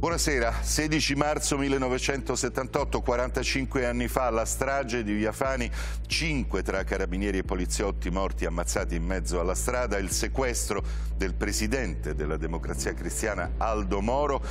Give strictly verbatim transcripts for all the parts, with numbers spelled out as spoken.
Buonasera, sedici marzo millenovecentosettantotto, quarantacinque anni fa, la strage di Via Fani, cinque tra carabinieri e poliziotti morti ammazzati in mezzo alla strada, il sequestro del presidente della Democrazia Cristiana Aldo Moro,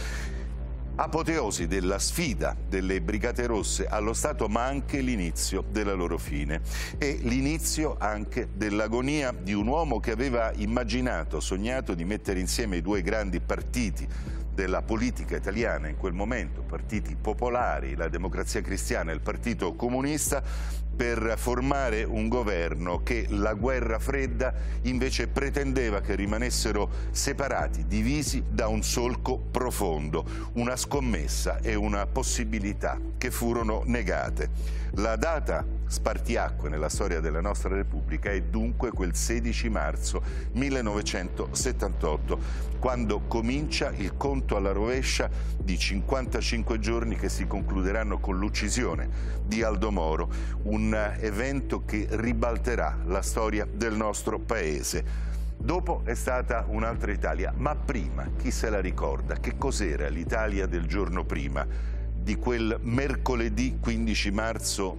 apoteosi della sfida delle Brigate Rosse allo Stato, ma anche l'inizio della loro fine e l'inizio anche dell'agonia di un uomo che aveva immaginato, sognato di mettere insieme i due grandi partiti della politica italiana in quel momento, partiti popolari, la Democrazia Cristiana e il Partito Comunista, per formare un governo che la guerra fredda invece pretendeva che rimanessero separati, divisi da un solco profondo, una scommessa e una possibilità che furono negate. La data spartiacque nella storia della nostra Repubblica è dunque quel sedici marzo millenovecentosettantotto, quando comincia il conto alla rovescia di cinquantacinque giorni che si concluderanno con l'uccisione di Aldo Moro, un evento che ribalterà la storia del nostro Paese. Dopo è stata un'altra Italia, ma prima, chi se la ricorda? Che cos'era l'Italia del giorno prima? Di quel mercoledì quindici marzo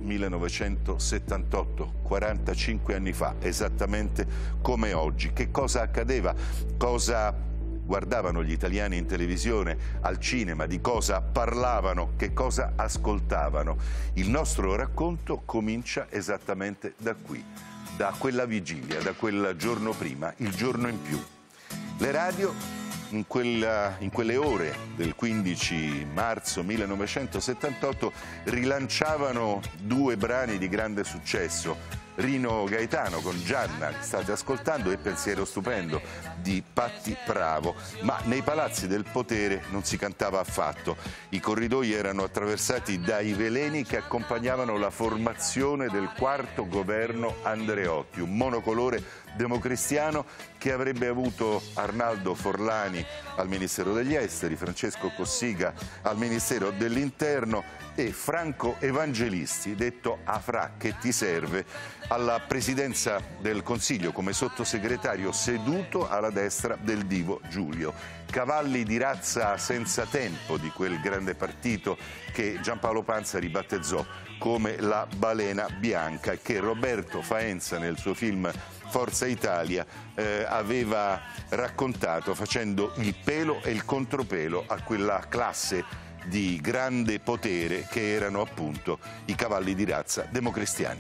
millenovecentosettantotto, quarantacinque anni fa, esattamente come oggi. Che cosa accadeva? Cosa guardavano gli italiani in televisione, al cinema? Di cosa parlavano? Che cosa ascoltavano? Il nostro racconto comincia esattamente da qui, da quella vigilia, da quel giorno prima, il giorno in più. Le radio In, quella, in quelle ore del quindici marzo millenovecentosettantotto rilanciavano due brani di grande successo. Rino Gaetano con Gianna, che state ascoltando, e Pensiero stupendo di Patti Bravo, ma nei palazzi del potere non si cantava affatto. I corridoi erano attraversati dai veleni che accompagnavano la formazione del quarto governo Andreotti, un monocolore democristiano che avrebbe avuto Arnaldo Forlani al Ministero degli Esteri, Francesco Cossiga al Ministero dell'Interno e Franco Evangelisti, detto Afrà che ti serve, alla Presidenza del Consiglio come sottosegretario seduto alla destra del divo Giulio. Cavalli di razza senza tempo di quel grande partito che Giampaolo Pansa ribattezzò come la balena bianca, che Roberto Faenza nel suo film Forza Italia eh, aveva raccontato facendo il pelo e il contropelo a quella classe di grande potere che erano appunto i cavalli di razza democristiani.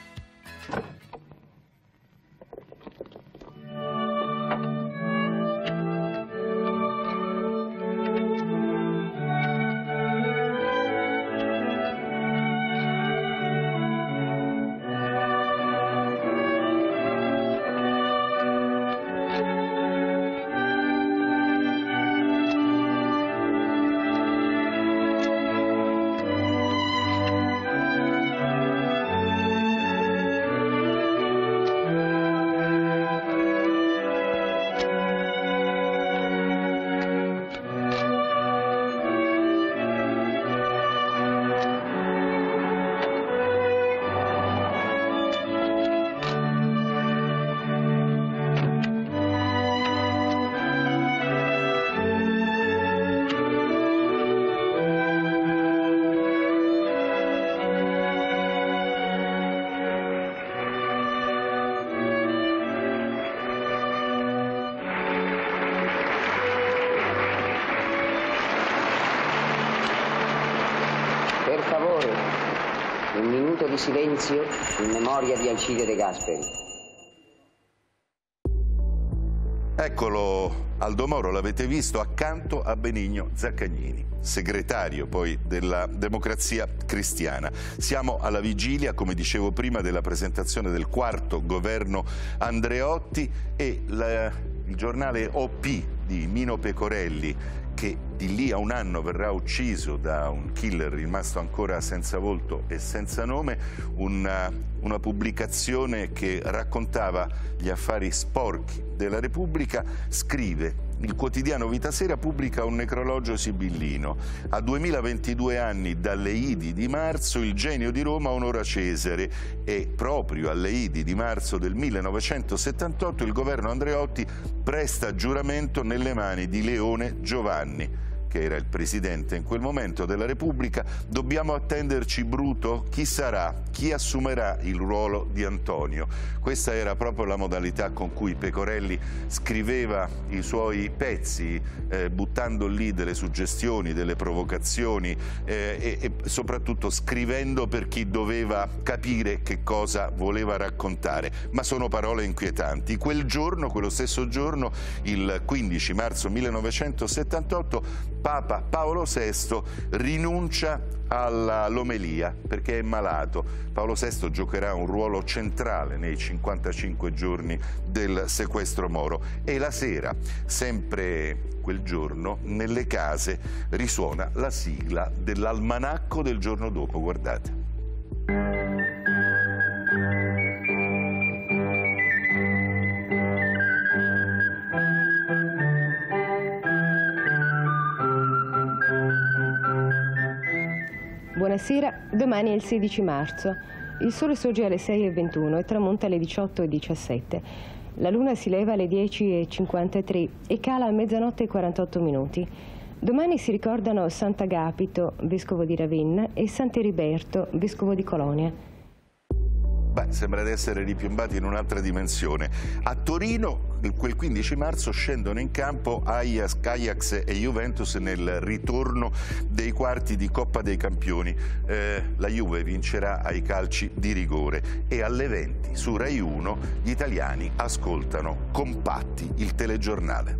Per favore, un minuto di silenzio in memoria di Alcide De Gasperi. Eccolo Aldo Moro, l'avete visto, accanto a Benigno Zaccagnini, segretario poi della Democrazia Cristiana. Siamo alla vigilia, come dicevo prima, della presentazione del quarto governo Andreotti e la, il giornale O P di Mino Pecorelli, che di lì a un anno verrà ucciso da un killer rimasto ancora senza volto e senza nome, una, una pubblicazione che raccontava gli affari sporchi della Repubblica, scrive: il quotidiano Vita Sera pubblica un necrologio sibillino. A duemilaventidue anni dalle Idi di marzo il genio di Roma onora Cesare e proprio alle Idi di marzo del millenovecentosettantotto il governo Andreotti presta giuramento nelle mani di Leone Giovanni. che era il presidente in quel momento della Repubblica: dobbiamo attenderci Bruto? Chi sarà? Chi assumerà il ruolo di Antonio? Questa era proprio la modalità con cui Pecorelli scriveva i suoi pezzi, eh, buttando lì delle suggestioni, delle provocazioni eh, e, e soprattutto scrivendo per chi doveva capire che cosa voleva raccontare. Ma sono parole inquietanti. Quel giorno, quello stesso giorno, il quindici marzo millenovecentosettantotto, Papa Paolo sesto rinuncia all'omelia perché è malato. Paolo sesto giocherà un ruolo centrale nei cinquantacinque giorni del sequestro Moro, e la sera, sempre quel giorno, nelle case risuona la sigla dell'almanacco del giorno dopo. Guardate. Buonasera, domani è il sedici marzo. Il sole sorge alle sei e ventuno e tramonta alle diciotto e diciassette. La luna si leva alle dieci e cinquantatré e cala a mezzanotte e quarantotto minuti. Domani si ricordano Sant'Agapito, vescovo di Ravenna, e Sant'Eriberto, vescovo di Colonia. Beh, sembra di essere ripiombati in un'altra dimensione. A Torino, quel quindici marzo, scendono in campo Ajax, Ajax e Juventus nel ritorno dei quarti di Coppa dei Campioni. Eh, la Juve vincerà ai calci di rigore, e alle venti su Rai uno gli italiani ascoltano compatti il telegiornale.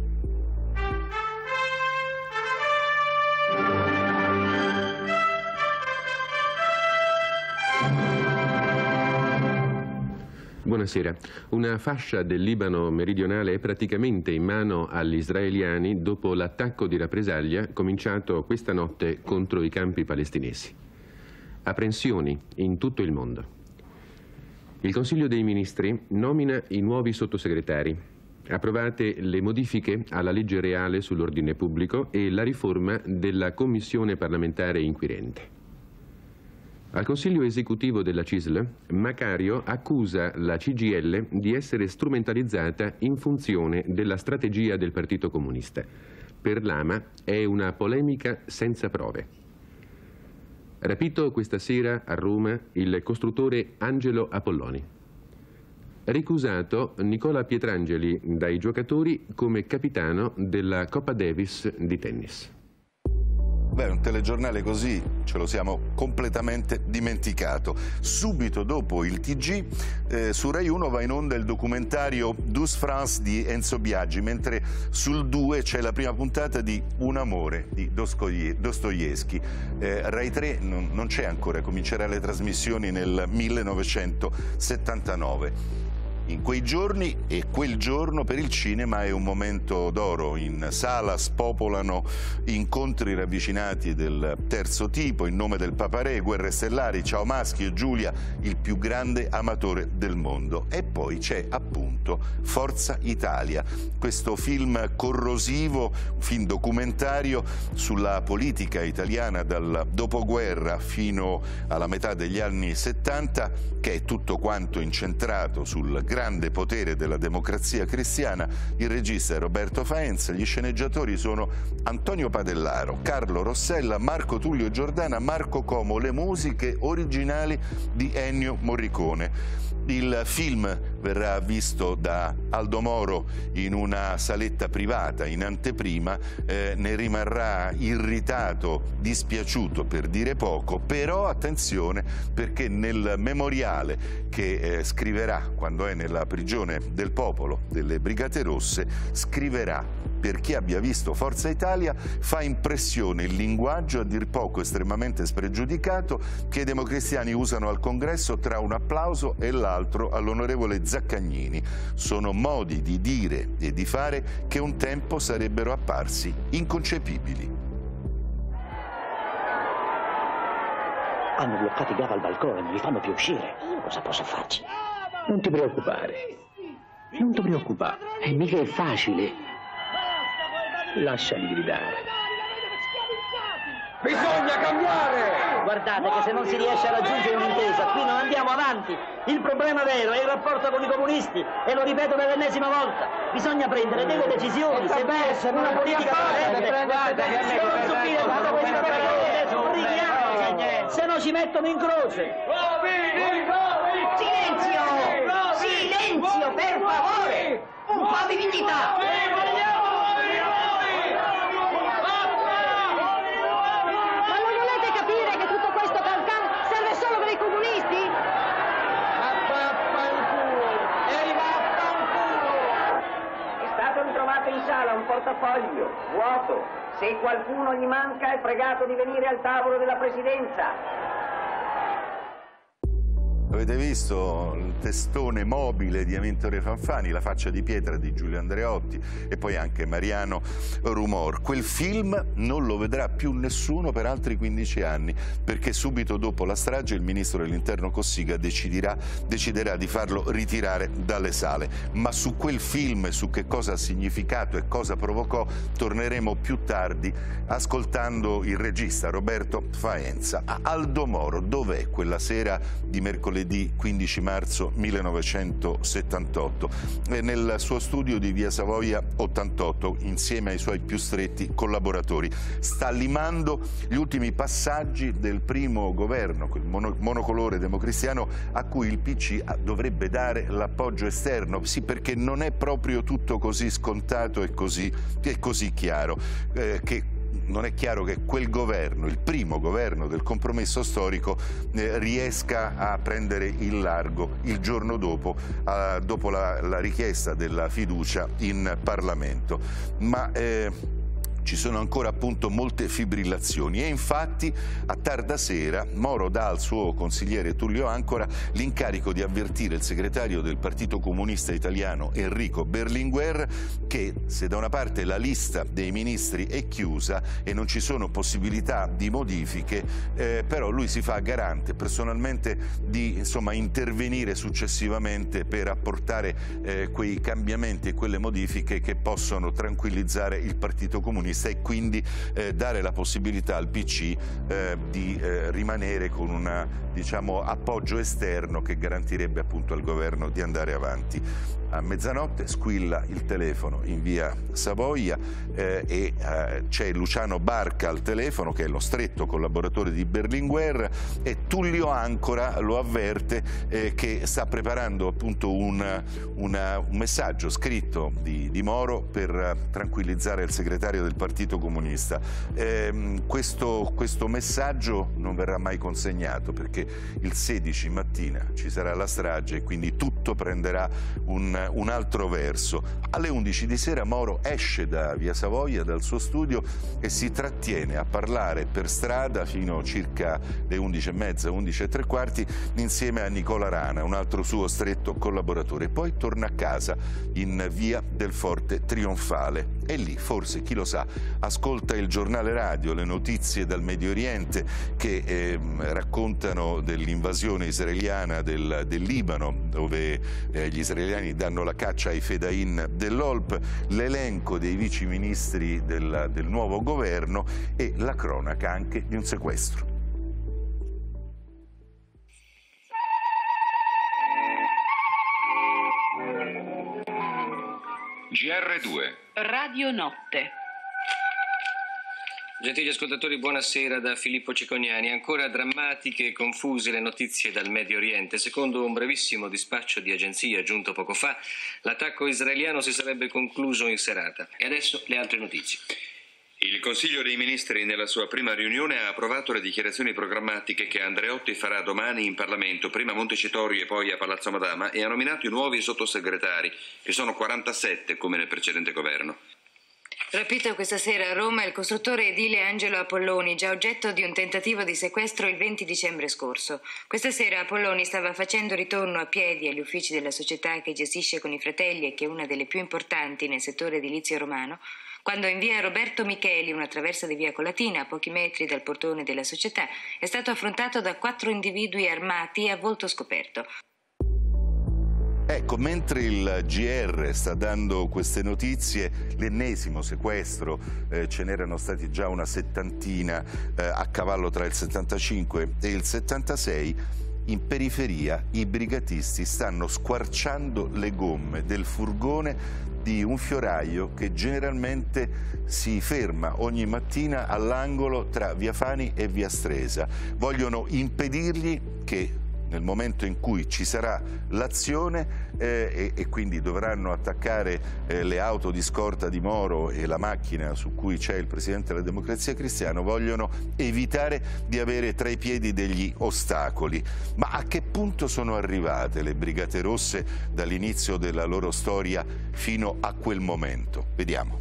Buonasera. Una fascia del Libano meridionale è praticamente in mano agli israeliani dopo l'attacco di rappresaglia cominciato questa notte contro i campi palestinesi. Apprensioni in tutto il mondo. Il Consiglio dei Ministri nomina i nuovi sottosegretari. Approvate le modifiche alla legge reale sull'ordine pubblico e la riforma della Commissione parlamentare inquirente. Al Consiglio esecutivo della C I S L, Macario accusa la C G I L di essere strumentalizzata in funzione della strategia del Partito Comunista. Per l'Ama è una polemica senza prove. Rapito questa sera a Roma il costruttore Angelo Apolloni. Ricusato Nicola Pietrangeli dai giocatori come capitano della Coppa Davis di tennis. Beh, un telegiornale così ce lo siamo completamente dimenticato. Subito dopo il T G, eh, su Rai uno va in onda il documentario Douce France di Enzo Biagi, mentre sul due c'è la prima puntata di Un amore di Dostoevskij. Eh, Rai tre non, non c'è ancora, comincerà le trasmissioni nel millenovecentosettantanove. In quei giorni, e quel giorno per il cinema è un momento d'oro. In sala spopolano incontri ravvicinati del terzo tipo, In nome del Paparè, Guerre stellari, Ciao maschi e Giulia, il più grande amatore del mondo. E poi c'è appunto Forza Italia, questo film corrosivo, un film documentario sulla politica italiana dal dopoguerra fino alla metà degli anni settanta, che è tutto quanto incentrato sul grande potere della democrazia cristiana. Il regista è Roberto Faenza, gli sceneggiatori sono Antonio Padellaro, Carlo Rossella, Marco Tullio Giordana, Marco Como, le musiche originali di Ennio Morricone. Il film verrà visto da Aldo Moro in una saletta privata, in anteprima, eh, ne rimarrà irritato, dispiaciuto per dire poco, però attenzione, perché nel memoriale che eh, scriverà quando è nella prigione del popolo delle Brigate Rosse, scriverà: per chi abbia visto Forza Italia fa impressione il linguaggio a dir poco estremamente spregiudicato che i democristiani usano al congresso tra un applauso e l'altro all'onorevole Zaccagnini. Sono modi di dire e di fare che un tempo sarebbero apparsi inconcepibili. Hanno bloccato i Gava al balcone, non li fanno più uscire. Io cosa posso farci? Non ti preoccupare. Non ti preoccupare. E mica è facile. Lasciali gridare. Bisogna cambiare! Guardate che se non si riesce a raggiungere un'intesa, qui non andiamo avanti. Il problema vero è il rapporto con i comunisti, e lo ripeto per l'ennesima volta. Bisogna prendere delle decisioni, se verso una politica corrente. Guarda, non subire tutto questo adesso, brighiamoci, se no ci mettono in croce. Silenzio! Silenzio, per favore! Un po' di dignità! In sala un portafoglio vuoto. Se qualcuno gli manca è pregato di venire al tavolo della presidenza. Avete visto il testone mobile di Amintore Fanfani, La faccia di pietra di Giulio Andreotti e poi anche Mariano Rumor. Quel film non lo vedrà più nessuno per altri quindici anni, perché subito dopo la strage il ministro dell'Interno Cossiga deciderà, deciderà di farlo ritirare dalle sale. Ma su quel film, su che cosa ha significato e cosa provocò, torneremo più tardi ascoltando il regista Roberto Faenza. Aldo Moro, dov'è quella sera di mercoledì quindici marzo millenovecentosettantotto? Nel suo studio di via Savoia ottantotto, insieme ai suoi più stretti collaboratori. Sta limando gli ultimi passaggi del primo governo, quel mono, monocolore democristiano, a cui il P C dovrebbe dare l'appoggio esterno. Sì, perché non è proprio tutto così scontato e così, e così chiaro, eh, che non è chiaro che quel governo, il primo governo del compromesso storico, eh, riesca a prendere il largo il giorno dopo, eh, dopo la, la richiesta della fiducia in Parlamento. Ma eh, ci sono ancora appunto molte fibrillazioni e infatti a tarda sera Moro dà al suo consigliere Tullio Ancora l'incarico di avvertire il segretario del Partito Comunista Italiano Enrico Berlinguer che se da una parte la lista dei ministri è chiusa e non ci sono possibilità di modifiche, eh, però lui si fa garante personalmente di insomma intervenire successivamente per apportare eh, quei cambiamenti e quelle modifiche che possono tranquillizzare il Partito Comunista e quindi eh, dare la possibilità al P C eh, di eh, rimanere con un diciamo, appoggio esterno che garantirebbe appunto al governo di andare avanti. A mezzanotte squilla il telefono in via Savoia eh, e eh, c'è Luciano Barca al telefono, che è lo stretto collaboratore di Berlinguer, e Tullio Ancora lo avverte eh, che sta preparando appunto un, una, un messaggio scritto di, di Moro per tranquillizzare il segretario del Partito Comunista. Eh, questo, questo messaggio non verrà mai consegnato perché il sedici mattina ci sarà la strage e quindi tutto prenderà un un altro verso. Alle undici di sera Moro esce da via Savoia, dal suo studio, e si trattiene a parlare per strada fino a circa le undici e mezza, undici e tre quarti, insieme a Nicola Rana, un altro suo stretto collaboratore. Poi torna a casa in via del Forte Trionfale e lì, forse, chi lo sa, ascolta il giornale radio, le notizie dal Medio Oriente che eh, raccontano dell'invasione israeliana del, del Libano, dove eh, gli israeliani danno la caccia ai fedain dell'O L P, l'elenco dei viceministri del, del nuovo governo e la cronaca anche di un sequestro. G R due Radio Notte. Gentili ascoltatori, buonasera da Filippo Cicognani. Ancora drammatiche e confuse le notizie dal Medio Oriente. Secondo un brevissimo dispaccio di agenzia giunto poco fa, l'attacco israeliano si sarebbe concluso in serata. E adesso le altre notizie. Il Consiglio dei Ministri nella sua prima riunione ha approvato le dichiarazioni programmatiche che Andreotti farà domani in Parlamento, prima a Montecitorio e poi a Palazzo Madama, e ha nominato i nuovi sottosegretari, che sono quarantasette come nel precedente governo. Rapito questa sera a Roma il costruttore edile Angelo Apolloni, già oggetto di un tentativo di sequestro il venti dicembre scorso. Questa sera Apolloni stava facendo ritorno a piedi agli uffici della società che gestisce con i fratelli e che è una delle più importanti nel settore edilizio romano, quando in via Roberto Micheli, una traversa di via Colatina, a pochi metri dal portone della società, è stato affrontato da quattro individui armati a volto scoperto. Ecco, mentre il G R sta dando queste notizie, l'ennesimo sequestro, eh, ce n'erano stati già una settantina eh, a cavallo tra il settantacinque e il settantasei, in periferia i brigatisti stanno squarciando le gomme del furgone di un fioraio che generalmente si ferma ogni mattina all'angolo tra Via Fani e Via Stresa. Vogliono impedirgli che nel momento in cui ci sarà l'azione eh, e, e quindi dovranno attaccare eh, le auto di scorta di Moro e la macchina su cui c'è il Presidente della Democrazia Cristiana, vogliono evitare di avere tra i piedi degli ostacoli. Ma a che punto sono arrivate le Brigate Rosse dall'inizio della loro storia fino a quel momento? Vediamo.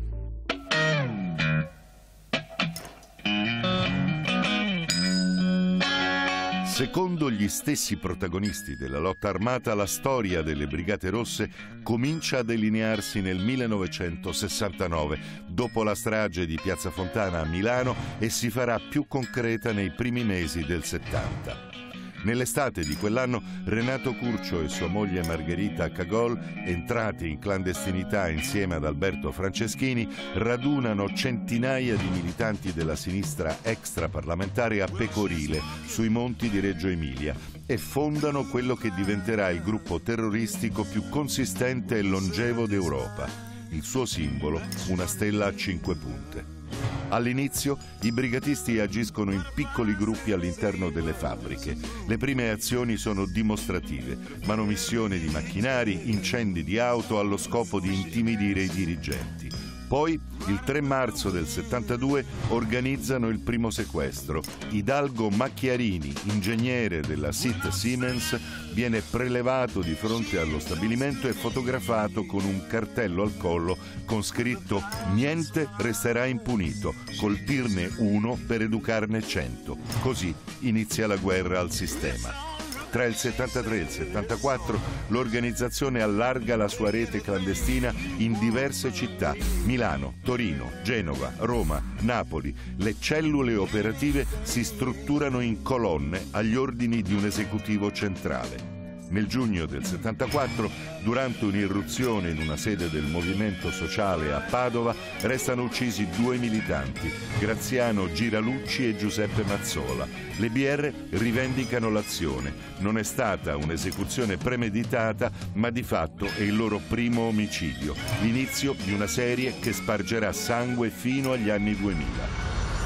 Secondo gli stessi protagonisti della lotta armata, la storia delle Brigate Rosse comincia a delinearsi nel millenovecentosessantanove, dopo la strage di Piazza Fontana a Milano, e si farà più concreta nei primi mesi del settanta. Nell'estate di quell'anno Renato Curcio e sua moglie Margherita Cagol, entrati in clandestinità insieme ad Alberto Franceschini, radunano centinaia di militanti della sinistra extraparlamentare a Pecorile, sui monti di Reggio Emilia, e fondano quello che diventerà il gruppo terroristico più consistente e longevo d'Europa. Il suo simbolo, una stella a cinque punte. All'inizio i brigatisti agiscono in piccoli gruppi all'interno delle fabbriche. Le prime azioni sono dimostrative: manomissione di macchinari, incendi di auto allo scopo di intimidire i dirigenti. Poi, il tre marzo del settantadue, organizzano il primo sequestro. Hidalgo Macchiarini, ingegnere della S I T Siemens, viene prelevato di fronte allo stabilimento e fotografato con un cartello al collo con scritto «Niente resterà impunito, colpirne uno per educarne cento». Così inizia la guerra al sistema. Tra il settantatré e il settantaquattro l'organizzazione allarga la sua rete clandestina in diverse città: Milano, Torino, Genova, Roma, Napoli. Le cellule operative si strutturano in colonne agli ordini di un esecutivo centrale. Nel giugno del settantaquattro, durante un'irruzione in una sede del Movimento Sociale a Padova, restano uccisi due militanti, Graziano Giralucci e Giuseppe Mazzola. Le B R rivendicano l'azione. Non è stata un'esecuzione premeditata, ma di fatto è il loro primo omicidio, l'inizio di una serie che spargerà sangue fino agli anni duemila.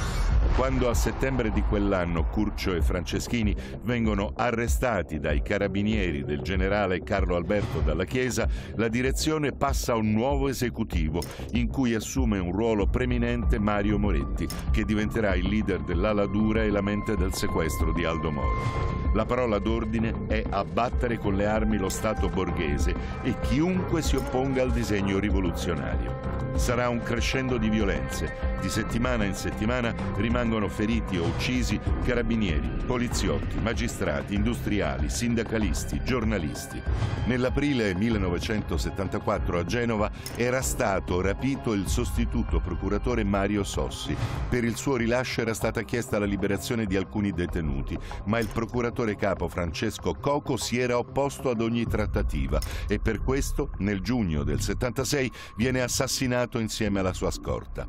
Quando a settembre di quell'anno Curcio e Franceschini vengono arrestati dai carabinieri del generale Carlo Alberto Dalla Chiesa, la direzione passa a un nuovo esecutivo in cui assume un ruolo preminente Mario Moretti, che diventerà il leader dell'ala dura e la mente del sequestro di Aldo Moro. La parola d'ordine è abbattere con le armi lo Stato borghese e chiunque si opponga al disegno rivoluzionario. Sarà un crescendo di violenze. Di settimana in settimana rimangono feriti o uccisi carabinieri, poliziotti, magistrati, industriali, sindacalisti, giornalisti. Nell'aprile millenovecentosettantaquattro a Genova era stato rapito il sostituto procuratore Mario Sossi. Per il suo rilascio era stata chiesta la liberazione di alcuni detenuti, ma il procuratore capo Francesco Coco si era opposto ad ogni trattativa e per questo nel giugno del settantasei viene assassinato insieme alla sua scorta.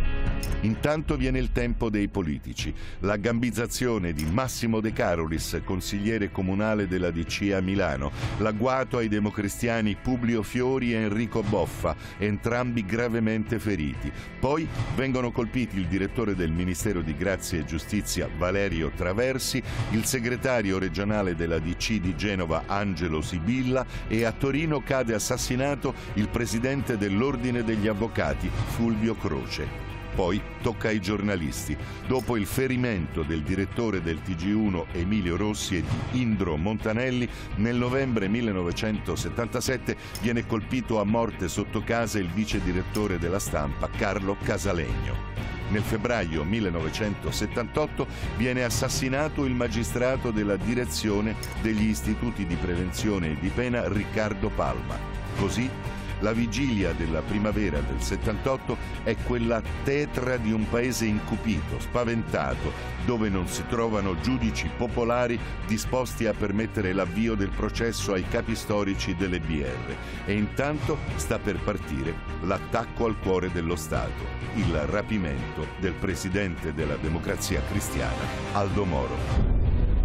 Intanto viene il tempo dei politici. La gambizzazione di Massimo De Carolis, consigliere comunale della D C a Milano, l'agguato ai democristiani Publio Fiori e Enrico Boffa, entrambi gravemente feriti. Poi vengono colpiti il direttore del Ministero di Grazia e Giustizia Valerio Traversi, il segretario regionale della D C di Genova Angelo Sibilla e a Torino cade assassinato il presidente dell'Ordine degli Avvocati Fulvio Croce. Poi tocca ai giornalisti. Dopo il ferimento del direttore del T G uno Emilio Rossi e di Indro Montanelli, nel novembre millenovecentosettantasette viene colpito a morte sotto casa il vice direttore della Stampa Carlo Casalegno. Nel febbraio millenovecentosettantotto viene assassinato il magistrato della direzione degli istituti di prevenzione e di pena Riccardo Palma. Così La vigilia della primavera del settantotto è quella tetra di un paese incupito, spaventato, dove non si trovano giudici popolari disposti a permettere l'avvio del processo ai capi storici delle B R. E intanto sta per partire l'attacco al cuore dello Stato, il rapimento del presidente della Democrazia Cristiana, Aldo Moro.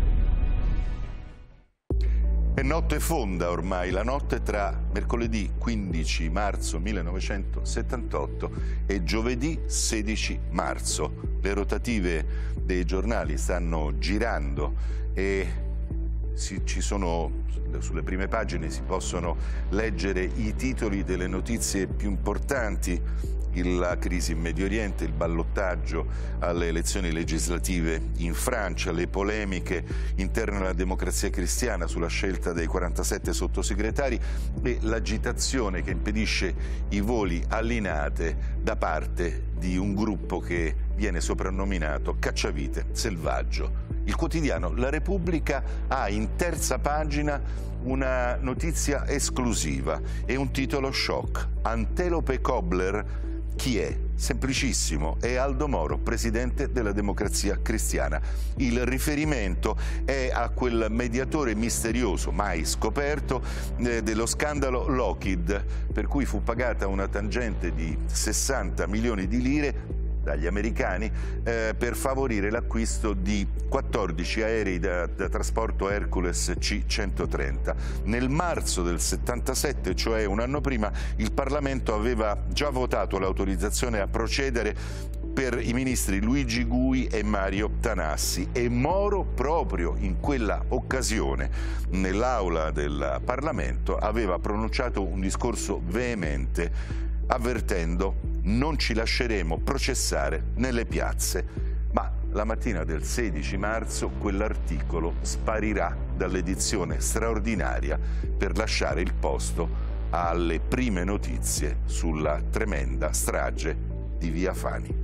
È notte fonda ormai, la notte tra mercoledì quindici marzo millenovecentosettantotto e giovedì sedici marzo. Le rotative dei giornali stanno girando e si, ci sono, sulle prime pagine si possono leggere i titoli delle notizie più importanti: la crisi in Medio Oriente, il ballottaggio alle elezioni legislative in Francia, le polemiche interne alla Democrazia Cristiana sulla scelta dei quarantasette sottosegretari e l'agitazione che impedisce i voli a Linate da parte di un gruppo che viene soprannominato Cacciavite Selvaggio. Il quotidiano La Repubblica ha in terza pagina una notizia esclusiva e un titolo shock: Antelope Cobbler. Chi è? Semplicissimo, è Aldo Moro, presidente della Democrazia Cristiana. Il riferimento è a quel mediatore misterioso, mai scoperto, eh, dello scandalo Lockheed, per cui fu pagata una tangente di sessanta milioni di lire dagli americani eh, per favorire l'acquisto di quattordici aerei da, da trasporto Hercules C centotrenta. Nel marzo del settantasette, cioè un anno prima, il Parlamento aveva già votato l'autorizzazione a procedere per i ministri Luigi Gui e Mario Tanassi, e Moro proprio in quella occasione nell'aula del Parlamento aveva pronunciato un discorso veemente avvertendo: non ci lasceremo processare nelle piazze. Ma la mattina del sedici marzo quell'articolo sparirà dall'edizione straordinaria per lasciare il posto alle prime notizie sulla tremenda strage di Via Fani.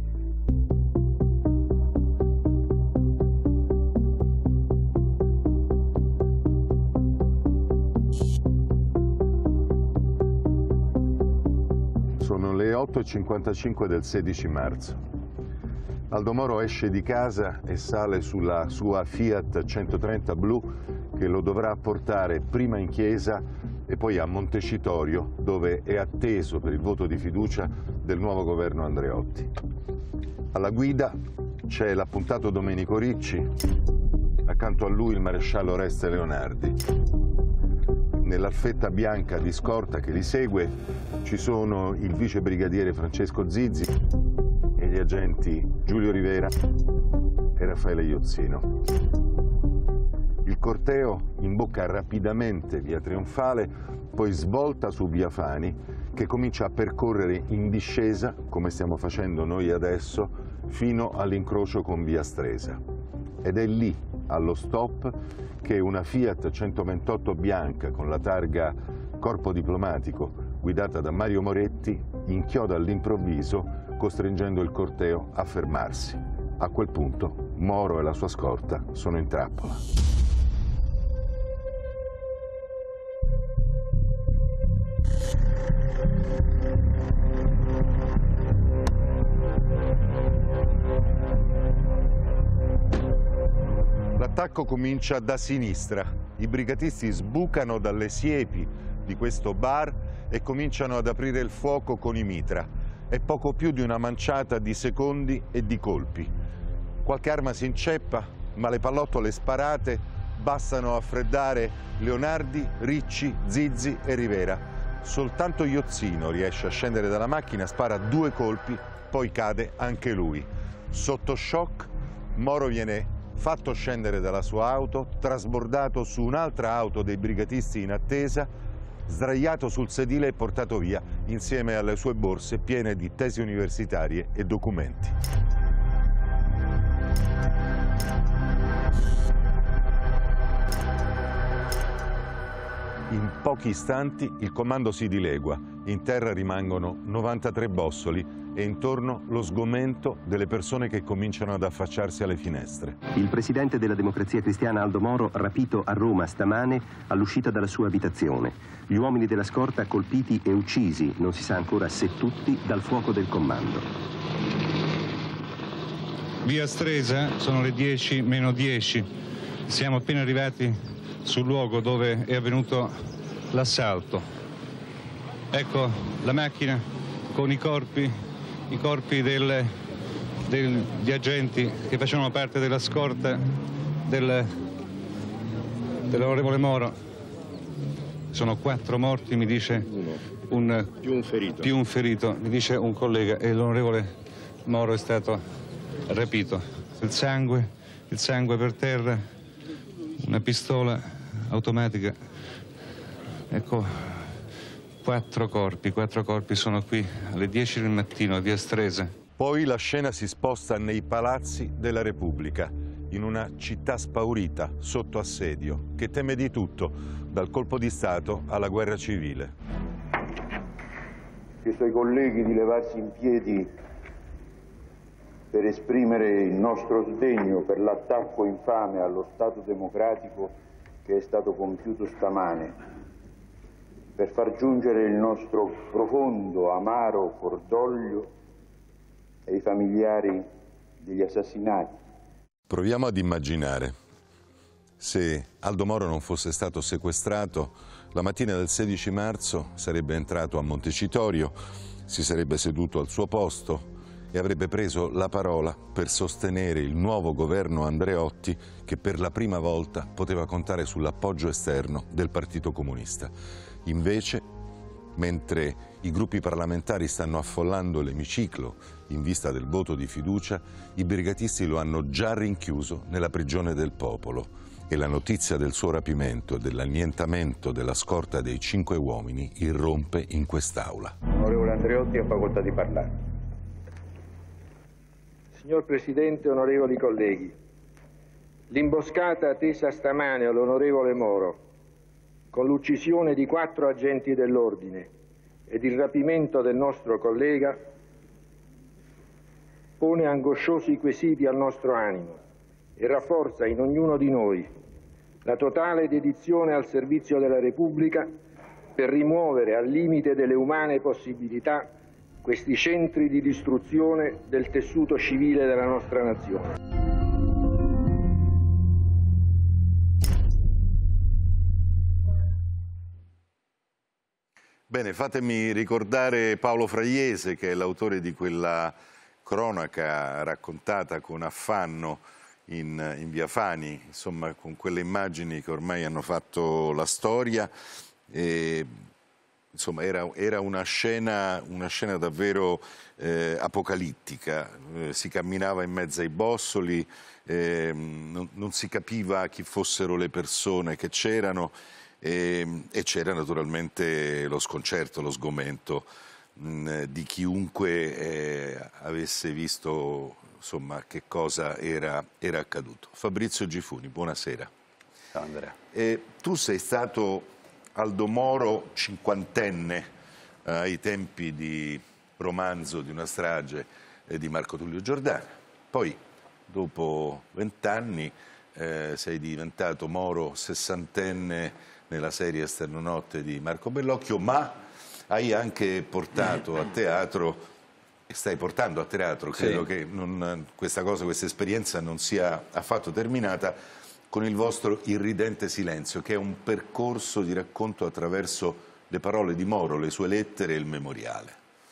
Sono le otto e cinquantacinque del sedici marzo. Aldo Moro esce di casa e sale sulla sua Fiat centotrenta blu che lo dovrà portare prima in chiesa e poi a Montecitorio, dove è atteso per il voto di fiducia del nuovo governo Andreotti. Alla guida c'è l'appuntato Domenico Ricci, accanto a lui il maresciallo Oreste Leonardi. Nell'alfetta bianca di scorta che li segue ci sono il vice brigadiere Francesco Zizzi e gli agenti Giulio Rivera e Raffaele Iozzino. Il corteo imbocca rapidamente via Trionfale, poi svolta su via Fani, che comincia a percorrere in discesa, come stiamo facendo noi adesso, fino all'incrocio con via Stresa. Ed è lì, allo stop, che una Fiat centoventotto bianca con la targa Corpo Diplomatico, guidata da Mario Moretti, inchioda all'improvviso, costringendo il corteo a fermarsi. A quel punto Moro e la sua scorta sono in trappola. L'attacco comincia da sinistra. I brigatisti sbucano dalle siepi di questo bar e cominciano ad aprire il fuoco con i mitra. È poco più di una manciata di secondi e di colpi. Qualche arma si inceppa, ma le pallottole sparate bastano a freddare Leonardi, Ricci, Zizzi e Rivera. Soltanto Iozzino riesce a scendere dalla macchina, spara due colpi, poi cade anche lui. Sotto shock, Moro viene fatto scendere dalla sua auto, trasbordato su un'altra auto dei brigatisti in attesa, sdraiato sul sedile e portato via insieme alle sue borse piene di tesi universitarie e documenti. In pochi istanti il comando si dilegua, in terra rimangono novantatré bossoli e intorno lo sgomento delle persone che cominciano ad affacciarsi alle finestre. Il presidente della Democrazia Cristiana Aldo Moro rapito a Roma stamane all'uscita dalla sua abitazione. Gli uomini della scorta colpiti e uccisi, non si sa ancora se tutti, dal fuoco del comando. Via Stresa, sono le dieci meno dieci. Siamo appena arrivati sul luogo dove è avvenuto l'assalto. Ecco la macchina con i corpi i corpi del, del, di agenti che facevano parte della scorta del, dell'onorevole Moro. Sono quattro morti, mi dice un, più un ferito. Più un ferito, mi dice un collega, e l'onorevole Moro è stato rapito. Il sangue, il sangue per terra, una pistola automatica. Ecco. Quattro corpi, quattro corpi sono qui alle dieci del mattino a Via Stresa. Poi la scena si sposta nei palazzi della Repubblica, in una città spaurita, sotto assedio, che teme di tutto, dal colpo di Stato alla guerra civile. Chiesto ai colleghi di levarsi in piedi per esprimere il nostro sdegno per l'attacco infame allo Stato democratico che è stato compiuto stamane, per far giungere il nostro profondo, amaro cordoglio ai familiari degli assassinati. Proviamo ad immaginare se Aldo Moro non fosse stato sequestrato, la mattina del sedici marzo sarebbe entrato a Montecitorio, si sarebbe seduto al suo posto e avrebbe preso la parola per sostenere il nuovo governo Andreotti, che per la prima volta poteva contare sull'appoggio esterno del Partito Comunista. Invece, mentre i gruppi parlamentari stanno affollando l'emiciclo in vista del voto di fiducia, i brigatisti lo hanno già rinchiuso nella prigione del popolo e la notizia del suo rapimento e dell'annientamento della scorta dei cinque uomini irrompe in quest'aula. Onorevole Andreotti ha facoltà di parlare. Signor Presidente, onorevoli colleghi, l'imboscata tesa stamane all'onorevole Moro, con l'uccisione di quattro agenti dell'ordine ed il rapimento del nostro collega, pone angosciosi quesiti al nostro animo e rafforza in ognuno di noi la totale dedizione al servizio della Repubblica per rimuovere al limite delle umane possibilità questi centri di distruzione del tessuto civile della nostra nazione. Bene, fatemi ricordare Paolo Fraiese, che è l'autore di quella cronaca raccontata con affanno in, in Via Fani, insomma con quelle immagini che ormai hanno fatto la storia. E, insomma era, era una, scena, una scena davvero eh, apocalittica, eh, si camminava in mezzo ai bossoli, eh, non, non si capiva chi fossero le persone che c'erano. E, e c'era naturalmente lo sconcerto, lo sgomento mh, di chiunque eh, avesse visto insomma, che cosa era, era accaduto. Fabrizio Gifuni, buonasera. Ciao Andrea. E tu sei stato Aldo Moro cinquantenne eh, ai tempi di Romanzo di una strage eh, di Marco Tullio Giordano. Poi, dopo vent'anni, eh, sei diventato Moro sessantenne nella serie Esternonotte di Marco Bellocchio, ma hai anche portato a teatro, stai portando a teatro, credo sì. che non, questa cosa, questa esperienza non sia affatto terminata, con il vostro Irridente Silenzio, che è un percorso di racconto attraverso le parole di Moro, le sue lettere e il memoriale.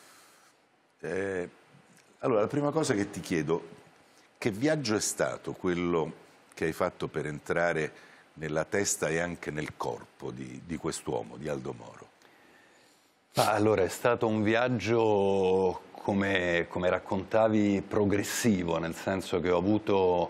Eh, allora, la prima cosa che ti chiedo, che viaggio è stato quello che hai fatto per entrare nella testa e anche nel corpo di, di quest'uomo, di Aldo Moro? Ah, allora, è stato un viaggio, come, come raccontavi, progressivo, nel senso che ho avuto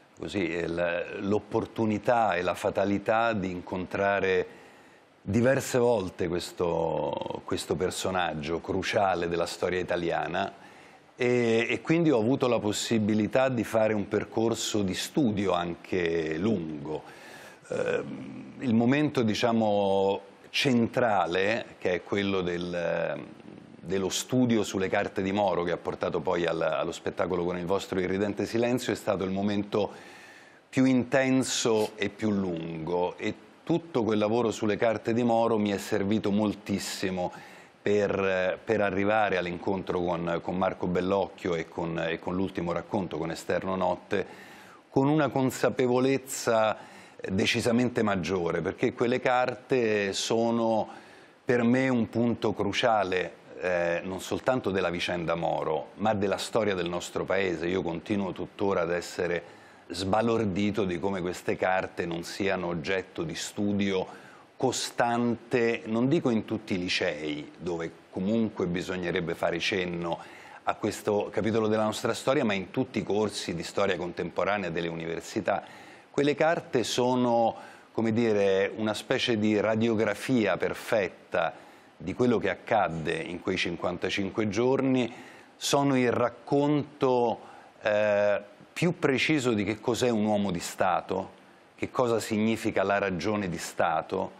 l'opportunità e la fatalità di incontrare diverse volte questo, questo personaggio cruciale della storia italiana e, e quindi ho avuto la possibilità di fare un percorso di studio anche lungo. Il momento, diciamo, centrale, che è quello del, dello studio sulle carte di Moro, che ha portato poi al, allo spettacolo Con il vostro irridente silenzio, è stato il momento più intenso e più lungo, e tutto quel lavoro sulle carte di Moro mi è servito moltissimo per, per arrivare all'incontro con, con Marco Bellocchio e con, e con l'ultimo racconto, con Esterno Notte, con una consapevolezza decisamente maggiore, perché quelle carte sono per me un punto cruciale eh, non soltanto della vicenda Moro, ma della storia del nostro paese. Io continuo tuttora ad essere sbalordito di come queste carte non siano oggetto di studio costante, non dico in tutti i licei, dove comunque bisognerebbe fare cenno a questo capitolo della nostra storia, ma in tutti i corsi di storia contemporanea delle università. Quelle carte sono, come dire, una specie di radiografia perfetta di quello che accadde in quei cinquantacinque giorni, sono il racconto eh, più preciso di che cos'è un uomo di Stato, che cosa significa la ragione di Stato,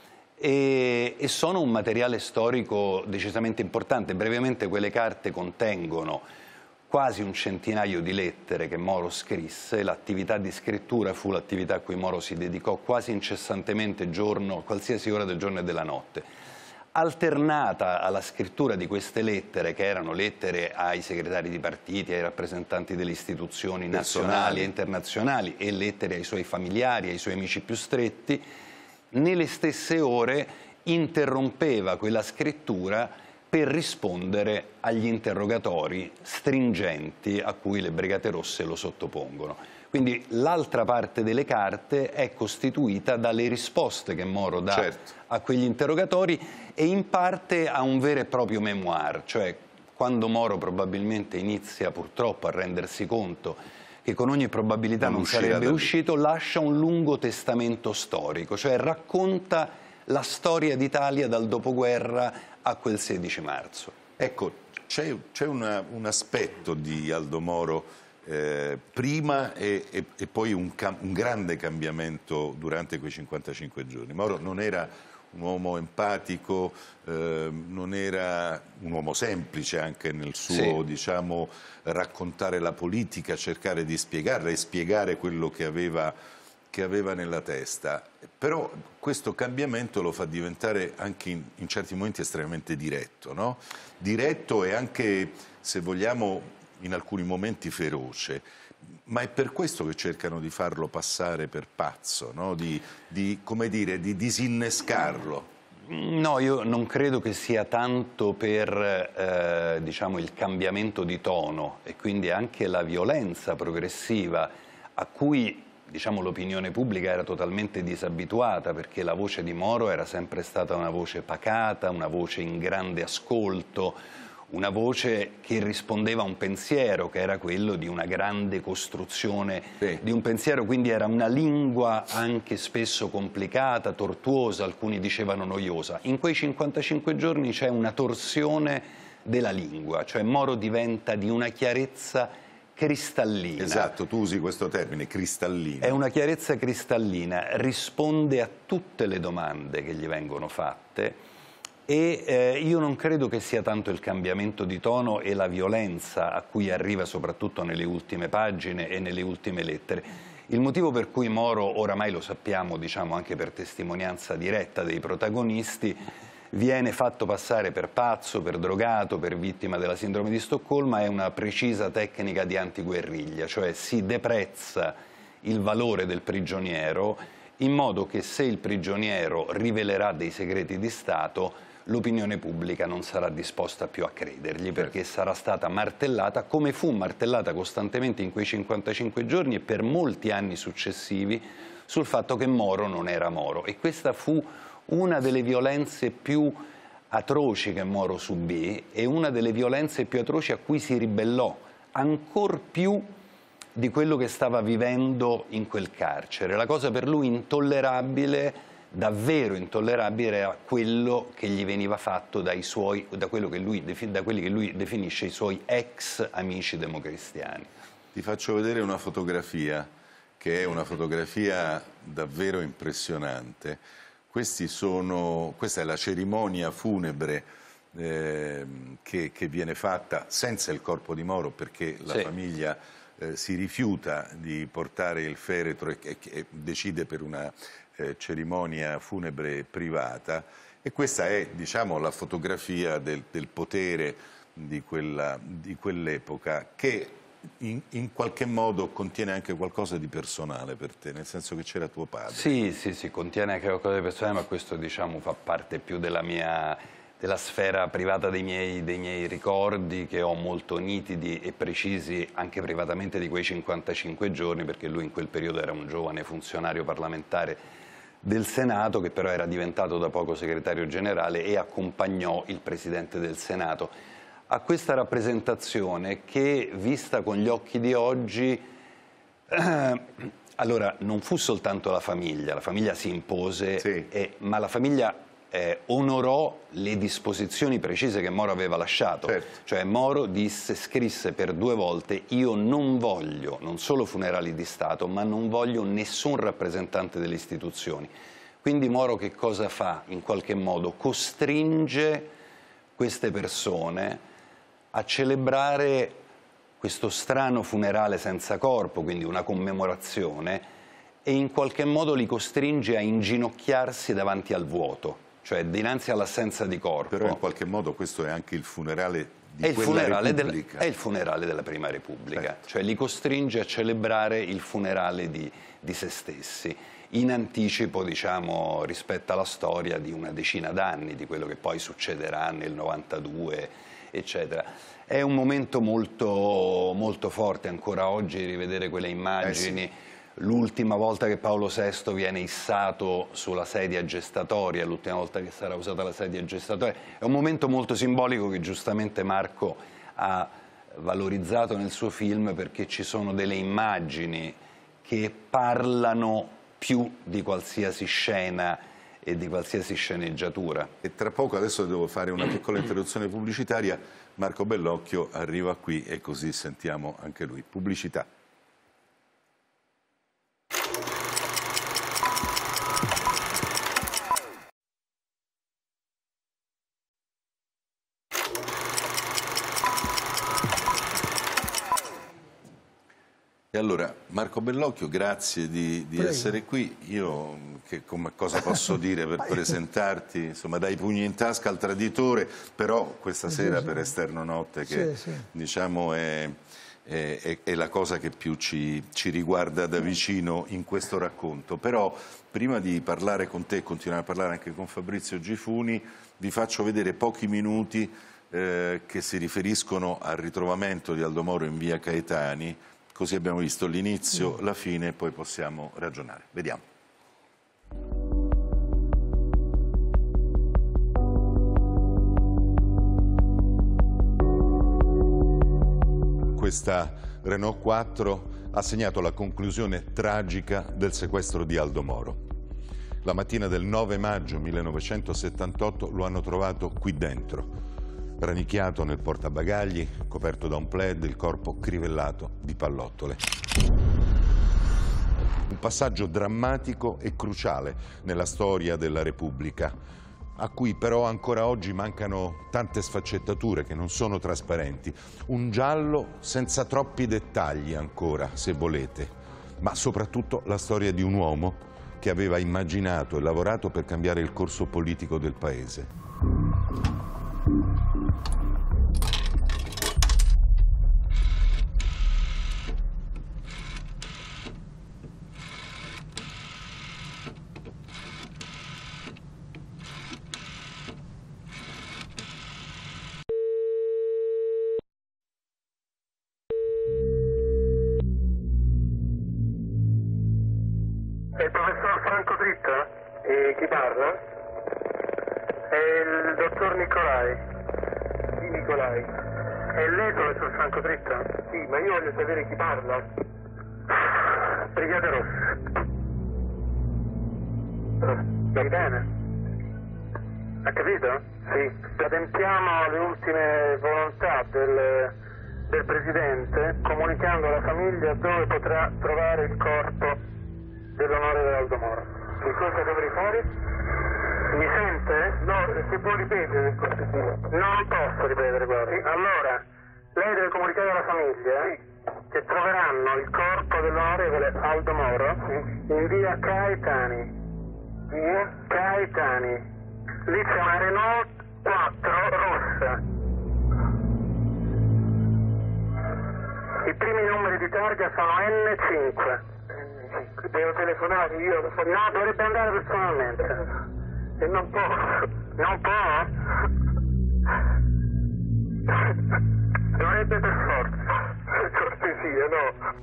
e, e sono un materiale storico decisamente importante. Brevemente, quelle carte contengono quasi un centinaio di lettere che Moro scrisse. L'attività di scrittura fu l'attività a cui Moro si dedicò quasi incessantemente, giorno, a qualsiasi ora del giorno e della notte. Alternata alla scrittura di queste lettere, che erano lettere ai segretari di partiti, ai rappresentanti delle istituzioni nazionali e internazionali, e lettere ai suoi familiari, ai suoi amici più stretti, nelle stesse ore interrompeva quella scrittura per rispondere agli interrogatori stringenti a cui le Brigate Rosse lo sottopongono. Quindi l'altra parte delle carte è costituita dalle risposte che Moro dà certo. a quegli interrogatori, e in parte a un vero e proprio memoir, cioè quando Moro probabilmente inizia purtroppo a rendersi conto che con ogni probabilità non, non sarebbe uscito, lascia un lungo testamento storico, cioè racconta la storia d'Italia dal dopoguerra a quel sedici marzo. Ecco, c'è un aspetto di Aldo Moro Eh, prima e, e, e poi un, un grande cambiamento durante quei cinquantacinque giorni. Moro non era un uomo empatico, eh, non era un uomo semplice anche nel suo, sì. diciamo, raccontare la politica, cercare di spiegarla e spiegare quello che aveva, che aveva nella testa. Però questo cambiamento lo fa diventare anche in, in certi momenti estremamente diretto, no? Diretto e anche, se vogliamo, in alcuni momenti feroce, ma è per questo che cercano di farlo passare per pazzo, no? di, di, come dire, di disinnescarlo. No, io non credo che sia tanto per eh, diciamo, il cambiamento di tono e quindi anche la violenza progressiva a cui diciamo, l'opinione pubblica era totalmente disabituata, perché la voce di Moro era sempre stata una voce pacata, una voce in grande ascolto, una voce che rispondeva a un pensiero, che era quello di una grande costruzione sì. di un pensiero, quindi era una lingua anche spesso complicata, tortuosa, alcuni dicevano noiosa. In quei cinquantacinque giorni c'è una torsione della lingua, cioè Moro diventa di una chiarezza cristallina. Esatto, tu usi questo termine, cristallina. È una chiarezza cristallina, risponde a tutte le domande che gli vengono fatte. E eh, io non credo che sia tanto il cambiamento di tono e la violenza a cui arriva soprattutto nelle ultime pagine e nelle ultime lettere. Il motivo per cui Moro, oramai lo sappiamo, diciamo anche per testimonianza diretta dei protagonisti, viene fatto passare per pazzo, per drogato, per vittima della sindrome di Stoccolma, è una precisa tecnica di antiguerriglia, cioè si deprezza il valore del prigioniero in modo che se il prigioniero rivelerà dei segreti di Stato l'opinione pubblica non sarà disposta più a credergli, perché sarà stata martellata, come fu martellata costantemente in quei cinquantacinque giorni e per molti anni successivi, sul fatto che Moro non era Moro. E questa fu una delle violenze più atroci che Moro subì e una delle violenze più atroci a cui si ribellò, ancor più di quello che stava vivendo in quel carcere. La cosa per lui intollerabile, davvero intollerabile, era quello che gli veniva fatto dai suoi, da, quello che lui, da quelli che lui definisce i suoi ex amici democristiani. Ti faccio vedere una fotografia, che è una fotografia davvero impressionante. Questi sono, questa è la cerimonia funebre eh, che, che viene fatta senza il corpo di Moro, perché la sì. famiglia eh, si rifiuta di portare il feretro e, e, e decide per una eh, cerimonia funebre privata. E questa è, diciamo, la fotografia del, del potere di quella, di quell'epoca, che in, in qualche modo contiene anche qualcosa di personale per te, nel senso che c'era tuo padre. Sì, sì, sì, contiene anche qualcosa di personale, ma questo, diciamo, fa parte più della mia, della sfera privata dei miei, dei miei ricordi, che ho molto nitidi e precisi anche privatamente di quei cinquantacinque giorni, perché lui in quel periodo era un giovane funzionario parlamentare del Senato, che però era diventato da poco segretario generale e accompagnò il Presidente del Senato a questa rappresentazione che, vista con gli occhi di oggi, eh, allora non fu soltanto la famiglia, la famiglia si impose, sì. e, ma la famiglia eh, onorò le disposizioni precise che Moro aveva lasciato. Certo. Cioè Moro disse, scrisse per due volte: io non voglio non solo funerali di Stato, ma non voglio nessun rappresentante delle istituzioni. Quindi Moro che cosa fa? In qualche modo costringe queste persone a celebrare questo strano funerale senza corpo, quindi una commemorazione, e in qualche modo li costringe a inginocchiarsi davanti al vuoto, cioè dinanzi all'assenza di corpo. Però in qualche modo questo è anche il funerale di è il quella funerale Repubblica. Del, è il funerale della Prima Repubblica, certo. Cioè li costringe a celebrare il funerale di, di se stessi, in anticipo, diciamo, rispetto alla storia di una decina d'anni, di quello che poi succederà nel novantadue, eccetera. È un momento molto, molto forte ancora oggi rivedere quelle immagini. Eh sì. L'ultima volta che Paolo sesto viene issato sulla sedia gestatoria, l'ultima volta che sarà usata la sedia gestatoria, è un momento molto simbolico che giustamente Marco ha valorizzato nel suo film, perché ci sono delle immagini che parlano più di qualsiasi scena e di qualsiasi sceneggiatura. E tra poco, adesso devo fare una piccola interruzione pubblicitaria, Marco Bellocchio arriva qui e così sentiamo anche lui. Pubblicità. E allora, Marco Bellocchio, grazie di, di essere qui. Io che, come, cosa posso dire per presentarti? Insomma, dai pugni in tasca al traditore, però questa sera per Esterno Notte, che sì, sì. diciamo è, è, è, è la cosa che più ci, ci riguarda da vicino in questo racconto. Però prima di parlare con te e continuare a parlare anche con Fabrizio Gifuni, vi faccio vedere pochi minuti eh, che si riferiscono al ritrovamento di Aldo Moro in via Caetani. Così abbiamo visto l'inizio, la fine e poi possiamo ragionare. Vediamo. Questa Renault quattro ha segnato la conclusione tragica del sequestro di Aldo Moro. La mattina del nove maggio millenovecentosettantotto lo hanno trovato qui dentro, rannicchiato nel portabagagli, coperto da un plaid, il corpo crivellato di pallottole. Un passaggio drammatico e cruciale nella storia della Repubblica, a cui però ancora oggi mancano tante sfaccettature che non sono trasparenti. Un giallo senza troppi dettagli ancora, se volete, ma soprattutto la storia di un uomo che aveva immaginato e lavorato per cambiare il corso politico del Paese. È il professor Franco Dritta? E chi parla? È il dottor Nicolai. Sì, Nicolai. È lei, professor Franco Dritta? Sì, ma io voglio sapere chi parla. Brigate Rosse. Va bene. Ha capito? Sì. Adempiamo alle ultime volontà del, del Presidente, comunicando alla famiglia dove potrà trovare il corpo dell'onorevole Aldo Moro. Che cosa dovrei fare? Mi sente? No, si può ripetere? Non posso ripetere, guardi. Allora, lei deve comunicare alla famiglia che troveranno il corpo dell'onorevole Aldo Moro in via Caetani. Via Caetani. Lì c'è una Renault quattro rossa. I primi numeri di targa sono N cinque. Devo telefonare io? No, dovrebbe andare personalmente. E non posso. Non può? Dovrebbe per forza. Per cortesia, no.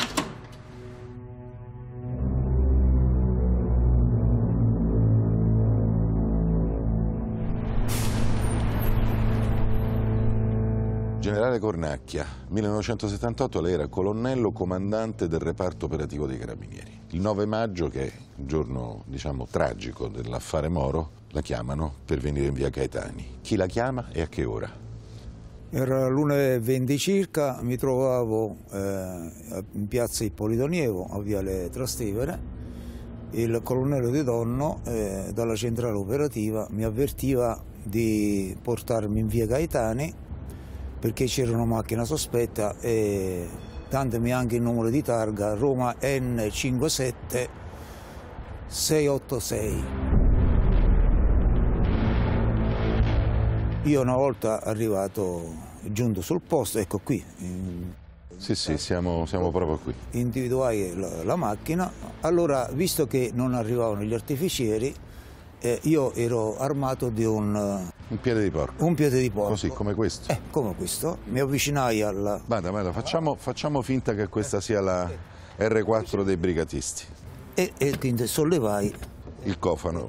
Generale Cornacchia, millenovecentosettantotto lei era colonnello comandante del reparto operativo dei Carabinieri. Il nove maggio, che è il giorno, diciamo, tragico dell'affare Moro, la chiamano per venire in via Caetani. Chi la chiama e a che ora? Era l'una e venti circa, mi trovavo eh, in piazza Ippolito Nievo, a viale Trastevere. Il colonnello Di Donno, eh, dalla centrale operativa, mi avvertiva di portarmi in via Caetani perché c'era una macchina sospetta e dandemi anche il numero di targa Roma N cinquantasette seicentoottantasei. Io una volta arrivato, giunto sul posto, ecco qui. In, sì, sì, siamo, siamo proprio qui. Individuai la, la macchina, allora visto che non arrivavano gli artificieri, eh, io ero armato di un... Un piede di porco. Un piede di porco. Così, come questo? Eh, come questo. Mi avvicinai alla... Vada, vada, facciamo, facciamo finta che questa sia la R quattro dei brigatisti. E, e quindi sollevai... Il cofano.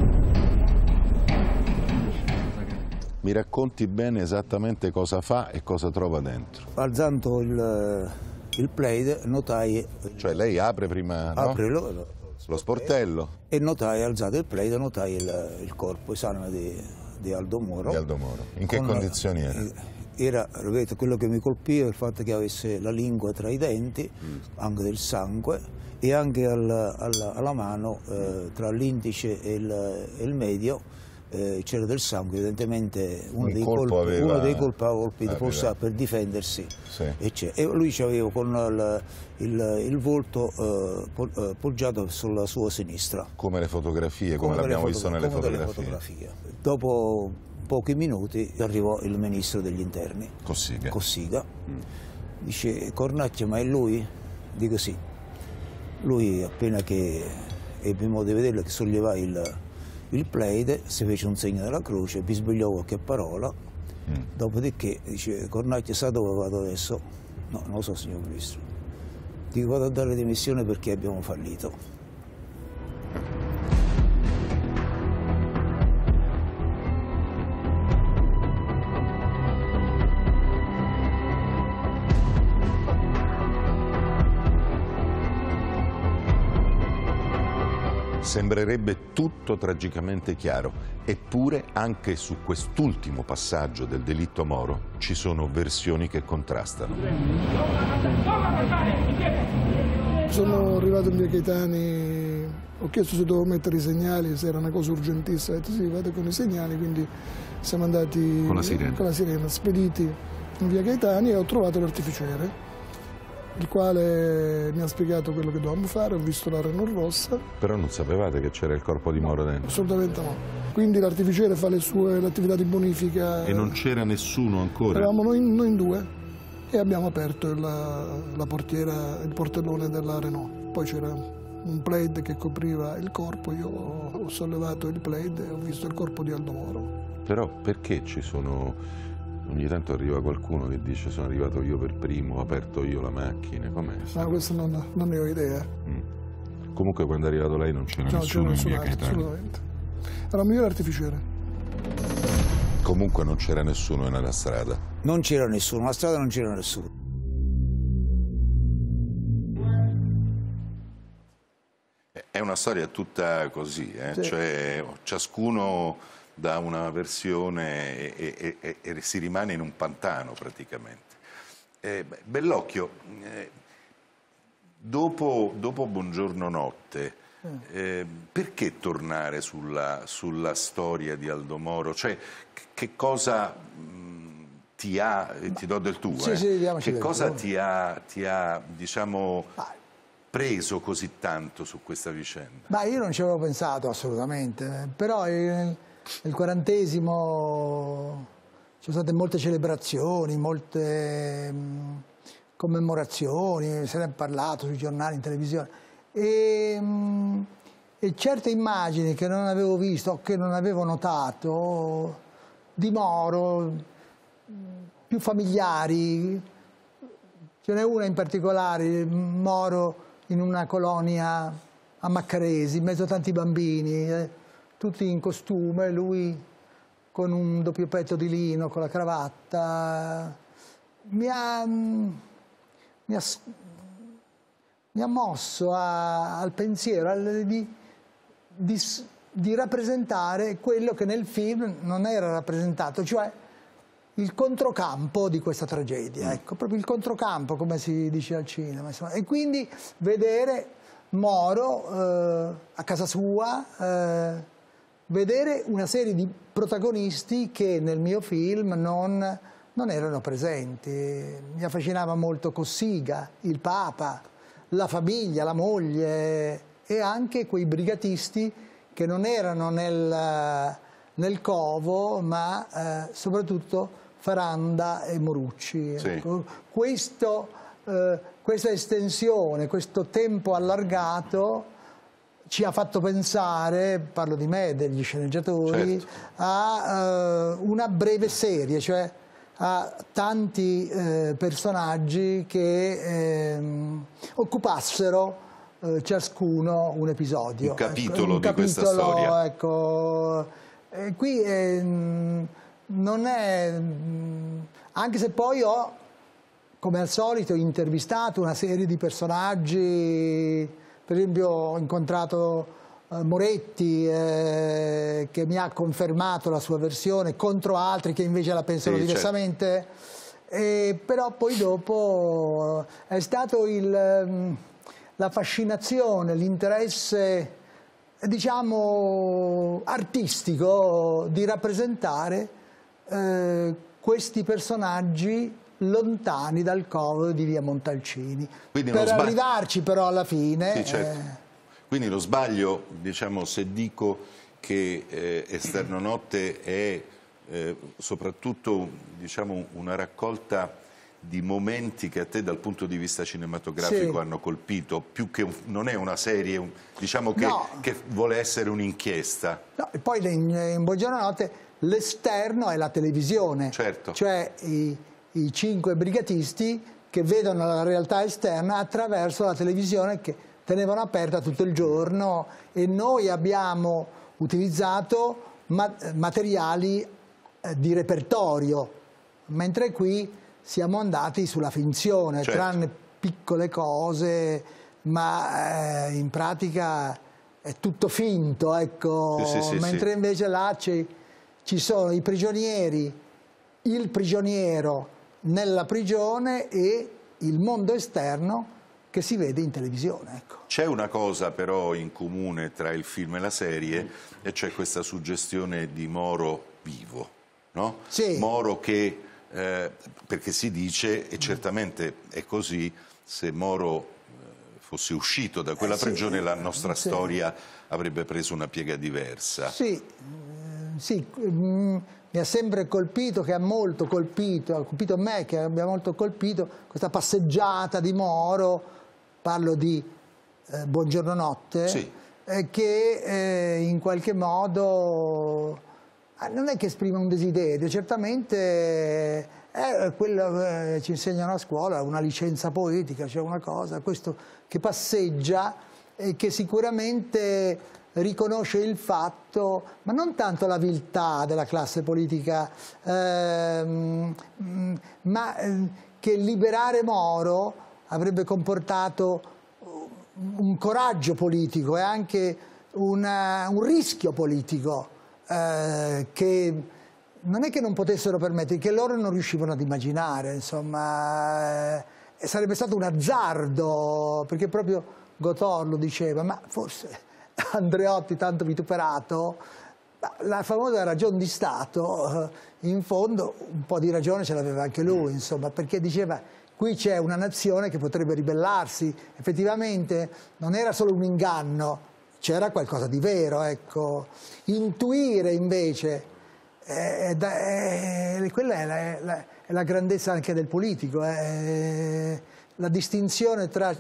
Mi racconti bene esattamente cosa fa e cosa trova dentro. Alzando il, il plaid, notai... Cioè lei apre prima, no? Apre lo, lo, lo sportello. E notai, alzato il plaid, notai il, il corpo esame di... di Aldo Moro. Di Aldo Moro. In che condizioni era? Era, ripeto, quello che mi colpiva il fatto che avesse la lingua tra i denti, mm. anche del sangue, e anche al, al, alla mano, eh, tra l'indice e il, e il medio, eh, c'era del sangue, evidentemente uno, Un dei, colpi, aveva, uno dei colpi aveva colpito, aveva. forse per difendersi. Sì. E, e lui aveva con il, il, il volto eh, poggiato sulla sua sinistra. Come le fotografie, come, come l'abbiamo visto nelle fotografie. fotografie. Dopo pochi minuti arrivò il ministro degli interni, Cossiga. Cossiga. Mm. Dice: Cornacchia, ma è lui? Dico sì. Lui, appena che ebbe modo di vederlo, che sollevai il, il plaid, si fece un segno della croce, bisbigliò qualche parola, mm. dopodiché dice: Cornacchia, sa dove vado adesso? No, non lo so, signor ministro. Dico: vado a dare dimissione perché abbiamo fallito. Sembrerebbe tutto tragicamente chiaro, eppure anche su quest'ultimo passaggio del delitto Moro ci sono versioni che contrastano. Sono arrivato in via Caetani, ho chiesto se dovevo mettere i segnali, se era una cosa urgentissima, ho detto sì, vado con i segnali, quindi siamo andati con la sirena, con la sirena spediti in via Caetani e ho trovato l'artificiere, il quale mi ha spiegato quello che dovevamo fare, ho visto la Renault rossa. Però non sapevate che c'era il corpo di Moro dentro? Assolutamente no. Quindi l'artificiere fa le sue l'attività di bonifica. E non c'era nessuno ancora? Eravamo noi, noi in due e abbiamo aperto il, la portiera, il portellone della Renault. Poi c'era un plaid che copriva il corpo, io ho sollevato il plaid e ho visto il corpo di Aldo Moro. Però perché ci sono... Ogni tanto arriva qualcuno che dice sono arrivato io per primo, ho aperto io la macchina, com'è? No, questo non, non ne ho idea. Mm. Comunque quando è arrivato lei non c'era no, nessuno in via Caetani. Assolutamente. Era un migliore artificiere. Comunque non c'era nessuno nella strada. Non c'era nessuno, la strada non c'era nessuno. È una storia tutta così, eh? Sì. Cioè ciascuno da una versione e, e, e, e si rimane in un pantano praticamente. Eh, Bellocchio, eh, dopo, dopo Buongiorno Notte, Eh, perché tornare sulla, sulla storia di Aldo Moro? Cioè, che cosa mh, ti ha, ti do del tuo, sì, eh? sì, che cosa tuo. ti ha, ti ha diciamo, preso così tanto su questa vicenda? Ma io non ci avevo pensato assolutamente, però il, il quarantesimo ci sono state molte celebrazioni, molte mh, commemorazioni, se ne è parlato sui giornali, in televisione. E, e certe immagini che non avevo visto, che non avevo notato, di Moro, più familiari, ce n'è una in particolare, Moro in una colonia a Maccaresi, in mezzo a tanti bambini, eh, tutti in costume, lui con un doppio petto di lino, con la cravatta, mi ha... Mi ha mi ha mosso a, al pensiero al, di, di, di rappresentare quello che nel film non era rappresentato, cioè il controcampo di questa tragedia, ecco, proprio il controcampo, come si dice al cinema, insomma. E quindi vedere Moro eh, a casa sua, eh, vedere una serie di protagonisti che nel mio film non, non erano presenti. Mi affascinava molto Cossiga, il Papa, la famiglia, la moglie e anche quei brigatisti che non erano nel, nel covo, ma eh, soprattutto Faranda e Morucci. Sì. Ecco, questo, eh, questa estensione, questo tempo allargato ci ha fatto pensare, parlo di me, degli sceneggiatori, certo, a uh, una breve serie, cioè a tanti eh, personaggi che eh, occupassero eh, ciascuno un episodio. Un capitolo, ecco, un di capitolo, questa storia. Ecco, e qui eh, non è... Anche se poi ho, come al solito, intervistato una serie di personaggi, per esempio ho incontrato Moretti eh, che mi ha confermato la sua versione contro altri che invece la pensano sì, diversamente, certo. E però poi dopo è stato il, la fascinazione, l'interesse diciamo artistico di rappresentare eh, questi personaggi lontani dal covo di via Montalcini. Quindi per arrivarci però alla fine... Sì, certo. eh, Quindi lo sbaglio, diciamo, se dico che eh, Esterno Notte è eh, soprattutto, diciamo, una raccolta di momenti che a te dal punto di vista cinematografico sì. hanno colpito, più che un, non è una serie, un, diciamo che, no. che vuole essere un'inchiesta. No, e poi in, in Buongiorno Notte l'esterno è la televisione, certo. cioè i, i cinque brigatisti che vedono la realtà esterna attraverso la televisione che tenevano aperta tutto il giorno, e noi abbiamo utilizzato ma materiali eh, di repertorio, mentre qui siamo andati sulla finzione, certo. tranne piccole cose, ma eh, in pratica è tutto finto, ecco. Sì, sì, mentre sì. invece là ci sono i prigionieri, il prigioniero nella prigione e il mondo esterno che si vede in televisione. Ecco. C'è una cosa però in comune tra il film e la serie, e c'è questa suggestione di Moro vivo, no? Sì. Moro che, eh, perché si dice, e certamente è così, se Moro fosse uscito da quella eh, prigione sì. la nostra sì. storia avrebbe preso una piega diversa. Sì, sì. Mm. Mi ha sempre colpito, che ha molto colpito, ha colpito me, che abbia molto colpito questa passeggiata di Moro, parlo di eh, Buongiorno Notte, sì. eh, che eh, in qualche modo eh, non è che esprime un desiderio, certamente è quello che eh, ci insegnano a scuola, una licenza poetica, cioè una cosa, questo che passeggia e che sicuramente riconosce il fatto, ma non tanto la viltà della classe politica, ehm, ma eh, che liberare Moro avrebbe comportato un coraggio politico e anche una, un rischio politico eh, che non è che non potessero permettere, che loro non riuscivano ad immaginare, insomma, eh, sarebbe stato un azzardo, perché proprio Gotor lo diceva, ma forse Andreotti tanto vituperato, la famosa ragione di Stato, in fondo un po' di ragione ce l'aveva anche lui, insomma, perché diceva qui c'è una nazione che potrebbe ribellarsi. Effettivamente non era solo un inganno, c'era qualcosa di vero, ecco. Intuire invece, eh, è, è, quella è la, è, la, è la grandezza anche del politico, eh. La distinzione tra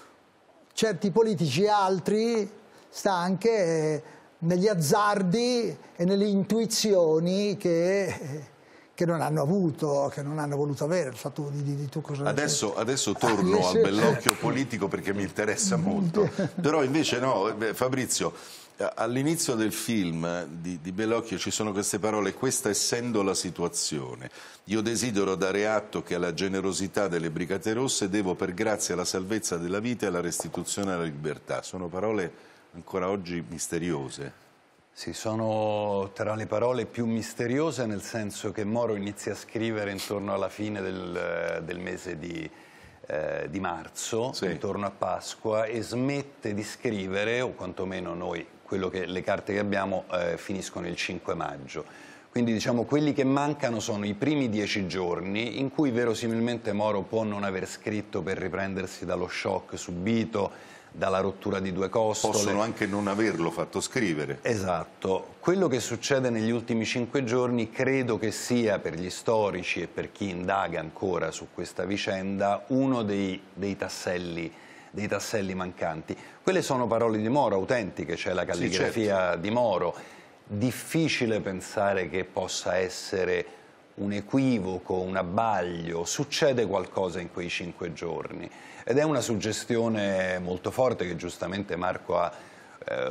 certi politici e altri sta anche eh, negli azzardi e nelle intuizioni che... che non hanno avuto, che non hanno voluto avere. So, tu, di, di, tu cosa adesso, adesso torno al bellocchio politico perché mi interessa molto, però invece no, Fabrizio, all'inizio del film di, di Bellocchio ci sono queste parole: questa essendo la situazione, io desidero dare atto che alla generosità delle Brigate Rosse devo per grazia la salvezza della vita e la restituzione alla libertà. Sono parole ancora oggi misteriose. Sì, sono tra le parole più misteriose, nel senso che Moro inizia a scrivere intorno alla fine del, del mese di, eh, di marzo, sì, intorno a Pasqua, e smette di scrivere, o quantomeno noi, quello che, le carte che abbiamo, eh, finiscono il cinque maggio. Quindi diciamo quelli che mancano sono i primi dieci giorni in cui verosimilmente Moro può non aver scritto per riprendersi dallo shock subito, dalla rottura di due costole. Possono anche non averlo fatto scrivere. Esatto. Quello che succede negli ultimi cinque giorni credo che sia, per gli storici e per chi indaga ancora su questa vicenda, uno dei, dei, tasselli, dei tasselli mancanti. Quelle sono parole di Moro, autentiche, c'è la calligrafia, sì, certo, di Moro. Difficile pensare che possa essere un equivoco, un abbaglio, succede qualcosa in quei cinque giorni. Ed è una suggestione molto forte che giustamente Marco ha eh,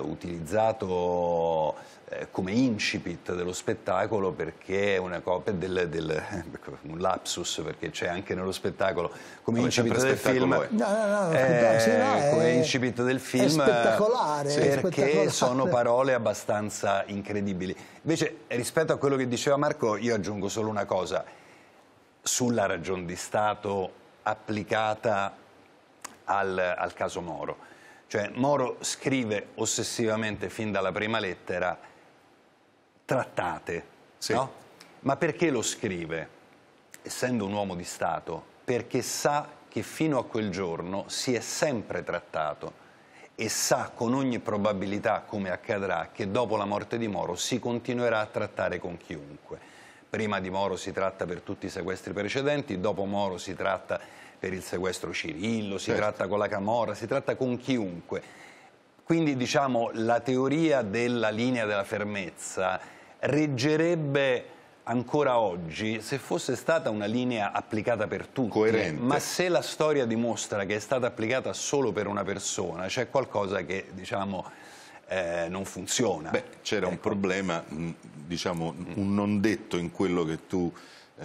utilizzato eh, come incipit dello spettacolo, perché è una copia del, del un lapsus, perché c'è anche nello spettacolo come Come incipit del film. è. No, no, no, eh, sì, no, è, come incipit del film, è spettacolare, perché è spettacolare. sono parole abbastanza incredibili. Invece, rispetto a quello che diceva Marco, io aggiungo solo una cosa sulla ragion di Stato applicata Al, al caso Moro. Cioè Moro scrive ossessivamente fin dalla prima lettera trattate, sì, no? Ma perché lo scrive? Essendo un uomo di Stato, perché sa che fino a quel giorno si è sempre trattato e sa con ogni probabilità, come accadrà, che dopo la morte di Moro si continuerà a trattare con chiunque. Prima di Moro si tratta per tutti i sequestri precedenti, dopo Moro si tratta per il sequestro Cirillo, si, certo, tratta con la Camorra, si tratta con chiunque. Quindi diciamo la teoria della linea della fermezza reggerebbe ancora oggi se fosse stata una linea applicata per tutti, coerente. Ma se la storia dimostra che è stata applicata solo per una persona, c'è qualcosa che diciamo eh, non funziona. Beh, c'era ecco. un problema, diciamo un non detto in quello che tu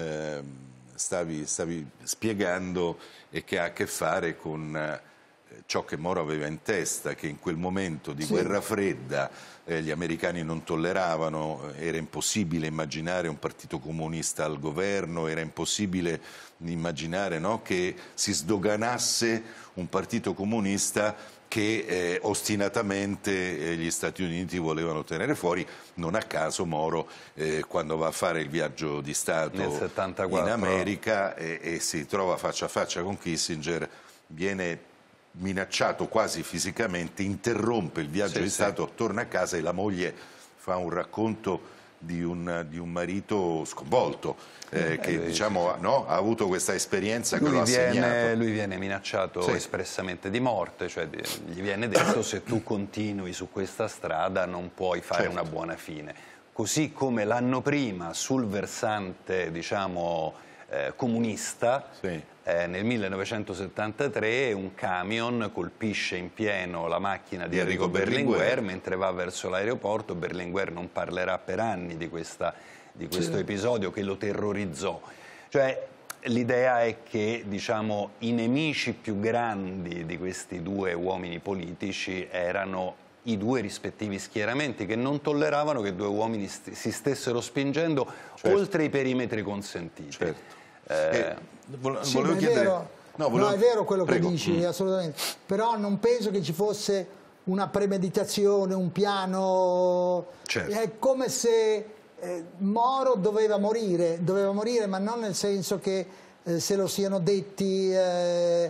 eh, Stavi, stavi spiegando, e che ha a che fare con eh, ciò che Moro aveva in testa, che in quel momento di, sì, guerra fredda eh, gli americani non tolleravano, era impossibile immaginare un partito comunista al governo, era impossibile immaginare, no, che si sdoganasse un partito comunista che eh, ostinatamente eh, gli Stati Uniti volevano tenere fuori. Non a caso Moro eh, quando va a fare il viaggio di Stato nel settantaquattro in America e, e si trova faccia a faccia con Kissinger, viene minacciato quasi fisicamente, interrompe il viaggio, sì, di Stato, sì, torna a casa e la moglie fa un racconto di un, di un marito sconvolto, eh, che eh, diciamo, no, ha avuto questa esperienza che lo ha viene, segnato. Lui viene minacciato, sì, espressamente di morte, cioè gli viene detto se tu continui su questa strada non puoi fare, certo, una buona fine. Così come l'anno prima sul versante diciamo eh, comunista, sì, eh, nel millenovecentosettantatré un camion colpisce in pieno la macchina di, di Enrico, Enrico Berlinguer, Berlinguer mentre va verso l'aeroporto. Berlinguer non parlerà per anni di, questa, di questo, sì, episodio che lo terrorizzò. Cioè l'idea è che diciamo, i nemici più grandi di questi due uomini politici erano i due rispettivi schieramenti, che non tolleravano che due uomini st si stessero spingendo, certo, oltre i perimetri consentiti. Certo. Eh, eh, vo sì, volevo è chiedere... vero, no, volevo... no, è vero quello Prego. che dici, mm. assolutamente. Però non penso che ci fosse una premeditazione, un piano, certo. È come se eh, Moro doveva morire, doveva morire, ma non nel senso che eh, se lo siano detti eh,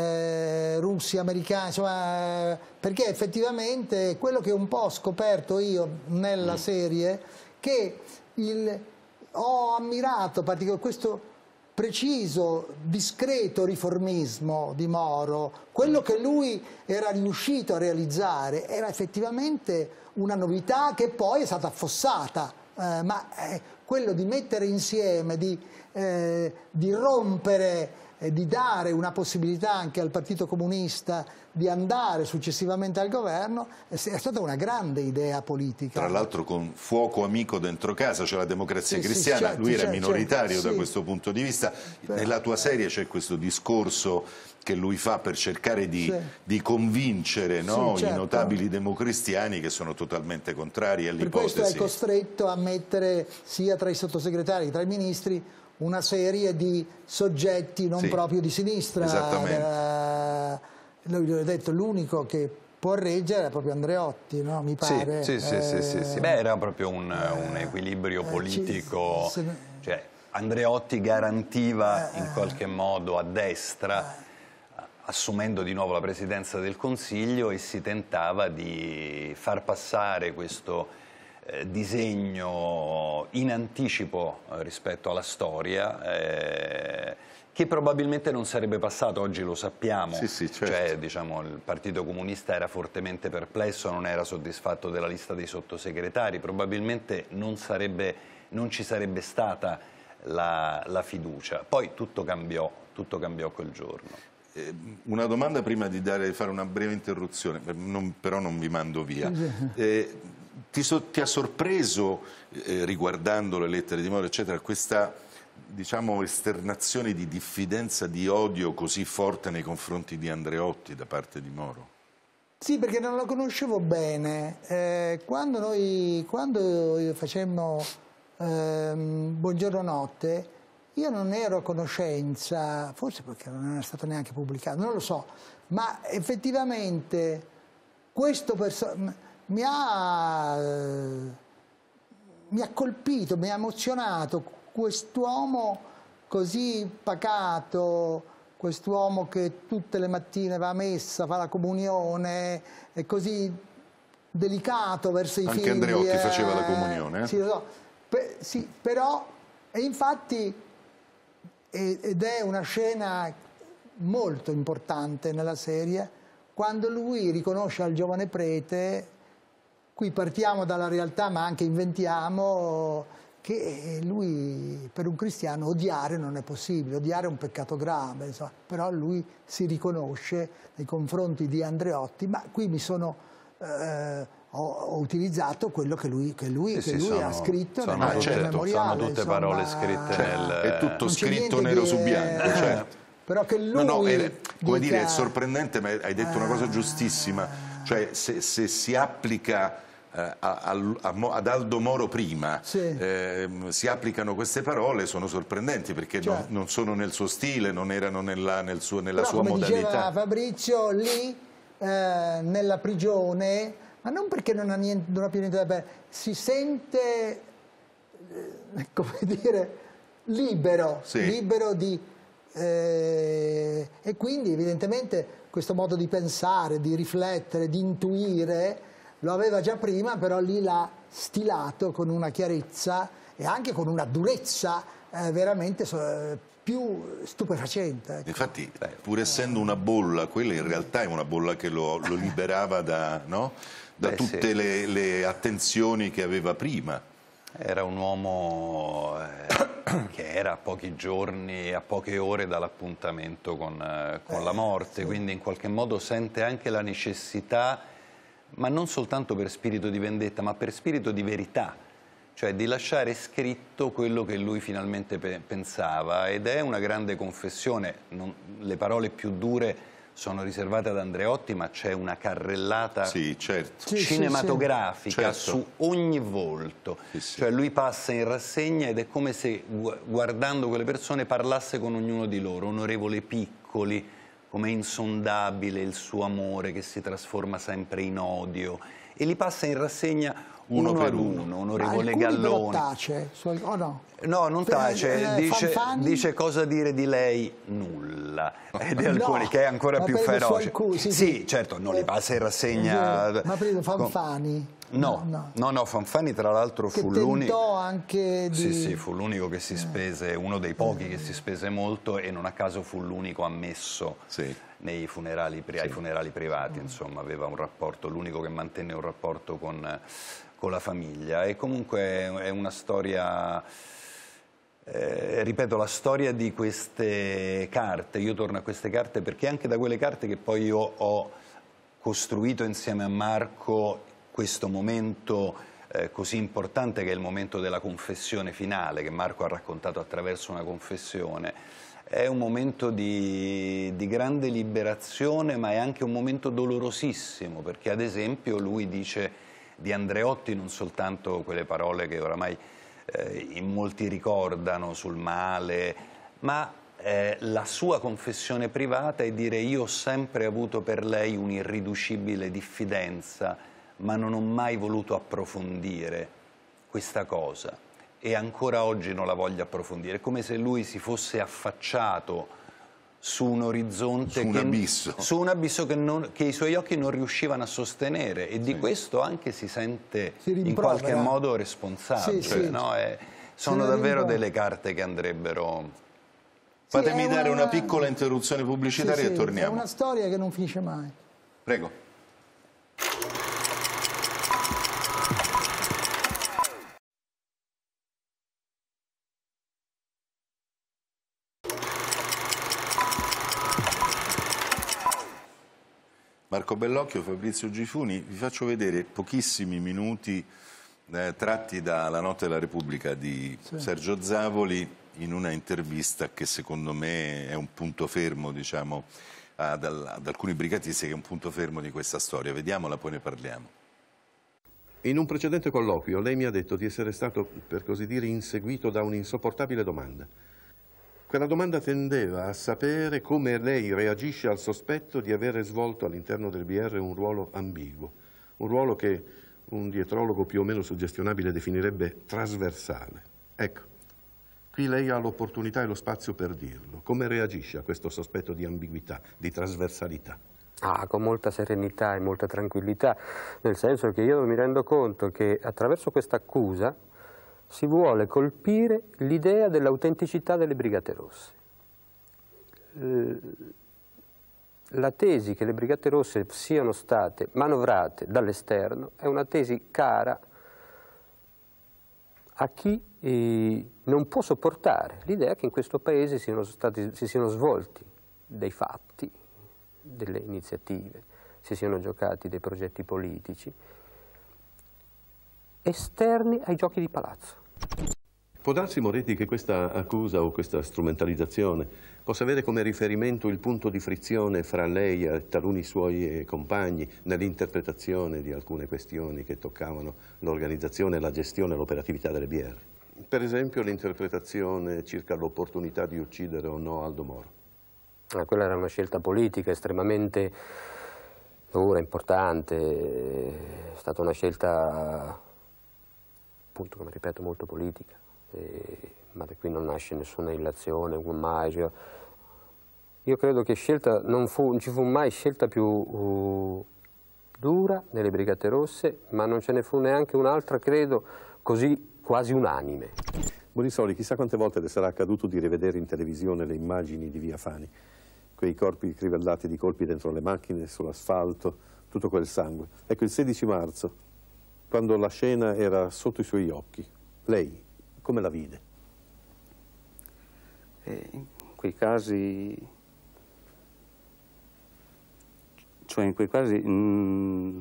eh, russi, americani, insomma, eh, perché effettivamente quello che un po' ho scoperto io nella mm. serie, che il, ho ammirato particolarmente questo preciso, discreto riformismo di Moro. Quello che lui era riuscito a realizzare era effettivamente una novità che poi è stata affossata, eh, ma eh, quello di mettere insieme, di, eh, di rompere, eh, di dare una possibilità anche al Partito Comunista di andare successivamente al governo, è stata una grande idea politica. Tra l'altro con fuoco amico dentro casa, cioè la Democrazia sì, Cristiana, sì, certo, lui era certo, minoritario certo, da sì. questo punto di vista. Nella tua serie c'è questo discorso che lui fa per cercare di, sì. di convincere no, sì, certo. i notabili democristiani che sono totalmente contrari all'ipotesi. Per questo è costretto a mettere sia tra i sottosegretari che tra i ministri una serie di soggetti non sì. proprio di sinistra. Esattamente. Lui gli ho detto, l'unico che può reggere è proprio Andreotti, no? Mi pare. Sì, sì, eh, sì, sì, sì. Beh, era proprio un, un equilibrio politico. Ci, se... Cioè, Andreotti garantiva in qualche modo a destra, assumendo di nuovo la presidenza del Consiglio, e si tentava di far passare questo eh, disegno in anticipo eh, rispetto alla storia, eh, che probabilmente non sarebbe passato, oggi lo sappiamo, sì, sì, certo. Cioè, diciamo, il Partito Comunista era fortemente perplesso, non era soddisfatto della lista dei sottosegretari, probabilmente non, sarebbe, non ci sarebbe stata la, la fiducia. Poi tutto cambiò, tutto cambiò quel giorno. Eh, una domanda prima di dare, fare una breve interruzione, non, però non vi mando via. Eh, ti, so, ti ha sorpreso, eh, riguardando le lettere di Moro, eccetera, questa diciamo esternazione di diffidenza, di odio così forte nei confronti di Andreotti da parte di Moro? Sì, perché non lo conoscevo bene. Eh, quando noi quando facemmo ehm, Buongiorno Notte, io non ero a conoscenza, forse perché non era stato neanche pubblicato, non lo so, ma effettivamente questo personaggio mi ha, eh, mi ha colpito, mi ha emozionato. Quest'uomo così pacato, quest'uomo che tutte le mattine va a messa, fa la comunione, è così delicato verso i Anche figli. Anche Andreotti eh, faceva la comunione. Eh? Sì, lo so. Pe sì, però, e infatti, ed è una scena molto importante nella serie, quando lui riconosce al giovane prete, qui partiamo dalla realtà ma anche inventiamo, che lui, per un cristiano, odiare non è possibile, odiare è un peccato grave, insomma. Però lui si riconosce nei confronti di Andreotti, ma qui mi sono, eh, ho, ho utilizzato quello che lui, che lui, sì, che sì, lui sono, ha scritto sono nella tutte, memoriale. Sono tutte insomma, parole scritte cioè, nel... È tutto scritto nero su bianco, eh, cioè. Però che lui no, no, è, come dica, dire, è sorprendente, ma hai detto una cosa giustissima, cioè se, se si applica eh, a, a, ad Aldo Moro prima, sì. eh, si applicano queste parole, sono sorprendenti perché cioè, non, non sono nel suo stile, non erano nella, nel suo, nella però, sua come modalità. Diceva Fabrizio, lì eh, nella prigione, ma non perché non ha, niente, non ha più niente da bere, si sente, eh, come dire, libero, sì. libero di... Eh, e quindi evidentemente questo modo di pensare, di riflettere, di intuire lo aveva già prima, però lì l'ha stilato con una chiarezza e anche con una durezza eh, veramente eh, più stupefacente. Ecco. Infatti, pur essendo una bolla, quella in realtà è una bolla che lo, lo liberava da, no? da Beh, tutte sì. le, le attenzioni che aveva prima. Era un uomo eh, che era a pochi giorni, a poche ore dall'appuntamento con, eh, con eh, la morte, sì. Quindi in qualche modo sente anche la necessità, ma non soltanto per spirito di vendetta, ma per spirito di verità, cioè di lasciare scritto quello che lui finalmente pe pensava, ed è una grande confessione. Non, le parole più dure sono riservate ad Andreotti, ma c'è una carrellata sì, certo. cinematografica sì, sì. su ogni volto, sì, sì. Cioè lui passa in rassegna ed è come se guardando quelle persone parlasse con ognuno di loro. Onorevole Piccoli, com'è insondabile il suo amore che si trasforma sempre in odio, e li passa in rassegna uno, uno per uno, uno onorevole Galloni. Ma tace, o no? No, non tace, eh, dice, dice cosa dire di lei, nulla, e di alcuni, no, che è ancora più feroce. Cui, sì, sì, sì, certo, non li passa in rassegna. Ma prima Fanfani? No, no, no, no, Fanfani tra l'altro fu l'unico anche di... Sì, sì, fu l'unico che si spese, uno dei pochi che si spese molto, e non a caso fu l'unico ammesso sì. nei funerali, sì. ai funerali privati, insomma, aveva un rapporto, l'unico che mantenne un rapporto con, con la famiglia. E comunque è una storia, eh, ripeto, la storia di queste carte. Io torno a queste carte perché anche da quelle carte che poi io ho costruito insieme a Marco questo momento eh, così importante, che è il momento della confessione finale, che Marco ha raccontato attraverso una confessione. È un momento di, di grande liberazione, ma è anche un momento dolorosissimo, perché ad esempio lui dice di Andreotti non soltanto quelle parole che oramai eh, in molti ricordano sul male, ma eh, la sua confessione privata è dire: io ho sempre avuto per lei un'irriducibile diffidenza, ma non ho mai voluto approfondire questa cosa, e ancora oggi non la voglio approfondire. È come se lui si fosse affacciato su un orizzonte, su un che, abisso, su un abisso che, non, che i suoi occhi non riuscivano a sostenere, e di sì. questo anche si sente si in qualche modo responsabile. Sì, sì. No? È, sono davvero delle carte che andrebbero... Fatemi sì, dare una... una piccola interruzione pubblicitaria sì, e sì, torniamo. È una storia che non finisce mai. Prego. Marco Bellocchio, Fabrizio Gifuni, vi faccio vedere pochissimi minuti eh, tratti dalla Notte della Repubblica di sì. Sergio Zavoli, in una intervista che secondo me è un punto fermo, diciamo, ad, ad alcuni brigatisti, che è un punto fermo di questa storia. Vediamola, poi ne parliamo. In un precedente colloquio lei mi ha detto di essere stato, per così dire, inseguito da un'insopportabile domanda. Quella domanda tendeva a sapere come lei reagisce al sospetto di avere svolto all'interno del B R un ruolo ambiguo, un ruolo che un dietrologo più o meno suggestionabile definirebbe trasversale. Ecco, qui lei ha l'opportunità e lo spazio per dirlo. Come reagisce a questo sospetto di ambiguità, di trasversalità? Ah, con molta serenità e molta tranquillità, nel senso che io mi rendo conto che attraverso questa accusa si vuole colpire l'idea dell'autenticità delle Brigate Rosse. La tesi che le Brigate Rosse siano state manovrate dall'esterno è una tesi cara a chi eh, non può sopportare l'idea che in questo Paese siano stati, si siano svolti dei fatti, delle iniziative, si siano giocati dei progetti politici esterni ai giochi di palazzo. Può darsi, Moretti, che questa accusa o questa strumentalizzazione possa avere come riferimento il punto di frizione fra lei e taluni suoi compagni nell'interpretazione di alcune questioni che toccavano l'organizzazione, la gestione e l'operatività delle B R? Per esempio l'interpretazione circa l'opportunità di uccidere o no Aldo Moro. Ah, quella era una scelta politica estremamente dura, importante, è stata una scelta, appunto, come ripeto, molto politica, e, ma da qui non nasce nessuna illazione, un magio. Io credo che scelta non, fu, non ci fu mai scelta più uh, dura nelle Brigate Rosse, ma non ce ne fu neanche un'altra, credo, così quasi unanime. Bonisoli, chissà quante volte le sarà accaduto di rivedere in televisione le immagini di Via Fani, quei corpi crivellati di colpi dentro le macchine, sull'asfalto, tutto quel sangue. Ecco, il sedici marzo, quando la scena era sotto i suoi occhi, lei come la vide? Eh, in quei casi, cioè in quei casi, mm,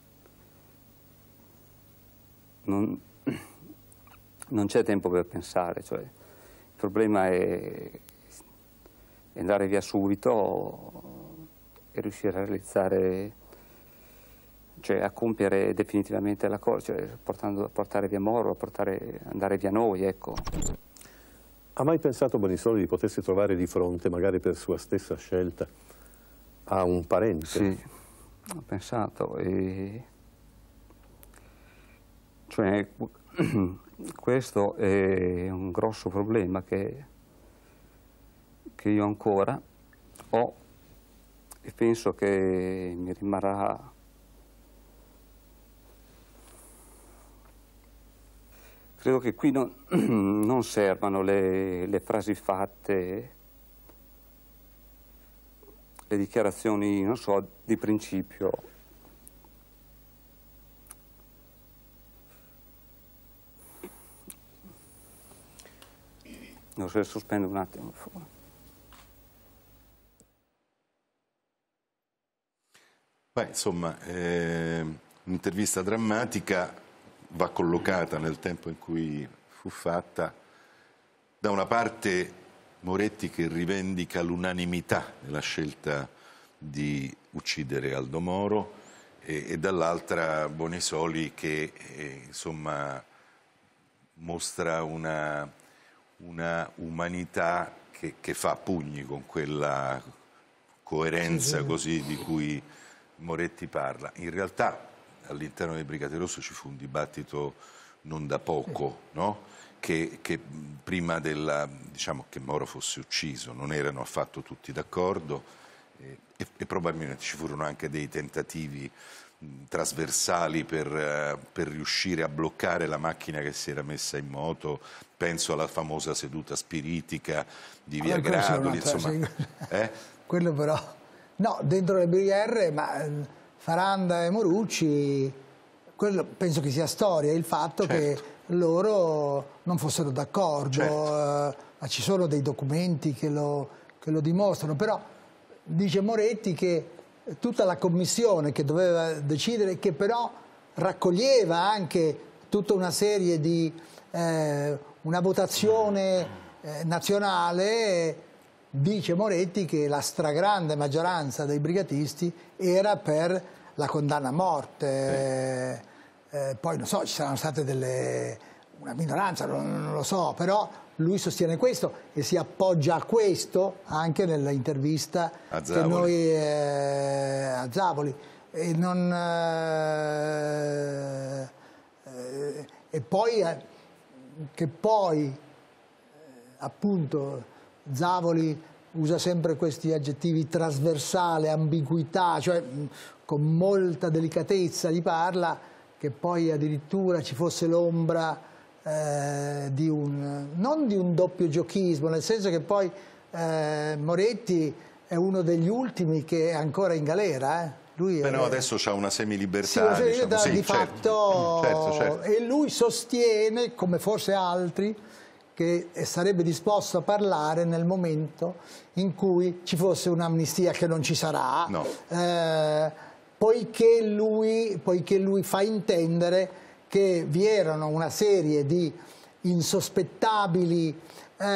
non, non c'è tempo per pensare, cioè, il problema è andare via subito e riuscire a realizzare, cioè a compiere definitivamente la cosa, cioè portando, portare via Moro, portare, andare via noi, ecco. Ha mai pensato Bonisoli di potersi trovare di fronte, magari per sua stessa scelta, ha un parente? Sì, ho pensato. E... Cioè, questo è un grosso problema che, che io ancora ho e penso che mi rimarrà. Credo che qui non, non servano le, le frasi fatte, le dichiarazioni, non so, di principio. Non so, sospendo un attimo. Beh, insomma, eh, un'intervista drammatica, va collocata nel tempo in cui fu fatta. Da una parte Moretti che rivendica l'unanimità nella scelta di uccidere Aldo Moro e, e dall'altra Bonisoli che eh, insomma mostra una, una umanità che, che fa pugni con quella coerenza sì, sì. così di cui Moretti parla. In realtà all'interno del Brigate Rosso ci fu un dibattito non da poco, sì. no? che, che prima della, diciamo, che Moro fosse ucciso non erano affatto tutti d'accordo eh, e, e probabilmente ci furono anche dei tentativi mh, trasversali per, uh, per riuscire a bloccare la macchina che si era messa in moto. Penso alla famosa seduta spiritica di Via allora, Gradoli, insomma. Sì. Eh? Quello però... No, dentro le B R, ma Faranda e Morucci, quello penso che sia storia, il fatto certo. che loro non fossero d'accordo, certo. eh, ci sono dei documenti che lo, che lo dimostrano, però dice Moretti che tutta la commissione che doveva decidere, che però raccoglieva anche tutta una serie di, eh, una votazione eh, nazionale. Dice Moretti che la stragrande maggioranza dei brigatisti era per la condanna a morte, sì. eh, poi non so, ci saranno state delle, una minoranza, non, non lo so, però lui sostiene questo e si appoggia a questo anche nell'intervista che noi eh, a Zavoli. E, non, eh, eh, e poi eh, che poi eh, appunto Zavoli usa sempre questi aggettivi: trasversale, ambiguità, cioè mh, con molta delicatezza gli parla che poi addirittura ci fosse l'ombra eh, di un, non di un doppio giochismo, nel senso che poi eh, Moretti è uno degli ultimi che è ancora in galera, eh. Lui Beh, è, no, adesso c'ha una semilibertà, sì, una semilibertà diciamo, di sì, fatto, certo, certo, certo. E lui sostiene, come forse altri, che sarebbe disposto a parlare nel momento in cui ci fosse un'amnistia, che non ci sarà, no. eh, poiché, lui, poiché lui fa intendere che vi erano una serie di insospettabili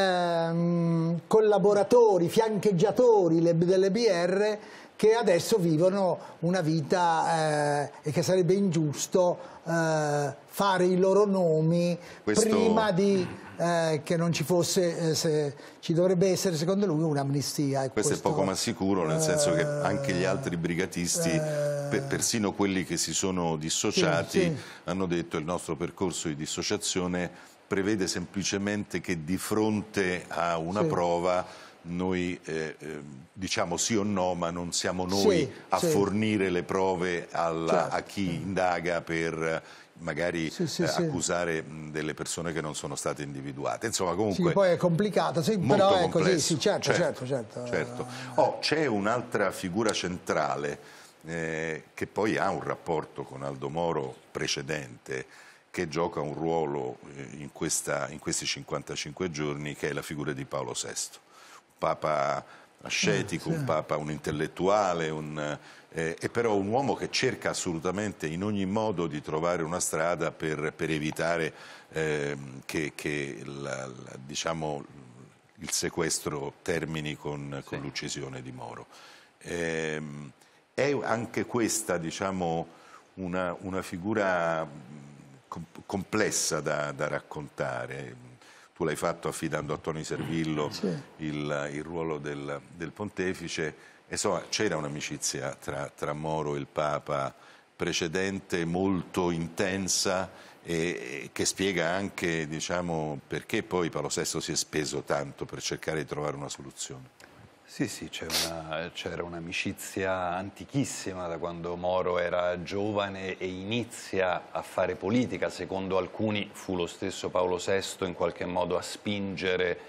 ehm, collaboratori, fiancheggiatori delle B R che adesso vivono una vita eh, e che sarebbe ingiusto eh, fare i loro nomi Questo... prima di... Eh, che non ci fosse, eh, se, ci dovrebbe essere secondo lui un'amnistia. Questo, questo è poco ma sicuro, nel eh, senso che anche gli altri brigatisti, eh, per, persino quelli che si sono dissociati, sì, sì. hanno detto che il nostro percorso di dissociazione prevede semplicemente che di fronte a una sì. prova noi eh, eh, diciamo sì o no, ma non siamo noi sì, a sì. fornire le prove alla, certo. a chi indaga per magari sì, sì, eh, sì. accusare mh, delle persone che non sono state individuate. Insomma, comunque sì, poi è complicato, sì, però è così, sì, certo, certo, certo. certo. Oh, c'è un'altra figura centrale eh, che poi ha un rapporto con Aldo Moro precedente, che gioca un ruolo eh, in, questa, in questi cinquantacinque giorni, che è la figura di Paolo sesto. Un papa ascetico, eh, sì. un papa, un intellettuale, un, eh, e però un uomo che cerca assolutamente in ogni modo di trovare una strada per, per evitare eh, che, che la, la, diciamo, il sequestro termini con, con sì. l'uccisione di Moro. Eh, è anche questa, diciamo, una, una figura complessa da, da raccontare. tu l'hai fatto affidando a Tony Servillo sì. il, il ruolo del, del pontefice, insomma c'era un'amicizia tra, tra Moro e il Papa precedente, molto intensa, e che spiega anche, diciamo, perché poi Paolo sesto si è speso tanto per cercare di trovare una soluzione. Sì, sì, c'era un'amicizia antichissima da quando Moro era giovane e inizia a fare politica. Secondo alcuni fu lo stesso Paolo sesto in qualche modo a spingere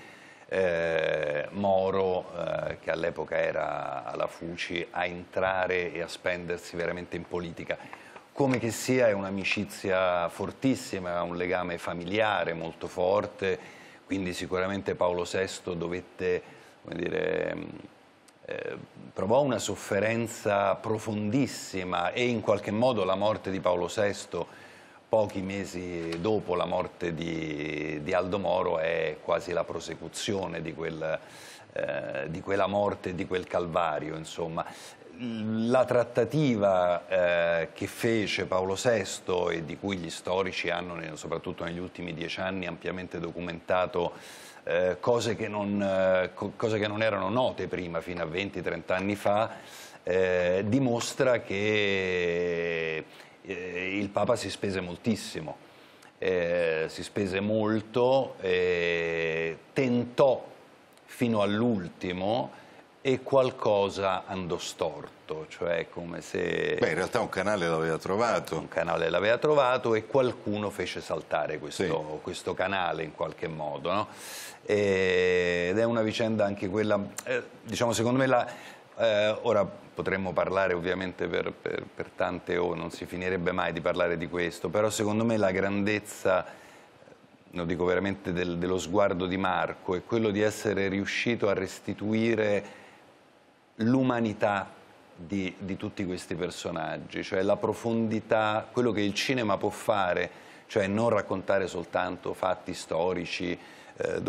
eh, Moro, eh, che all'epoca era alla Fuci, a entrare e a spendersi veramente in politica. Come che sia, è un'amicizia fortissima, un legame familiare molto forte, quindi sicuramente Paolo sesto dovette... come dire, eh, provò una sofferenza profondissima, e in qualche modo la morte di Paolo sesto, pochi mesi dopo la morte di, di Aldo Moro, è quasi la prosecuzione di, quel, eh, di quella morte, di quel calvario, insomma. La trattativa eh, che fece Paolo sesto, e di cui gli storici hanno, soprattutto negli ultimi dieci anni, ampiamente documentato Eh, cose, che non, eh, co cose che non erano note prima, fino a venti trenta anni fa, eh, dimostra che eh, il Papa si spese moltissimo, eh, si spese molto, eh, tentò fino all'ultimo e qualcosa andò storto, cioè come se... Beh, in realtà un canale l'aveva trovato. Un canale l'aveva trovato e qualcuno fece saltare questo, sì. questo canale in qualche modo, no? Ed è una vicenda anche quella, eh, diciamo, secondo me, la, eh, ora potremmo parlare ovviamente per, per, per tante ore, non si finirebbe mai di parlare di questo, però secondo me la grandezza, lo dico veramente, del, dello sguardo di Marco è quello di essere riuscito a restituire l'umanità di, di tutti questi personaggi, cioè la profondità, quello che il cinema può fare, cioè non raccontare soltanto fatti storici eh,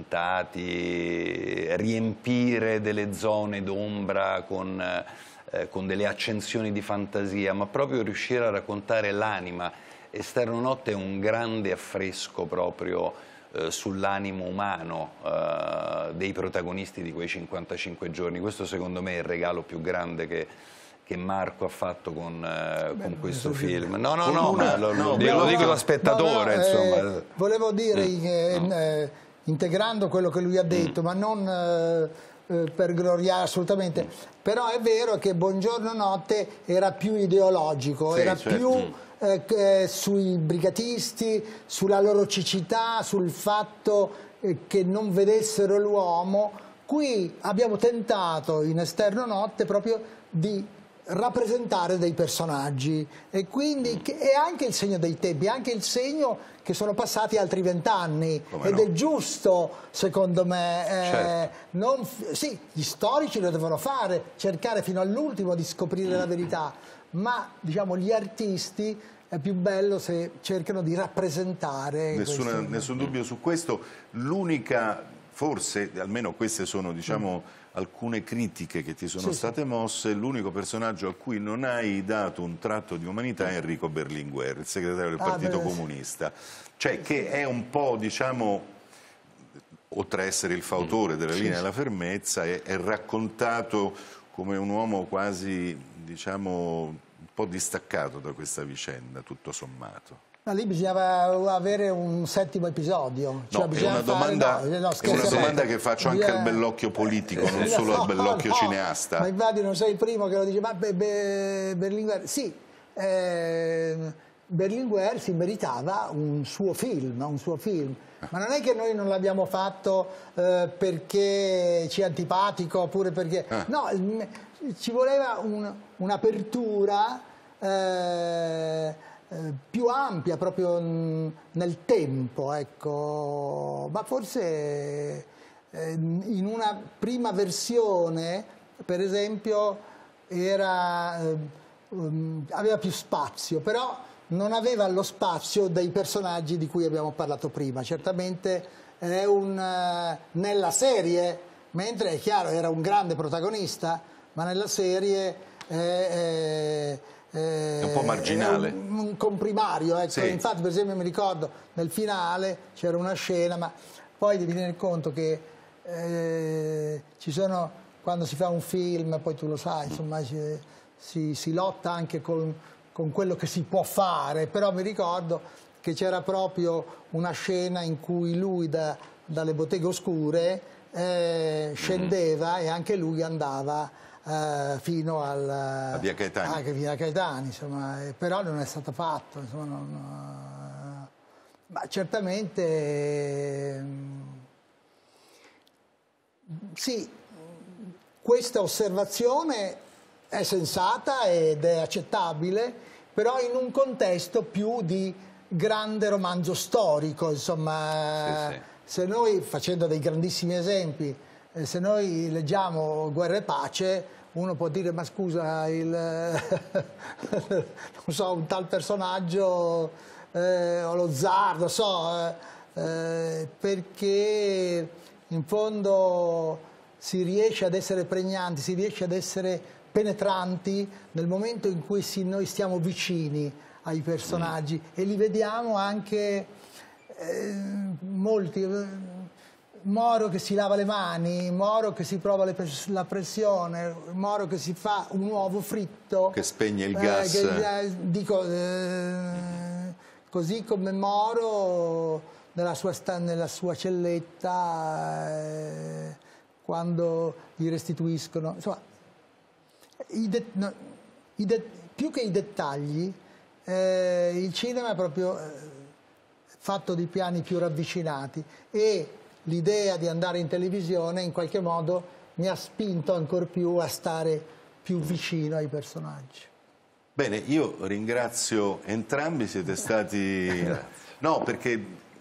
documentati, riempire delle zone d'ombra con, eh, con delle accensioni di fantasia, ma proprio riuscire a raccontare l'anima. Esterno Notte è un grande affresco proprio eh, sull'animo umano eh, dei protagonisti di quei cinquantacinque giorni. Questo secondo me è il regalo più grande che, che Marco ha fatto con, eh, Beh, con questo film. No, no, no, ma lo, no, lo, lo dico da spettatore. No, no, insomma. Eh, volevo dire, eh, no. eh, integrando quello che lui ha detto, mm. ma non... Eh, per gloriare assolutamente, mm. però è vero che Buongiorno Notte era più ideologico, sì, era certo. più eh, eh, sui brigatisti, sulla loro cecità, sul fatto eh, che non vedessero l'uomo. Qui abbiamo tentato in Esterno Notte proprio di rappresentare dei personaggi, e quindi che è anche il segno dei tempi, anche il segno che sono passati altri vent'anni, ed no? è giusto, secondo me, eh, certo. non, sì, gli storici lo devono fare, cercare fino all'ultimo di scoprire la verità, ma diciamo gli artisti è più bello se cercano di rappresentare. Nessuna, questo. Nessun dubbio su questo. L'unica, forse, almeno queste sono, diciamo, mm. alcune critiche che ti sono sì, state sì. mosse, l'unico personaggio a cui non hai dato un tratto di umanità è Enrico Berlinguer, il segretario del ah, Partito beh, Comunista, cioè che è un po', diciamo, oltre a essere il fautore della linea sì, della fermezza, è, è raccontato come un uomo quasi, diciamo, un po' distaccato da questa vicenda, tutto sommato. Ma lì bisognava avere un settimo episodio. Cioè no, è una domanda, fare, no, no, è una domanda che faccio anche al bellocchio politico, non solo no, al bellocchio no, cineasta. Ma infatti non sei il primo che lo dice, ma be, be, Berlinguer, sì, eh, Berlinguer si meritava un suo film, un suo film. Ma non è che noi non l'abbiamo fatto eh, perché ci è antipatico, oppure perché... Ah. No, ci voleva un'apertura... Eh, Eh, più ampia proprio nel tempo, ecco, ma forse eh, in una prima versione, per esempio, era, eh, um, aveva più spazio, però non aveva lo spazio dei personaggi di cui abbiamo parlato prima. Certamente è un, uh, nella serie, mentre è chiaro era un grande protagonista, ma nella serie è, è un po' marginale, un, un comprimario, ecco. Sì. Infatti, per esempio, mi ricordo nel finale c'era una scena, ma poi devi tenere conto che eh, ci sono, quando si fa un film, poi tu lo sai, insomma, ci, si, si lotta anche con, con quello che si può fare, però mi ricordo che c'era proprio una scena in cui lui da, dalle botteghe oscure eh, scendeva mm-hmm. e anche lui andava eh, fino al, a Via Caetani, anche via Caetani insomma, eh, però non è stato fatto, insomma, non, eh, ma certamente eh, sì, questa osservazione è sensata ed è accettabile, però in un contesto più di grande romanzo storico, insomma, sì, sì. Se noi, facendo dei grandissimi esempi, eh, se noi leggiamo Guerra e Pace, uno può dire, ma scusa, il, non so, un tal personaggio, eh, o lo zar, lo so, eh, perché in fondo si riesce ad essere pregnanti, si riesce ad essere penetranti nel momento in cui si, noi stiamo vicini ai personaggi mm. e li vediamo anche eh, molti, eh, Moro che si lava le mani, Moro che si prova le, la pressione, Moro che si fa un uovo fritto, che spegne il eh, gas, che, eh, dico, eh, così come Moro nella sua, nella sua celletta eh, quando gli restituiscono, insomma, i de, no, i de, più che i dettagli, Eh, il cinema è proprio eh, fatto di piani più ravvicinati e l'idea di andare in televisione in qualche modo mi ha spinto ancor più a stare più vicino ai personaggi. Bene, io ringrazio entrambi, siete stati... no, perché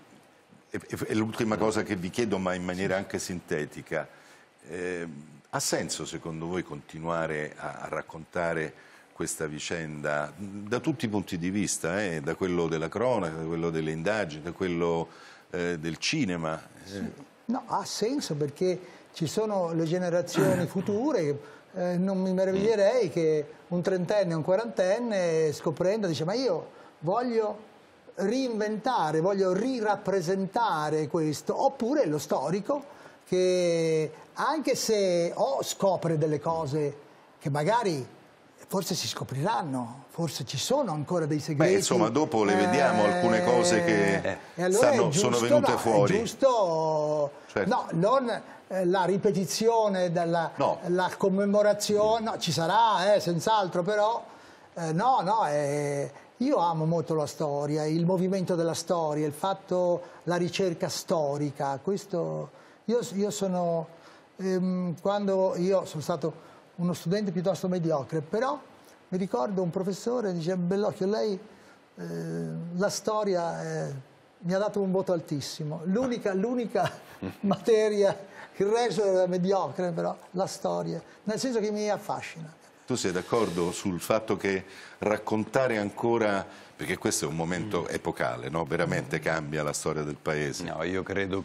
è, è l'ultima cosa che vi chiedo, ma in maniera anche sintetica. Eh, ha senso secondo voi continuare a, a raccontare questa vicenda da tutti i punti di vista, eh? Da quello della cronaca, da quello delle indagini, da quello eh, del cinema? Sì. No, ha senso perché ci sono le generazioni future, eh, non mi meraviglierei che un trentenne o un quarantenne scoprendo dice ma io voglio reinventare, voglio rirappresentare questo, oppure lo storico che anche se o scopre delle cose che magari forse si scopriranno, forse ci sono ancora dei segreti. Beh, insomma, dopo le vediamo eh, alcune cose che eh, allora stanno, giusto, sono venute no, fuori. È giusto, certo. No, non eh, la ripetizione, della, no. la commemorazione, no, ci sarà, eh, senz'altro, però eh, no, no, eh, io amo molto la storia, il movimento della storia, il fatto, la ricerca storica, questo, io, io sono, ehm, quando io sono stato uno studente piuttosto mediocre, però mi ricordo un professore dice Bellocchio, lei eh, la storia eh, mi ha dato un voto altissimo, l'unica materia, il resto era mediocre, però la storia, nel senso che mi affascina. Tu sei d'accordo sul fatto che raccontare ancora, perché questo è un momento epocale, no? Veramente cambia la storia del paese. No, io credo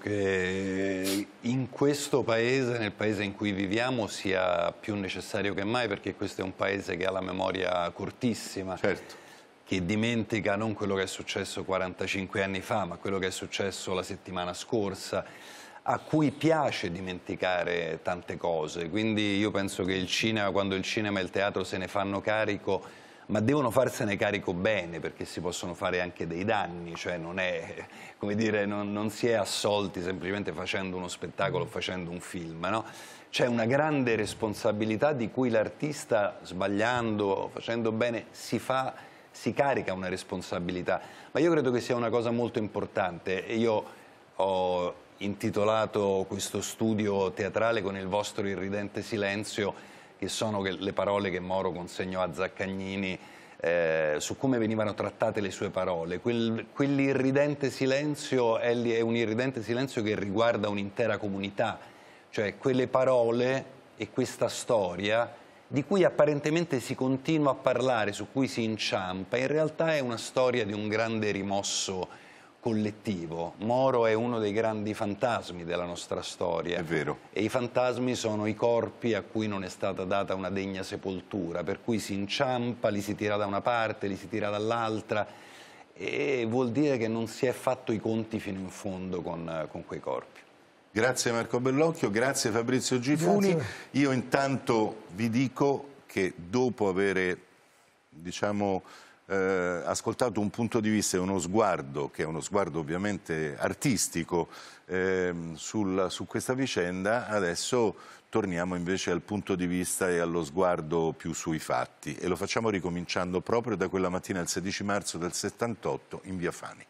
che in questo paese, nel paese in cui viviamo, sia più necessario che mai, perché questo è un paese che ha la memoria cortissima, certo. Che dimentica non quello che è successo quarantacinque anni fa, ma quello che è successo la settimana scorsa, a cui piace dimenticare tante cose. Quindi io penso che il cinema, quando il cinema e il teatro se ne fanno carico, ma devono farsene carico bene, perché si possono fare anche dei danni, cioè non è, come dire, non, non si è assolti semplicemente facendo uno spettacolo o facendo un film, no? C'è una grande responsabilità di cui l'artista, sbagliando, facendo bene, si fa, si carica una responsabilità. Ma io credo che sia una cosa molto importante. Io ho intitolato questo studio teatrale con il vostro irridente silenzio, che sono le parole che Moro consegnò a Zaccagnini, eh, su come venivano trattate le sue parole. Quel, quell'irridente silenzio è, è un irridente silenzio che riguarda un'intera comunità, cioè quelle parole e questa storia di cui apparentemente si continua a parlare, su cui si inciampa, in realtà è una storia di un grande rimosso collettivo. Moro è uno dei grandi fantasmi della nostra storia. È vero. E i fantasmi sono i corpi a cui non è stata data una degna sepoltura, per cui si inciampa, li si tira da una parte, li si tira dall'altra, e vuol dire che non si è fatto i conti fino in fondo con, con quei corpi. Grazie Marco Bellocchio, grazie Fabrizio Gifuni. Grazie. Io intanto vi dico che dopo avere, diciamo, eh, ascoltato un punto di vista e uno sguardo, che è uno sguardo ovviamente artistico, eh, sul, su questa vicenda, adesso torniamo invece al punto di vista e allo sguardo più sui fatti, e lo facciamo ricominciando proprio da quella mattina del sedici marzo del settantotto in via Fani.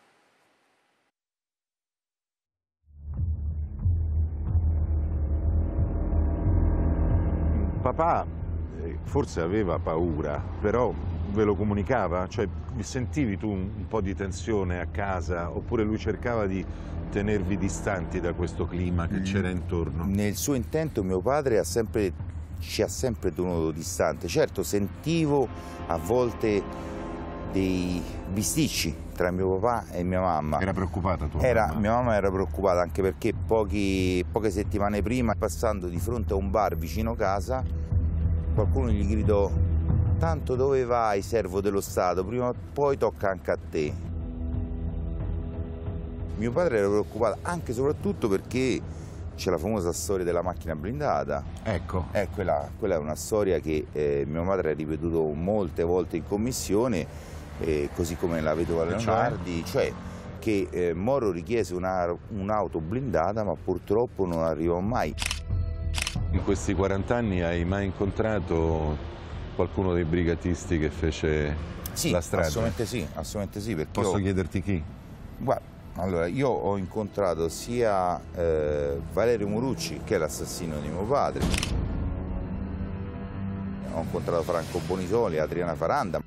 Papà eh, forse aveva paura, però ve lo comunicava? Cioè, sentivi tu un, un po' di tensione a casa, oppure lui cercava di tenervi distanti da questo clima che c'era intorno? Nel suo intento mio padre ha sempre, ci ha sempre tenuto distante. Certo, sentivo a volte dei bisticci tra mio papà e mia mamma. Era preoccupata tua era, mamma? Mia mamma era preoccupata anche perché pochi, poche settimane prima, passando di fronte a un bar vicino casa, qualcuno gli gridò: tanto dove vai, servo dello Stato, prima o poi tocca anche a te. Mio padre era preoccupato anche e soprattutto perché c'è la famosa storia della macchina blindata. Ecco. Eh, quella, quella è una storia che eh, mio padre ha ripetuto molte volte in commissione, eh, così come la vedova Leonardi, cioè, cioè che eh, Moro richiese un'auto blindata, ma purtroppo non arrivò mai. In questi quarant'anni hai mai incontrato qualcuno dei brigatisti che fece sì, la strage? Assolutamente sì, assolutamente sì. Posso io... chiederti chi? Guarda, allora, io ho incontrato sia eh, Valerio Morucci, che è l'assassino di mio padre, ho incontrato Franco Bonisoli, Adriana Faranda,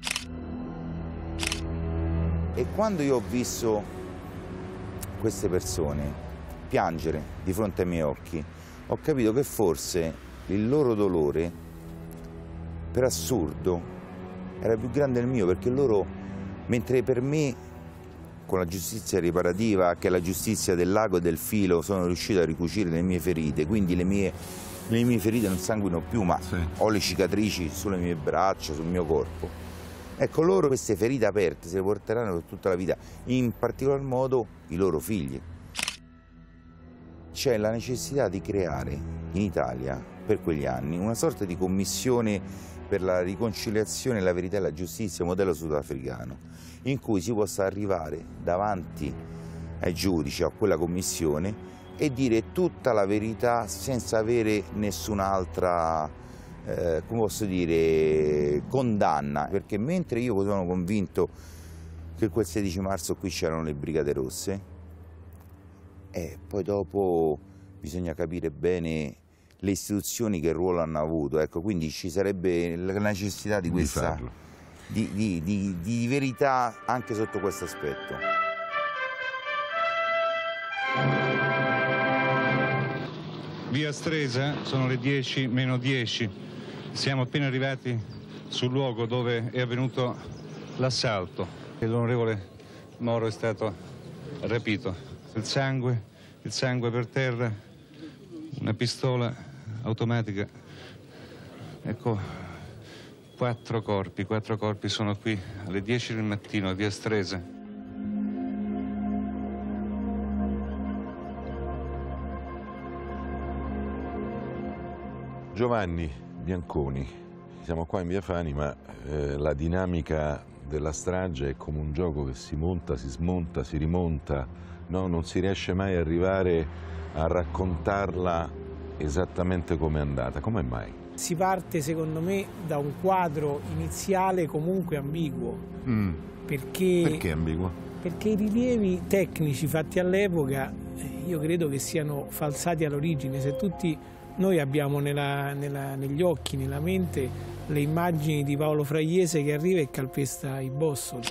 e quando io ho visto queste persone piangere di fronte ai miei occhi, ho capito che forse il loro dolore, per assurdo, era più grande del mio, perché loro, mentre per me, con la giustizia riparativa, che è la giustizia del lago e del filo, sono riuscito a ricucire le mie ferite, quindi le mie, le mie ferite non sanguino più, ma sì, ho le cicatrici sulle mie braccia, sul mio corpo. Ecco, loro queste ferite aperte se le porteranno per tutta la vita, in particolar modo i loro figli. C'è la necessità di creare in Italia, per quegli anni, una sorta di commissione per la riconciliazione, la verità e la giustizia, modello sudafricano, in cui si possa arrivare davanti ai giudici, a quella commissione, e dire tutta la verità senza avere nessun'altra, eh, come posso dire, condanna. Perché mentre io sono convinto che quel sedici marzo qui c'erano le Brigate Rosse, e poi dopo bisogna capire bene le istituzioni che ruolo hanno avuto, ecco, quindi ci sarebbe la necessità di questa di, di, di, di verità anche sotto questo aspetto. Via Stresa, sono le dieci meno dieci, siamo appena arrivati sul luogo dove è avvenuto l'assalto. L'onorevole Moro è stato rapito. Il sangue, il sangue per terra, una pistola automatica. Ecco, quattro corpi, quattro corpi sono qui alle dieci del mattino a via Stresa. Giovanni Bianconi, siamo qua in via Fani, ma eh, la dinamica della strage è come un gioco che si monta, si smonta, si rimonta, no? Non si riesce mai ad arrivare a raccontarla esattamente come è andata. Come mai? Si parte, secondo me, da un quadro iniziale comunque ambiguo. Mm. Perché, Perché ambiguo? Perché i rilievi tecnici fatti all'epoca io credo che siano falsati all'origine. Se tutti noi abbiamo nella, nella, negli occhi, nella mente, le immagini di Paolo Fraiese che arriva e calpesta i bossoli.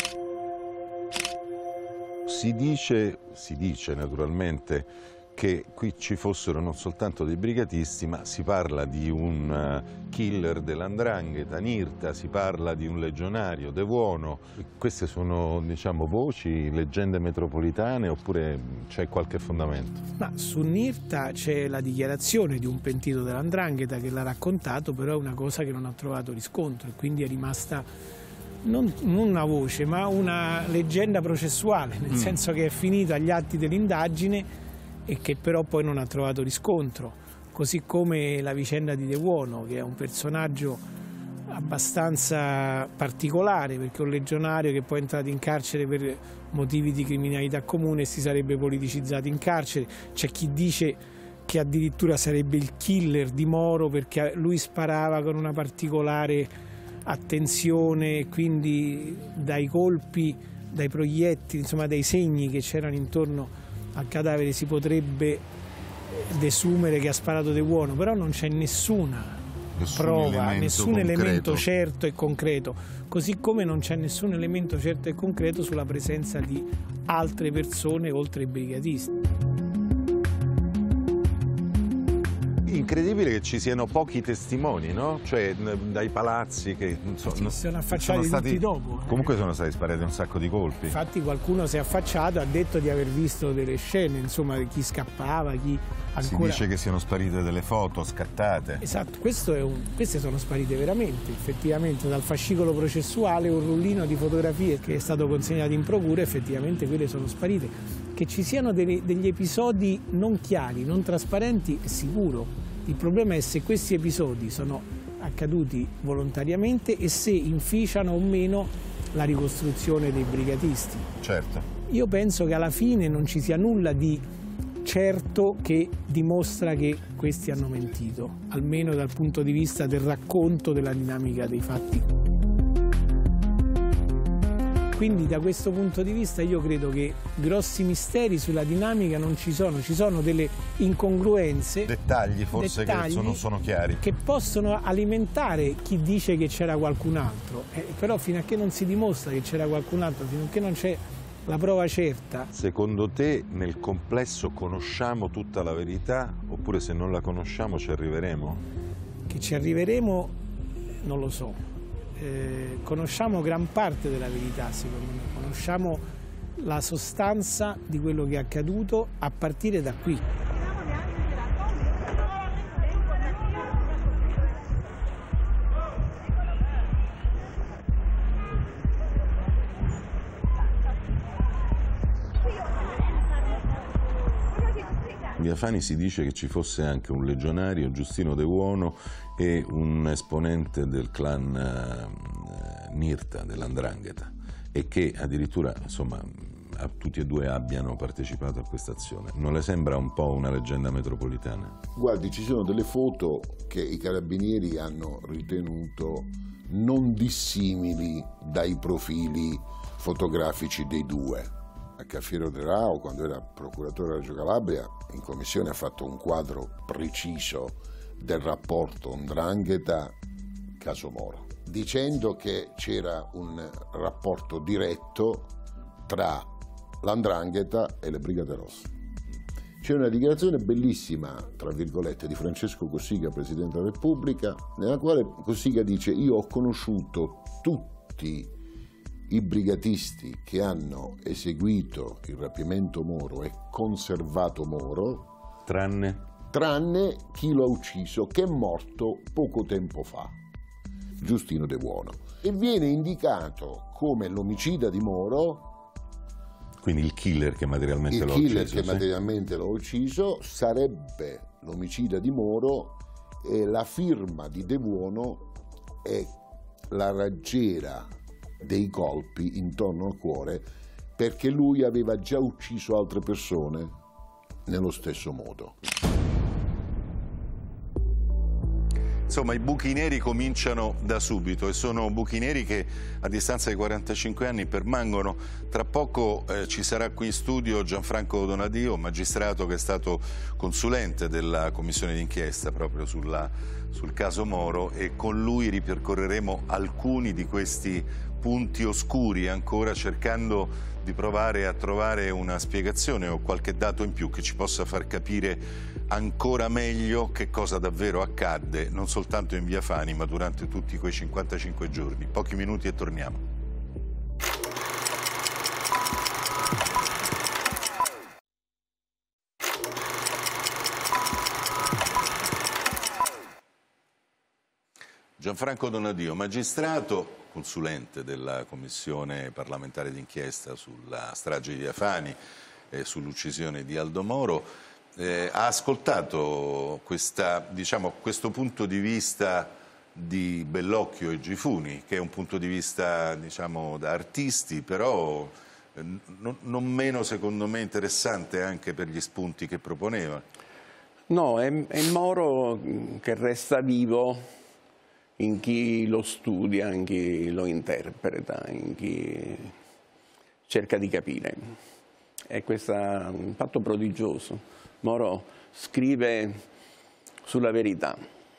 Si dice, si dice naturalmente che qui ci fossero non soltanto dei brigatisti, ma si parla di un uh, killer dell'Andrangheta, Nirta, si parla di un legionario, De Vuono. Queste sono, diciamo, voci, leggende metropolitane, oppure c'è qualche fondamento? Ma su Nirta c'è la dichiarazione di un pentito dell'Andrangheta che l'ha raccontato, però è una cosa che non ha trovato riscontro e quindi è rimasta non, non una voce, ma una leggenda processuale, nel mm. senso che è finita agli atti dell'indagine e che però poi non ha trovato riscontro, così come la vicenda di De Buono, che è un personaggio abbastanza particolare, perché è un legionario che poi è entrato in carcere per motivi di criminalità comune e si sarebbe politicizzato in carcere. C'è chi dice che addirittura sarebbe il killer di Moro perché lui sparava con una particolare attenzione, quindi dai colpi, dai proiettili, insomma dai segni che c'erano intorno al cadavere si potrebbe desumere che ha sparato De Buono, però non c'è nessuna nessun prova, elemento nessun concreto. elemento certo e concreto, così come non c'è nessun elemento certo e concreto sulla presenza di altre persone oltre i brigatisti. Incredibile che ci siano pochi testimoni, no? Cioè dai palazzi che non so, si sono affacciati sono stati, tutti dopo. Eh. Comunque sono stati sparati un sacco di colpi. Infatti qualcuno si è affacciato, ha detto di aver visto delle scene, insomma, di chi scappava, chi ancora... Si dice che siano sparite delle foto scattate. Esatto, questo è un... queste sono sparite veramente, effettivamente, dal fascicolo processuale un rullino di fotografie che è stato consegnato in procura, effettivamente quelle sono sparite. Che ci siano dei, degli episodi non chiari, non trasparenti, è sicuro. Il problema è se questi episodi sono accaduti volontariamente e se inficiano o meno la ricostruzione dei brigatisti. Certo. Io penso che alla fine non ci sia nulla di certo che dimostra che questi hanno mentito, almeno dal punto di vista del racconto della dinamica dei fatti. Quindi da questo punto di vista io credo che grossi misteri sulla dinamica non ci sono, ci sono delle incongruenze, dettagli forse dettagli che non sono chiari, che possono alimentare chi dice che c'era qualcun altro, eh, però fino a che non si dimostra che c'era qualcun altro, fino a che non c'è la prova certa. Secondo te nel complesso conosciamo tutta la verità oppure se non la conosciamo ci arriveremo? Che ci arriveremo non lo so. Eh, conosciamo gran parte della verità, secondo me, conosciamo la sostanza di quello che è accaduto a partire da qui. Via Fani si dice che ci fosse anche un legionario, Giustino De Buono, e un esponente del clan eh, Nirta, dell'Andrangheta, e che addirittura, insomma, a, tutti e due abbiano partecipato a questa azione. Non le sembra un po' una leggenda metropolitana? Guardi, ci sono delle foto che i carabinieri hanno ritenuto non dissimili dai profili fotografici dei due. Cafiero De Rao, quando era procuratore della Reggio Calabria, in commissione ha fatto un quadro preciso del rapporto Ndrangheta caso Moro, dicendo che c'era un rapporto diretto tra l'Ndrangheta e le Brigate Rosse. C'è una dichiarazione bellissima, tra virgolette, di Francesco Cossiga, Presidente della Repubblica, nella quale Cossiga dice: io ho conosciuto tutti i brigatisti che hanno eseguito il rapimento Moro e conservato Moro, tranne? tranne chi lo ha ucciso, che è morto poco tempo fa, Giustino De Buono. E viene indicato come l'omicida di Moro, quindi il killer che materialmente l'ha ucciso. Il killer ucciso, che sì? materialmente l'ha ucciso sarebbe l'omicida di Moro, e la firma di De Buono è la raggiera dei colpi intorno al cuore, perché lui aveva già ucciso altre persone nello stesso modo. Insomma, i buchi neri cominciano da subito e sono buchi neri che a distanza di quarantacinque anni permangono. Tra poco eh, ci sarà qui in studio Gianfranco Donadio, magistrato che è stato consulente della commissione d'inchiesta proprio sulla, sul caso Moro, e con lui ripercorreremo alcuni di questi punti oscuri, ancora cercando di provare a trovare una spiegazione o qualche dato in più che ci possa far capire ancora meglio che cosa davvero accadde, non soltanto in Via Fani, ma durante tutti quei cinquantacinque giorni. Pochi minuti e torniamo. Gianfranco Donadio, magistrato, consulente della Commissione parlamentare d'inchiesta sulla strage di Via Fani e sull'uccisione di Aldo Moro, eh, ha ascoltato questa, diciamo, questo punto di vista di Bellocchio e Gifuni, che è un punto di vista, diciamo, da artisti, però eh, non, non meno, secondo me, interessante anche per gli spunti che proponeva. No, è, è Moro che resta vivo in chi lo studia, in chi lo interpreta, in chi cerca di capire. È questo un fatto prodigioso. Moro scrive sulla verità.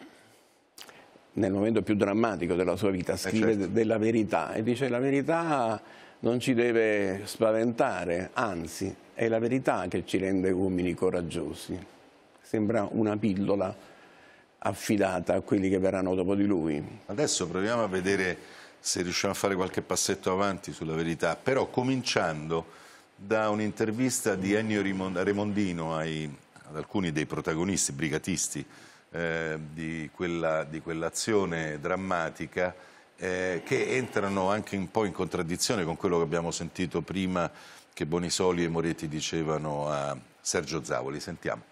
Nel momento più drammatico della sua vita scrive eh certo. della verità e dice la verità non ci deve spaventare, anzi è la verità che ci rende uomini coraggiosi. Sembra una pillola affidata a quelli che verranno dopo di lui. Adesso proviamo a vedere se riusciamo a fare qualche passetto avanti sulla verità, però cominciando da un'intervista di Ennio Remondino ai, ad alcuni dei protagonisti, brigatisti eh, di, quella, di quell'azione drammatica eh, che entrano anche un po' in contraddizione con quello che abbiamo sentito prima che Bonisoli e Moretti dicevano a Sergio Zavoli. Sentiamo.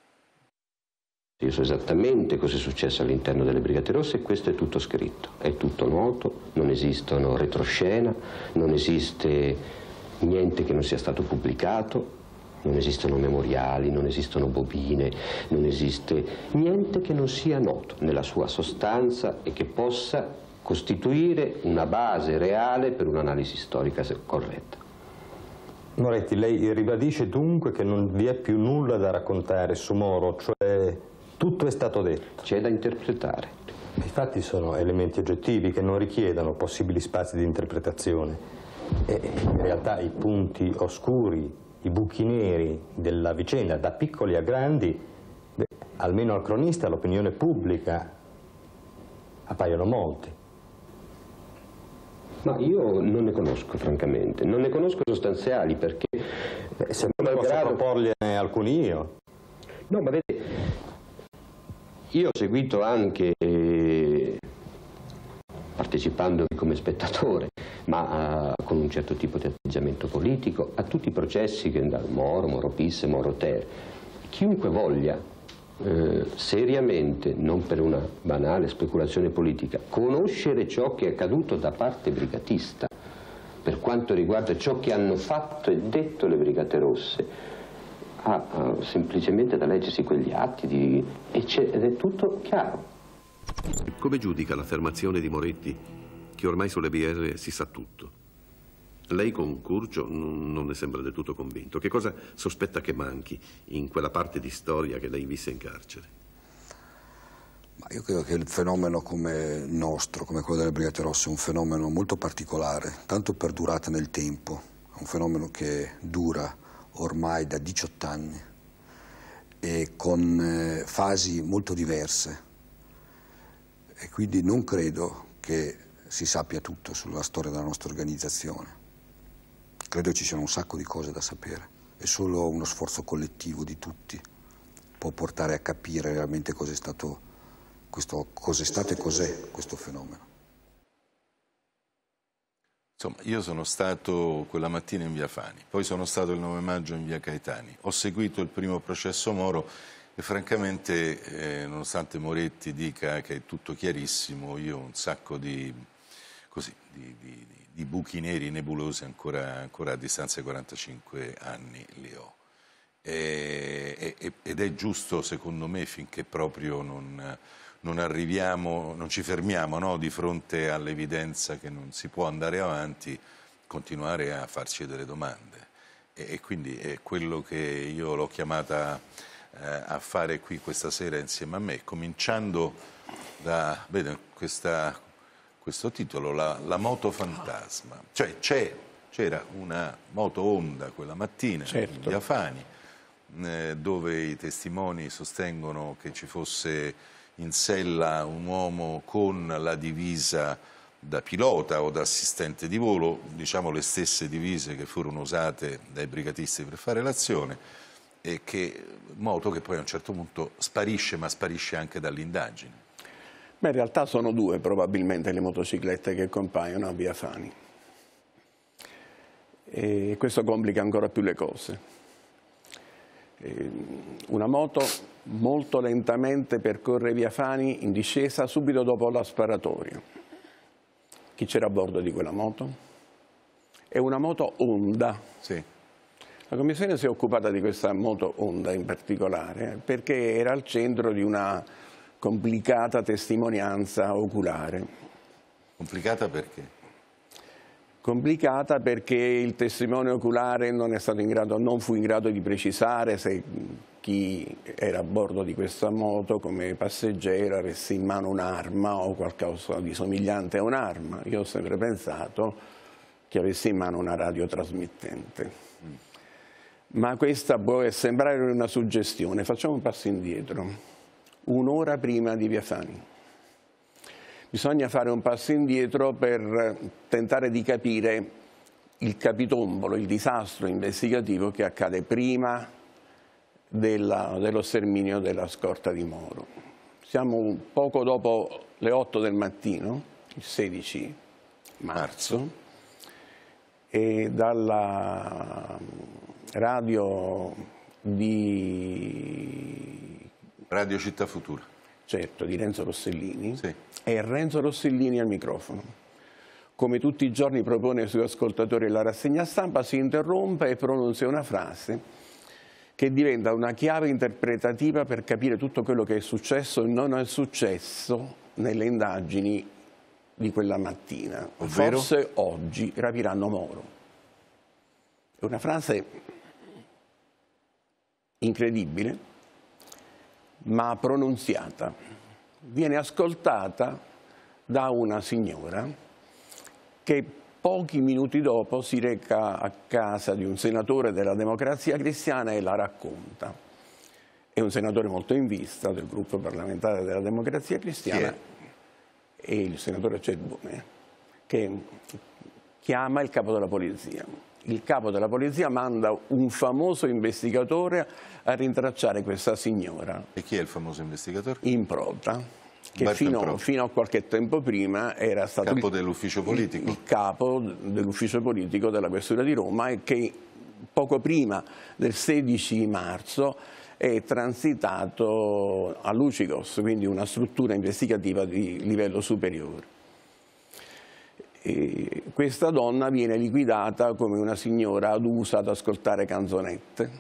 Io so esattamente cosa è successo all'interno delle Brigate Rosse e questo è tutto scritto, è tutto noto, non esistono retroscena, non esiste niente che non sia stato pubblicato, non esistono memoriali, non esistono bobine, non esiste niente che non sia noto nella sua sostanza e che possa costituire una base reale per un'analisi storica corretta. Moretti, lei ribadisce dunque che non vi è più nulla da raccontare su Moro, cioè tutto è stato detto? C'è da interpretare. I fatti sono elementi oggettivi che non richiedono possibili spazi di interpretazione e in realtà i punti oscuri, i buchi neri della vicenda, da piccoli a grandi, beh, almeno al cronista, all'opinione pubblica, appaiono molti. Ma io non ne conosco, francamente, non ne conosco sostanziali perché... Eh, se non posso proporgliene alcuni io. No, ma vede, io ho seguito anche, eh, partecipando come spettatore, ma uh, con un certo tipo di atteggiamento politico, a tutti i processi che da Moro, Moro Bis, Moro Ter. Chiunque voglia eh, seriamente, non per una banale speculazione politica, conoscere ciò che è accaduto da parte brigatista, per quanto riguarda ciò che hanno fatto e detto le Brigate Rosse, ha uh, semplicemente da leggersi quegli atti di... ed è tutto chiaro. Come giudica l'affermazione di Moretti che ormai sulle B R si sa tutto? Lei con Curcio non ne sembra del tutto convinto. Che cosa sospetta che manchi in quella parte di storia che lei visse in carcere? Ma io credo che il fenomeno come nostro, come quello delle Brigate Rosse, è un fenomeno molto particolare, tanto per durata nel tempo. È un fenomeno che dura ormai da diciotto anni e con eh, fasi molto diverse e quindi non credo che si sappia tutto sulla storia della nostra organizzazione. Credo ci siano un sacco di cose da sapere e solo uno sforzo collettivo di tutti può portare a capire realmente cos'è stato, questo, cos'è stato e cos'è questo fenomeno. Insomma, io sono stato quella mattina in Via Fani, poi sono stato il nove maggio in Via Caetani, ho seguito il primo processo Moro e francamente, eh, nonostante Moretti dica che è tutto chiarissimo, io un sacco di, così, di, di, di buchi neri nebulosi ancora, ancora a distanza di quarantacinque anni li ho. E, e, ed è giusto, secondo me, finché proprio non... non arriviamo, non ci fermiamo, no? Di fronte all'evidenza che non si può andare avanti, continuare a farci delle domande. E, e quindi è quello che io l'ho chiamata eh, a fare qui questa sera insieme a me, cominciando da, vede, questa, questo titolo, la, la moto fantasma. Cioè c'era una moto Honda quella mattina, certo, in Via Fani, eh, dove i testimoni sostengono che ci fosse in sella un uomo con la divisa da pilota o da assistente di volo, diciamo le stesse divise che furono usate dai brigatisti per fare l'azione, e che moto che poi a un certo punto sparisce, ma sparisce anche dall'indagine. Ma in realtà sono due probabilmente le motociclette che compaiono a Via Fani. E questo complica ancora più le cose. E una moto molto lentamente percorre Via Fani in discesa subito dopo la sparatoria. Chi c'era a bordo di quella moto? È una moto Honda. Sì. La Commissione si è occupata di questa moto Honda in particolare perché era al centro di una complicata testimonianza oculare. Complicata perché? Complicata perché il testimone oculare non è stato in grado, non fu in grado di precisare se chi era a bordo di questa moto come passeggero avesse in mano un'arma o qualcosa di somigliante a un'arma. Io ho sempre pensato che avesse in mano una radiotrasmittente. Mm. Ma questa può sembrare una suggestione. Facciamo un passo indietro. Un'ora prima di Via Fani. Bisogna fare un passo indietro per tentare di capire il capitombolo, il disastro investigativo che accade prima della, dello sterminio della scorta di Moro. Siamo un poco dopo le otto del mattino, il sedici marzo, e dalla radio di... Radio Città Futura. Certo, di Renzo Rossellini, sì. E Renzo Rossellini al microfono. Come tutti i giorni propone ai suoi ascoltatori la rassegna stampa, si interrompe e pronuncia una frase che diventa una chiave interpretativa per capire tutto quello che è successo e non è successo nelle indagini di quella mattina. Ovvero? Forse oggi rapiranno Moro. È una frase incredibile, ma pronunziata. Viene ascoltata da una signora che pochi minuti dopo si reca a casa di un senatore della Democrazia Cristiana e la racconta. È un senatore molto in vista del gruppo parlamentare della Democrazia Cristiana, è il senatore Cedbone, che chiama il capo della polizia. Il capo della polizia manda un famoso investigatore a rintracciare questa signora. E chi è il famoso investigatore? Improta, che fino, fino a qualche tempo prima era stato capo il, dell'ufficio politico. Il, il capo dell'ufficio politico della Questura di Roma e che poco prima del sedici marzo è transitato a Lucigos, quindi una struttura investigativa di livello superiore. E questa donna viene liquidata come una signora adusa ad ascoltare canzonette.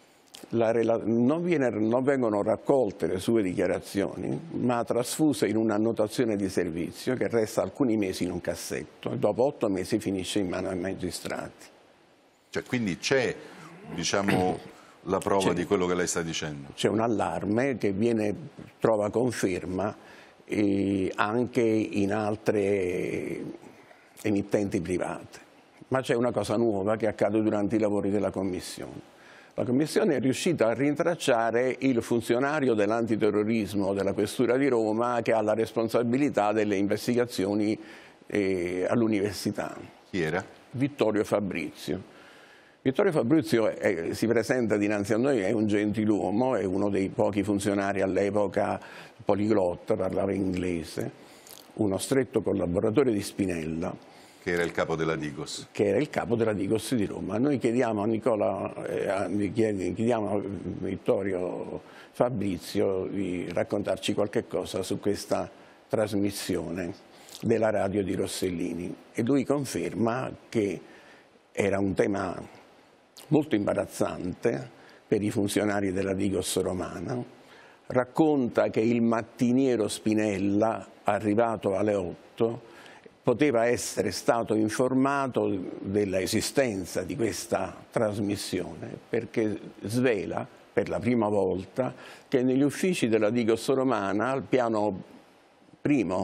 La non, viene, non vengono raccolte le sue dichiarazioni, ma trasfuse in un'annotazione di servizio che resta alcuni mesi in un cassetto e dopo otto mesi finisce in mano ai magistrati. Cioè, quindi c'è, diciamo, la prova di quello che lei sta dicendo? C'è un allarme che viene, trova conferma eh, anche in altre emittenti private. Ma c'è una cosa nuova che accade durante i lavori della Commissione. La Commissione è riuscita a rintracciare il funzionario dell'antiterrorismo della Questura di Roma che ha la responsabilità delle investigazioni eh, all'università. Chi era? Vittorio Fabrizio. Vittorio Fabrizio è, si presenta dinanzi a noi, è un gentiluomo, è uno dei pochi funzionari all'epoca poliglotta, parlava inglese, uno stretto collaboratore di Spinella. Che era il capo della Digos. Che era il capo della Digos di Roma. Noi chiediamo a Nicola, eh, chiediamo a Vittorio Fabrizio di raccontarci qualche cosa su questa trasmissione della radio di Rossellini. E lui conferma che era un tema molto imbarazzante per i funzionari della Digos romana. Racconta che il mattiniero Spinella, arrivato alle otto, poteva essere stato informato dell'esistenza di questa trasmissione perché svela per la prima volta che negli uffici della Digos romana, al piano primo,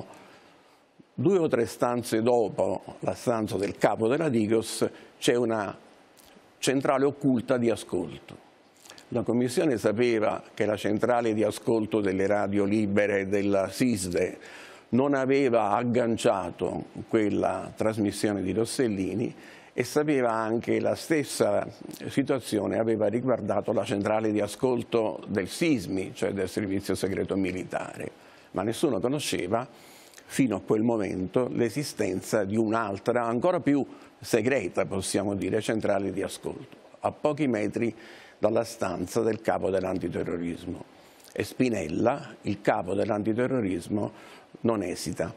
due o tre stanze dopo la stanza del capo della Digos, c'è una centrale occulta di ascolto. La Commissione sapeva che la centrale di ascolto delle radio libere della SISDE non aveva agganciato quella trasmissione di Rossellini e sapeva anche che la stessa situazione aveva riguardato la centrale di ascolto del SISMI, cioè del Servizio Segreto Militare. ma nessuno conosceva fino a quel momento l'esistenza di un'altra, ancora più segreta, possiamo dire, centrale di ascolto, a pochi metri dalla stanza del capo dell'antiterrorismo. E Spinella, il capo dell'antiterrorismo, non esita.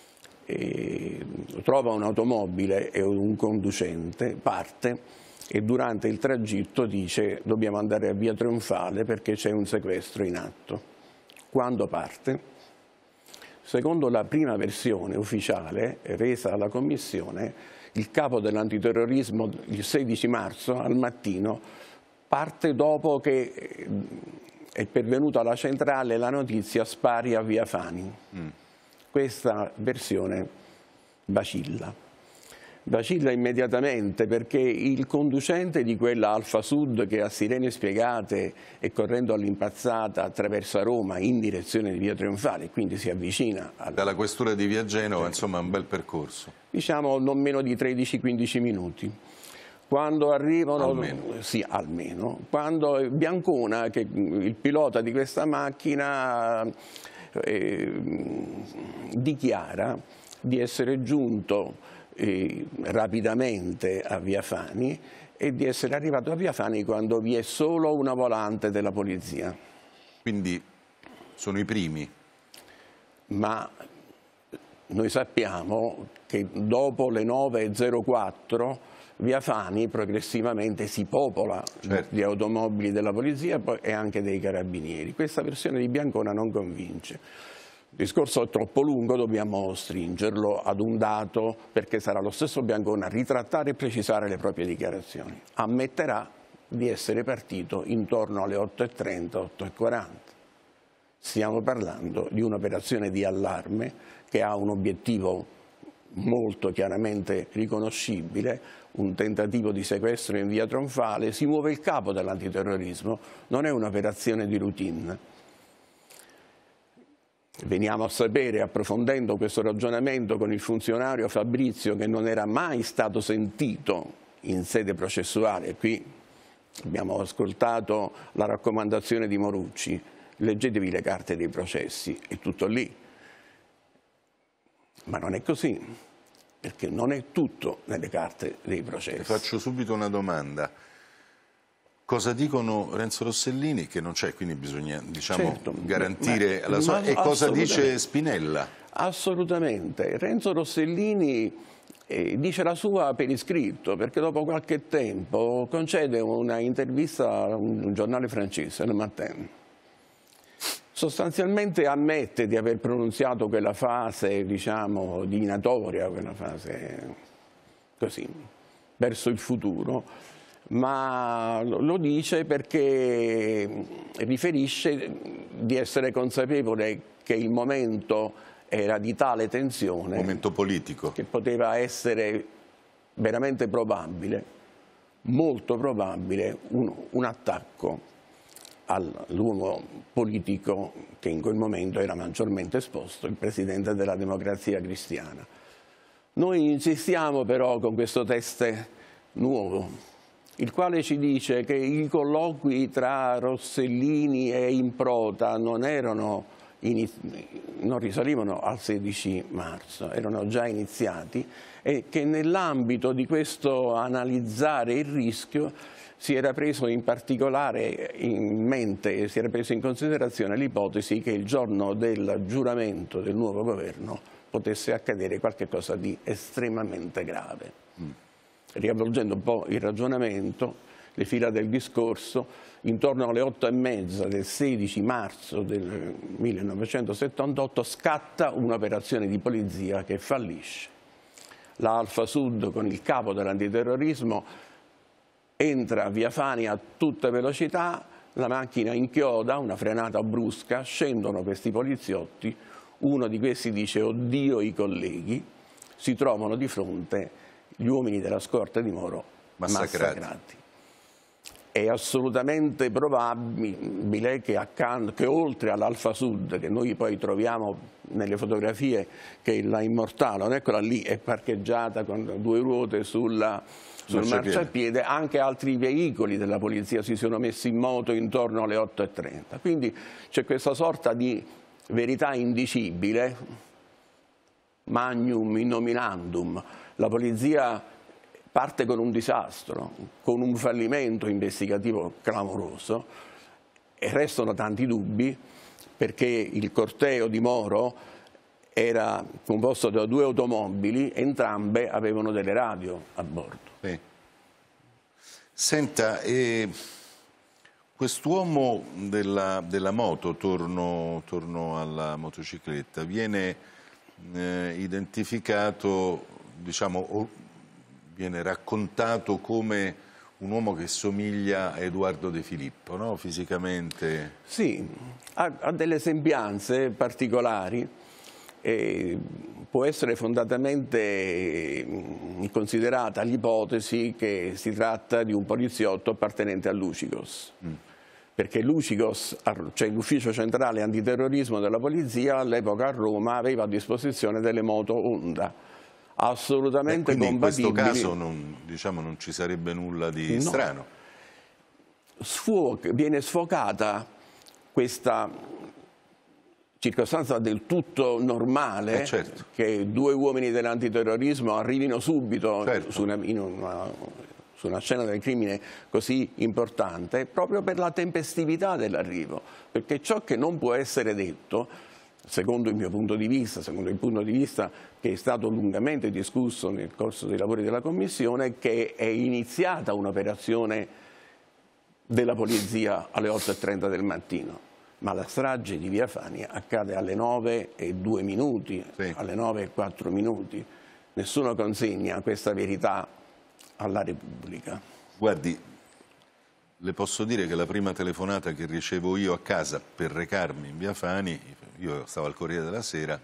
E trova un'automobile e un conducente, parte e durante il tragitto dice: dobbiamo andare a Via Trionfale perché c'è un sequestro in atto. Quando parte, secondo la prima versione ufficiale resa alla Commissione, il capo dell'antiterrorismo il sedici marzo al mattino parte dopo che è pervenuta alla centrale la notizia: spari a Via Fani. Mm. Questa versione vacilla. Vacilla immediatamente perché il conducente di quella Alfa Sud che a sirene spiegate e correndo all'impazzata attraversa Roma in direzione di Via Trionfale, quindi si avvicina alla... Dalla questura di Via Genova, insomma, un bel percorso. Diciamo non meno di tredici quindici minuti. Quando arrivano, almeno. Sì, almeno. Quando Biancona, che il pilota di questa macchina, eh, dichiara di essere giunto eh, rapidamente a Via Fani e di essere arrivato a Via Fani quando vi è solo una volante della polizia. Quindi sono i primi. Ma noi sappiamo che dopo le nove e zero quattro Via Fani progressivamente si popola, certo, di automobili della polizia e anche dei carabinieri. Questa versione di Biancona non convince. Il discorso è troppo lungo, dobbiamo stringerlo ad un dato perché sarà lo stesso Biancona a ritrattare e precisare le proprie dichiarazioni. Ammetterà di essere partito intorno alle otto e trenta, otto e quaranta. Stiamo parlando di un'operazione di allarme che ha un obiettivo molto chiaramente riconoscibile, un tentativo di sequestro in Via Trionfale. Si muove il capo dell'antiterrorismo, non è un'operazione di routine. Veniamo a sapere, approfondendo questo ragionamento con il funzionario Fabrizio, che non era mai stato sentito in sede processuale. Qui abbiamo ascoltato la raccomandazione di Morucci: leggetevi le carte dei processi, è tutto lì. Ma non è così, perché non è tutto nelle carte dei processi. Le faccio subito una domanda. Cosa dicono Renzo Rossellini, che non c'è, quindi bisogna, diciamo, certo, garantire ma, la sua... E cosa dice Spinella? Assolutamente. Renzo Rossellini eh, dice la sua per iscritto, perché dopo qualche tempo concede una intervista a un giornale francese, Le Matin. Sostanzialmente ammette di aver pronunziato quella fase, diciamo, divinatoria, quella fase così, verso il futuro, ma lo dice perché riferisce di essere consapevole che il momento era di tale tensione, momento politico, che poteva essere veramente probabile, molto probabile, un, un attacco all'uomo politico che in quel momento era maggiormente esposto, il Presidente della Democrazia Cristiana. Noi insistiamo però con questo test nuovo, il quale ci dice che i colloqui tra Rossellini e Improta non erano non risalivano al sedici marzo, erano già iniziati, e che nell'ambito di questo analizzare il rischio si era preso in particolare in mente, si era preso in considerazione l'ipotesi che il giorno del giuramento del nuovo governo potesse accadere qualcosa di estremamente grave. Mm. Riavvolgendo un po' il ragionamento, le fila del discorso, intorno alle otto e mezza del sedici marzo del millenovecentosettantotto scatta un'operazione di polizia che fallisce. La Alfa Sud, con il capo dell'antiterrorismo, entra a Via Fani a tutta velocità, la macchina inchioda, una frenata brusca, scendono questi poliziotti, uno di questi dice "oddio i colleghi", si trovano di fronte gli uomini della scorta di Moro massacrati. massacrati. È assolutamente probabile che, accanto, che oltre all'Alfa Sud, che noi poi troviamo nelle fotografie che la immortalano, eccola lì, è parcheggiata con due ruote sulla, sul marciapiede, anche altri veicoli della polizia si sono messi in moto intorno alle otto e trenta. Quindi c'è questa sorta di verità indicibile, magnum innominandum, la polizia parte con un disastro, con un fallimento investigativo clamoroso, e restano tanti dubbi, perché il corteo di Moro era composto da due automobili, entrambe avevano delle radio a bordo. Sì. Senta, eh, quest'uomo della, della moto, torno, torno alla motocicletta, viene eh, identificato, diciamo, o viene raccontato come un uomo che somiglia a Edoardo De Filippo, no? Fisicamente. Sì, ha, ha delle sembianze particolari. E può essere fondatamente considerata l'ipotesi che si tratta di un poliziotto appartenente a Lucigos, mm. perché Lucigos, cioè l'ufficio centrale antiterrorismo della polizia, all'epoca a Roma aveva a disposizione delle moto Honda assolutamente Beh, compatibili. In questo caso non, diciamo, non ci sarebbe nulla di no. strano. Sfuoca, viene sfocata questa circostanza del tutto normale, eh certo. che due uomini dell'antiterrorismo arrivino subito certo. su, una, in una, su una scena del crimine così importante, proprio per la tempestività dell'arrivo, perché ciò che non può essere detto, secondo il mio punto di vista, secondo il punto di vista che è stato lungamente discusso nel corso dei lavori della Commissione, è che è iniziata un'operazione della polizia alle otto e trenta del mattino. Ma la strage di Via Fani accade alle nove e due minuti, sì. alle nove e quattro minuti. Nessuno consegna questa verità alla Repubblica. Guardi, le posso dire che la prima telefonata che ricevo io a casa per recarmi in Via Fani, io stavo al Corriere della Sera,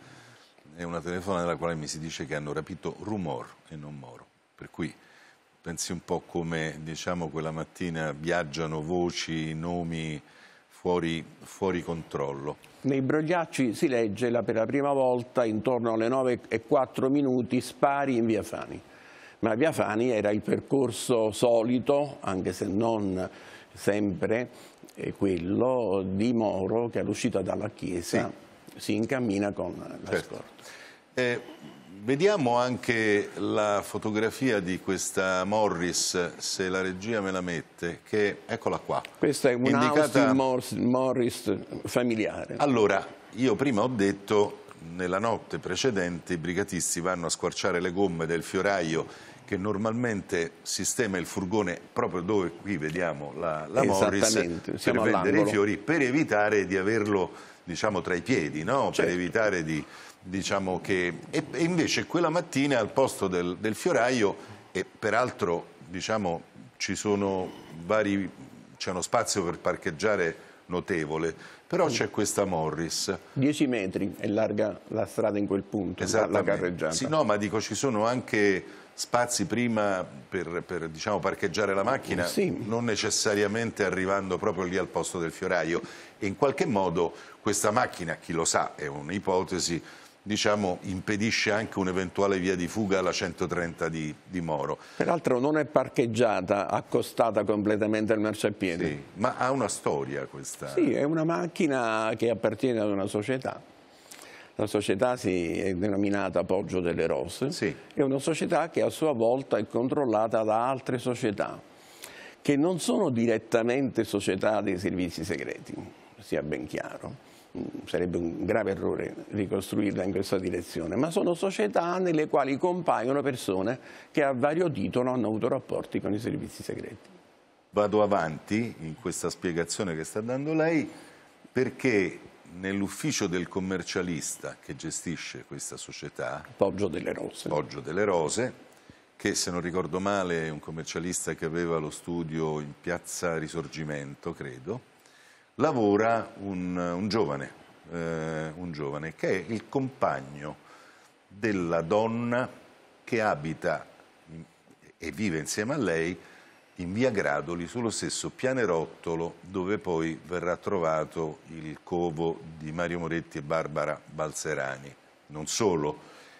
è una telefonata nella quale mi si dice che hanno rapito Rumor e non Moro. Per cui pensi un po' come, diciamo, quella mattina viaggiano voci, nomi Fuori, fuori controllo. Nei brogliacci si legge la, per la prima volta intorno alle nove e quattro minuti spari in Via Fani. Ma Via Fani era il percorso solito, anche se non sempre eh, quello di Moro, che all'uscita dalla chiesa sì. si incammina con la certo. scorta. Eh, vediamo anche la fotografia di questa Morris, se la regia me la mette, che eccola qua. Questa è un'Austin indicata... Morris familiare. Allora, io prima ho detto, nella notte precedente i brigatisti vanno a squarciare le gomme del fioraio che normalmente sistema il furgone proprio dove qui vediamo la, la Morris per vendere i fiori, per evitare di averlo, diciamo, tra i piedi, no? Certo. Per evitare di... Diciamo che, e invece quella mattina al posto del, del fioraio, e peraltro diciamo, ci sono vari, c'è uno spazio per parcheggiare notevole, però c'è questa Morris. dieci metri è larga la strada in quel punto, la carreggiata. Sì, no, ma dico ci sono anche spazi prima per, per diciamo, parcheggiare la macchina, sì. non necessariamente arrivando proprio lì al posto del fioraio. E in qualche modo questa macchina, chi lo sa, è un'ipotesi, diciamo, impedisce anche un'eventuale via di fuga alla centotrenta di, di Moro. Peraltro non è parcheggiata, accostata completamente al marciapiede. Sì, ma ha una storia questa? Sì, è una macchina che appartiene ad una società. La società si è denominata Poggio delle Rose. Sì. È una società che a sua volta è controllata da altre società, che non sono direttamente società dei servizi segreti, sia ben chiaro. Sarebbe un grave errore ricostruirla in questa direzione, ma sono società nelle quali compaiono persone che a vario titolo hanno avuto rapporti con i servizi segreti. Vado avanti in questa spiegazione che sta dando lei, perché nell'ufficio del commercialista che gestisce questa società, Poggio delle Rose, Poggio delle Rose, che se non ricordo male è un commercialista che aveva lo studio in Piazza Risorgimento, credo, lavora un, un, giovane, eh, un giovane che è il compagno della donna che abita in, e vive insieme a lei in via Gradoli, sullo stesso pianerottolo dove poi verrà trovato il covo di Mario Moretti e Barbara Balzerani. Non solo,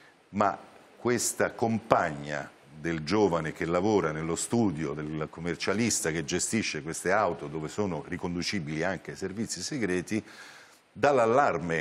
ma questa compagna del giovane che lavora nello studio del commercialista che gestisce queste auto dove sono riconducibili anche ai servizi segreti, dà l'allarme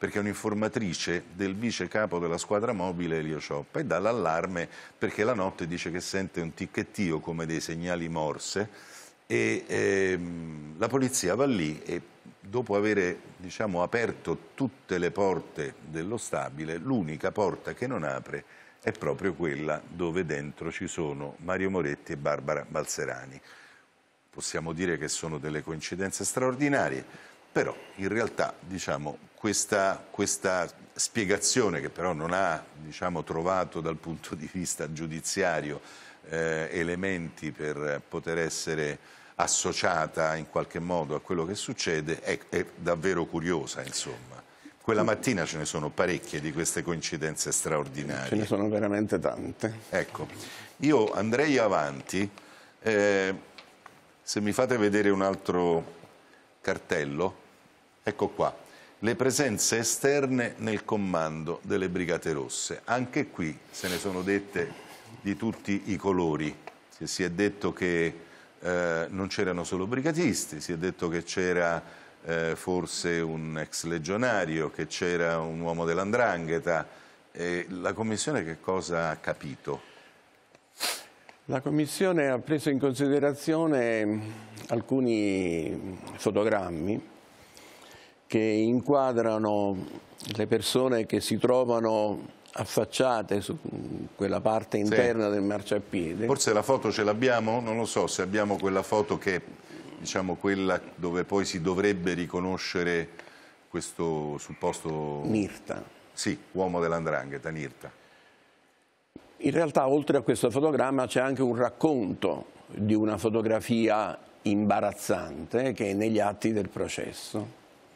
perché è un'informatrice del vice capo della squadra mobile Elio Cioppa e dà l'allarme perché la notte dice che sente un ticchettio come dei segnali morse e ehm, la polizia va lì e dopo aver diciamo, aperto tutte le porte dello stabile, l'unica porta che non apre è proprio quella dove dentro ci sono Mario Moretti e Barbara Balzerani. Possiamo dire che sono delle coincidenze straordinarie, però in realtà diciamo, questa, questa spiegazione che però non ha diciamo, trovato dal punto di vista giudiziario eh, elementi per poter essere associata in qualche modo a quello che succede è, è davvero curiosa, insomma. Quella mattina ce ne sono parecchie di queste coincidenze straordinarie. Ce ne sono veramente tante. Ecco, io andrei avanti, eh, se mi fate vedere un altro cartello, ecco qua, le presenze esterne nel comando delle Brigate Rosse. Anche qui se ne sono dette di tutti i colori, si è detto che eh, non c'erano solo brigatisti, si è detto che c'era Eh, forse un ex legionario, che c'era un uomo dell'Andrangheta. Eh, la Commissione che cosa ha capito? La Commissione ha preso in considerazione alcuni fotogrammi che inquadrano le persone che si trovano affacciate su quella parte interna sì. del marciapiede. Forse la foto ce l'abbiamo? Non lo so se abbiamo quella foto che diciamo quella dove poi si dovrebbe riconoscere questo supposto... Nirta. Sì, uomo dell'Andrangheta, Nirta. In realtà oltre a questo fotogramma c'è anche un racconto di una fotografia imbarazzante che è negli atti del processo.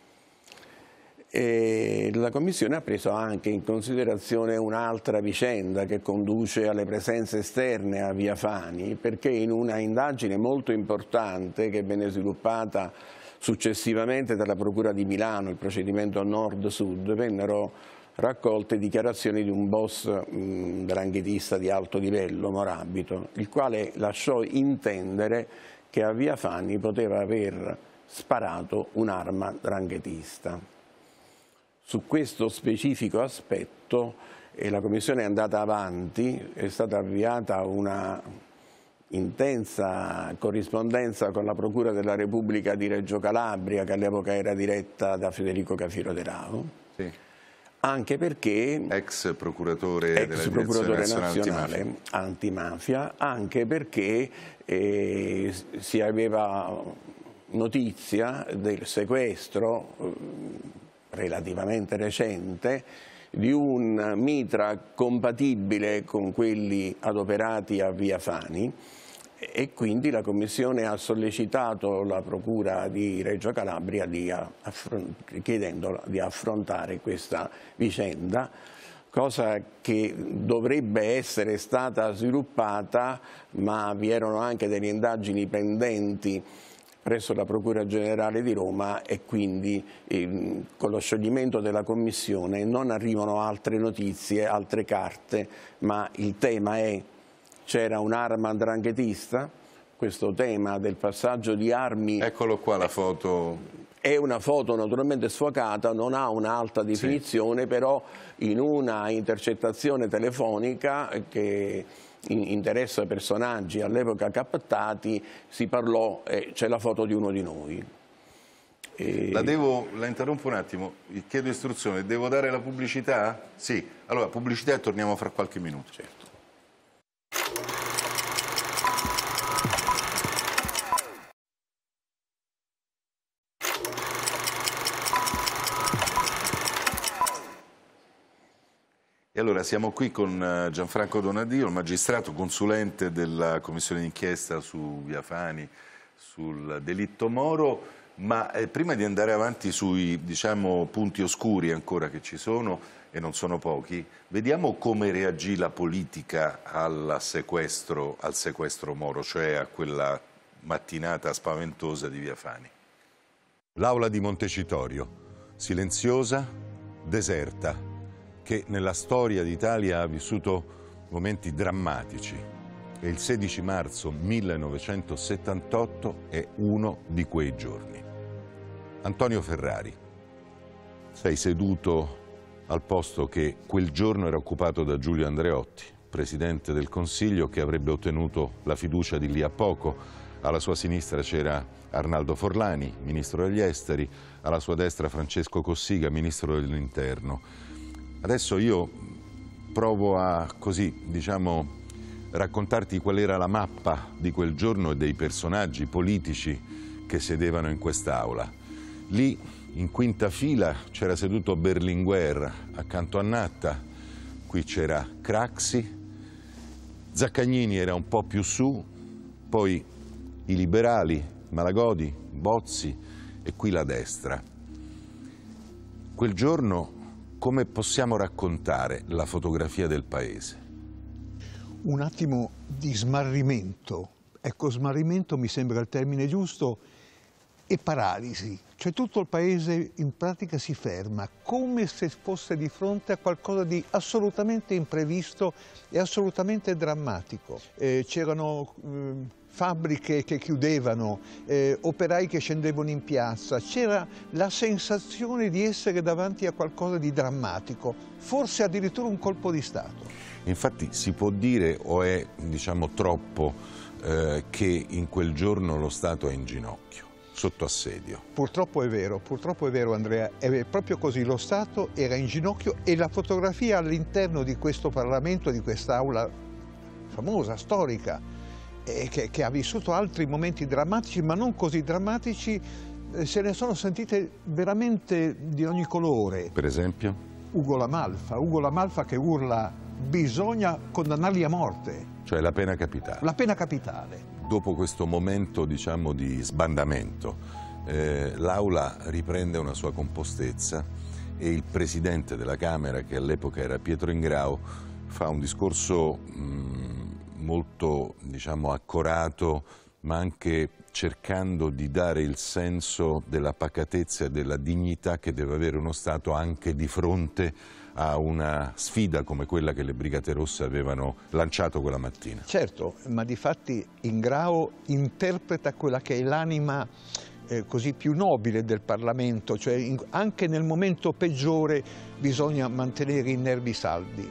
E la Commissione ha preso anche in considerazione un'altra vicenda che conduce alle presenze esterne a Via Fani, perché in una indagine molto importante che venne sviluppata successivamente dalla Procura di Milano, il procedimento Nord-Sud, vennero raccolte dichiarazioni di un boss ndranghetista di alto livello, Morabito, il quale lasciò intendere che a Via Fani poteva aver sparato un'arma ndranghetista. Su questo specifico aspetto eh, la Commissione è andata avanti, è stata avviata una intensa corrispondenza con la Procura della Repubblica di Reggio Calabria, che all'epoca era diretta da Federico Cafiero De Rao, sì. anche perché... Ex procuratore ex della procuratore nazionale, nazionale antimafia. antimafia, anche perché eh, si aveva notizia del sequestro eh, relativamente recente di un mitra compatibile con quelli adoperati a Via Fani e quindi la Commissione ha sollecitato la Procura di Reggio Calabria di chiedendo di affrontare questa vicenda, cosa che dovrebbe essere stata sviluppata, ma vi erano anche delle indagini pendenti presso la Procura Generale di Roma e quindi eh, con lo scioglimento della Commissione non arrivano altre notizie, altre carte, ma il tema è: c'era un'arma ndranghetista, questo tema del passaggio di armi... Eccolo qua la foto. È una foto naturalmente sfocata, non ha un'alta definizione, sì. però in una intercettazione telefonica che interessa personaggi all'epoca captati si parlò, eh, c'è la foto di uno di noi. E... La devo, la interrompo un attimo, chiedo istruzione, devo dare la pubblicità? Sì, allora pubblicità e torniamo fra qualche minuto. Certo. E allora siamo qui con Gianfranco Donadio, il magistrato consulente della commissione d'inchiesta su Via Fani, sul delitto Moro, ma eh, prima di andare avanti sui diciamo, punti oscuri ancora che ci sono, e non sono pochi, vediamo come reagì la politica al sequestro, al sequestro Moro, cioè a quella mattinata spaventosa di Via Fani. L'aula di Montecitorio, silenziosa, deserta, che nella storia d'Italia ha vissuto momenti drammatici e il sedici marzo millenovecentosettantotto è uno di quei giorni. Antonio Ferrari. Sei seduto al posto che quel giorno era occupato da Giulio Andreotti, Presidente del Consiglio, che avrebbe ottenuto la fiducia di lì a poco. Alla sua sinistra c'era Arnaldo Forlani, Ministro degli Esteri, alla sua destra Francesco Cossiga, Ministro dell'Interno. Adesso io provo a, così, diciamo, raccontarti qual era la mappa di quel giorno e dei personaggi politici che sedevano in quest'aula. Lì, in quinta fila, c'era seduto Berlinguer accanto a Natta, qui c'era Craxi, Zaccagnini era un po' più su, poi i liberali, Malagodi, Bozzi e qui la destra. Quel giorno come possiamo raccontare la fotografia del paese? Un attimo di smarrimento, ecco, smarrimento mi sembra il termine giusto, e paralisi, cioè tutto il paese in pratica si ferma, come se fosse di fronte a qualcosa di assolutamente imprevisto e assolutamente drammatico. Eh, c'erano eh, fabbriche che chiudevano, eh, operai che scendevano in piazza, c'era la sensazione di essere davanti a qualcosa di drammatico, forse addirittura un colpo di Stato. Infatti si può dire, o è diciamo troppo, eh, che in quel giorno lo Stato è in ginocchio, sotto assedio. Purtroppo è vero, purtroppo è vero Andrea, è proprio così, lo Stato era in ginocchio e la fotografia all'interno di questo Parlamento, di quest'aula famosa, storica, eh, che, che ha vissuto altri momenti drammatici, ma non così drammatici, eh, se ne sono sentite veramente di ogni colore. Per esempio? Ugo La Malfa, Ugo La Malfa che urla bisogna condannarli a morte. Cioè la pena capitale. La pena capitale. Dopo questo momento, diciamo, di sbandamento, eh, l'Aula riprende una sua compostezza e il Presidente della Camera, che all'epoca era Pietro Ingrao, fa un discorso mh, molto, diciamo, accorato, ma anche cercando di dare il senso della pacatezza e della dignità che deve avere uno Stato anche di fronte a una sfida come quella che le Brigate Rosse avevano lanciato quella mattina. Certo, ma di fatti Ingrao interpreta quella che è l'anima eh, così più nobile del Parlamento, cioè in, anche nel momento peggiore bisogna mantenere i nervi saldi.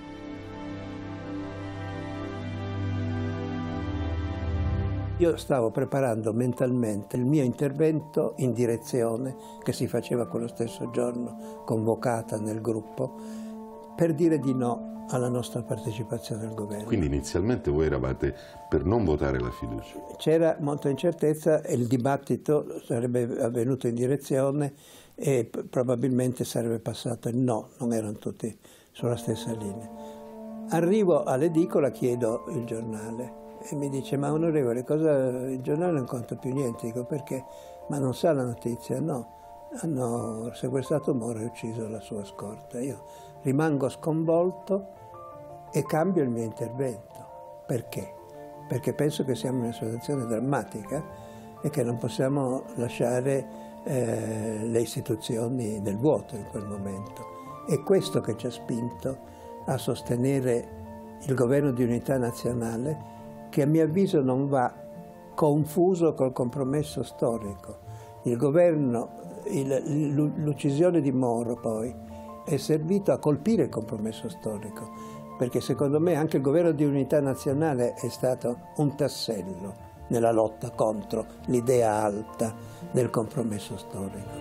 Io stavo preparando mentalmente il mio intervento in direzione che si faceva quello stesso giorno, convocata nel gruppo, per dire di no alla nostra partecipazione al governo. Quindi inizialmente voi eravate per non votare la fiducia? C'era molta incertezza e il dibattito sarebbe avvenuto in direzione e probabilmente sarebbe passato il no, non erano tutti sulla stessa linea. Arrivo all'edicola, chiedo il giornale. E mi dice, ma onorevole, cosa, il giornale non conta più niente? Dico, perché? Ma non sa la notizia? No, hanno sequestrato Moro e ucciso la sua scorta. Io rimango sconvolto e cambio il mio intervento. Perché? Perché penso che siamo in una situazione drammatica e che non possiamo lasciare eh, le istituzioni nel vuoto in quel momento. È questo che ci ha spinto a sostenere il governo di unità nazionale, che a mio avviso non va confuso col compromesso storico. Il governo, l'uccisione di Moro poi, è servito a colpire il compromesso storico, perché secondo me anche il governo di unità nazionale è stato un tassello nella lotta contro l'idea alta del compromesso storico.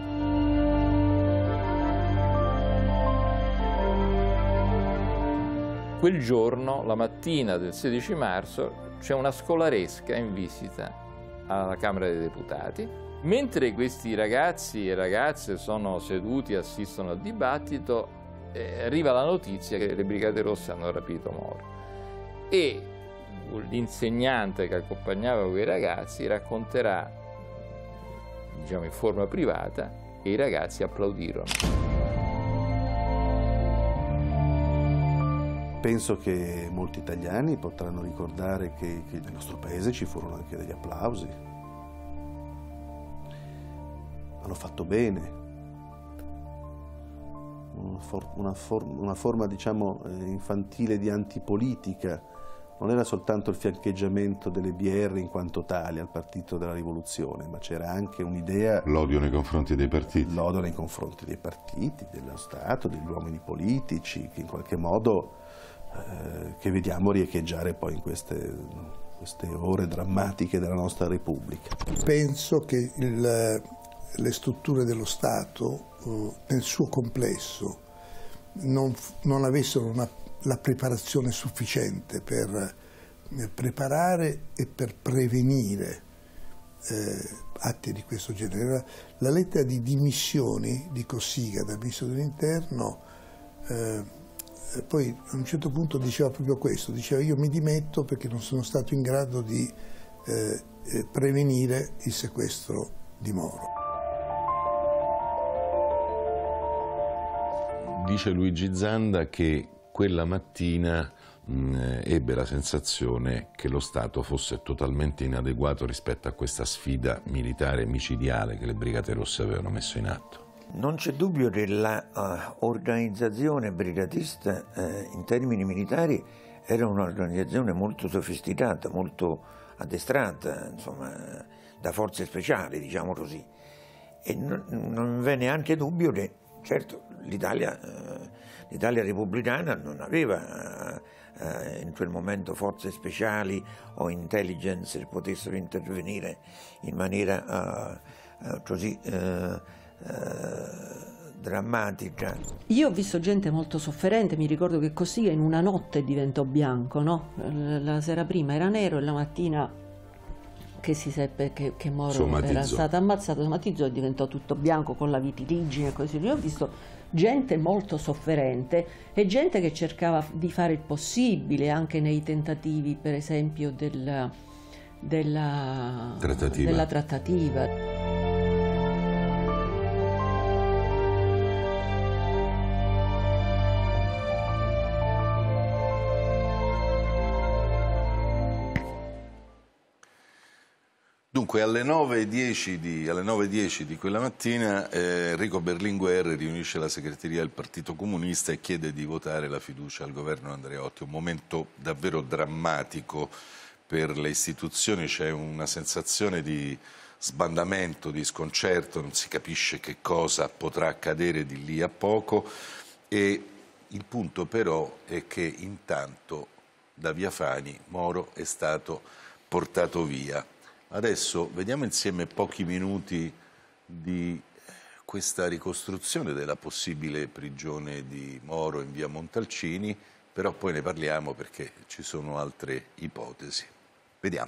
Quel giorno, la mattina del sedici marzo, c'è una scolaresca in visita alla Camera dei Deputati. Mentre questi ragazzi e ragazze sono seduti e assistono al dibattito, eh, arriva la notizia che le Brigate Rosse hanno rapito Moro. E l'insegnante che accompagnava quei ragazzi racconterà, diciamo in forma privata, che i ragazzi applaudirono. Penso che molti italiani potranno ricordare che, che nel nostro paese ci furono anche degli applausi. Hanno fatto bene. Una, for una, for una forma, diciamo, infantile di antipolitica non era soltanto il fiancheggiamento delle B R in quanto tali al partito della rivoluzione, ma c'era anche un'idea... L'odio nei confronti dei partiti. L'odio nei confronti dei partiti, dello Stato, degli uomini politici, che in qualche modo eh, che vediamo riecheggiare poi in queste, queste ore drammatiche della nostra Repubblica. Penso che il, le strutture dello Stato eh, nel suo complesso non, non avessero una la preparazione sufficiente per preparare e per prevenire eh, atti di questo genere. La lettera di dimissioni di Cossiga dal Ministro dell'Interno eh, poi a un certo punto diceva proprio questo, diceva io mi dimetto perché non sono stato in grado di eh, prevenire il sequestro di Moro. Dice Luigi Zanda che quella mattina mh, ebbe la sensazione che lo Stato fosse totalmente inadeguato rispetto a questa sfida militare micidiale che le Brigate Rosse avevano messo in atto. Non c'è dubbio che l'organizzazione uh, brigatista uh, in termini militari era un'organizzazione molto sofisticata, molto addestrata, insomma, da forze speciali, diciamo così. E non, non v'è neanche dubbio che, certo, l'Italia... Uh, L'Italia repubblicana non aveva eh, in quel momento forze speciali o intelligence che potessero intervenire in maniera uh, uh, così uh, uh, drammatica. Io ho visto gente molto sofferente, mi ricordo che Cossiga in una notte diventò bianco, no? La sera prima era nero e la mattina che si seppe che, che Moro somatizzò. Era stato ammazzato, somatizzò e diventò tutto bianco con la vitiligine e così via. Io ho visto gente molto sofferente e gente che cercava di fare il possibile anche nei tentativi, per esempio, del, della, trattativa. della trattativa. Dunque alle nove e dieci di, alle nove e dieci di quella mattina eh, Enrico Berlinguer riunisce la segreteria del Partito Comunista e chiede di votare la fiducia al governo Andreotti. Un momento davvero drammatico per le istituzioni, c'è una sensazione di sbandamento, di sconcerto, non si capisce che cosa potrà accadere di lì a poco e il punto però è che intanto da Via Fani Moro è stato portato via. Adesso vediamo insieme pochi minuti di questa ricostruzione della possibile prigione di Moro in via Montalcini, però poi ne parliamo perché ci sono altre ipotesi. Vediamo.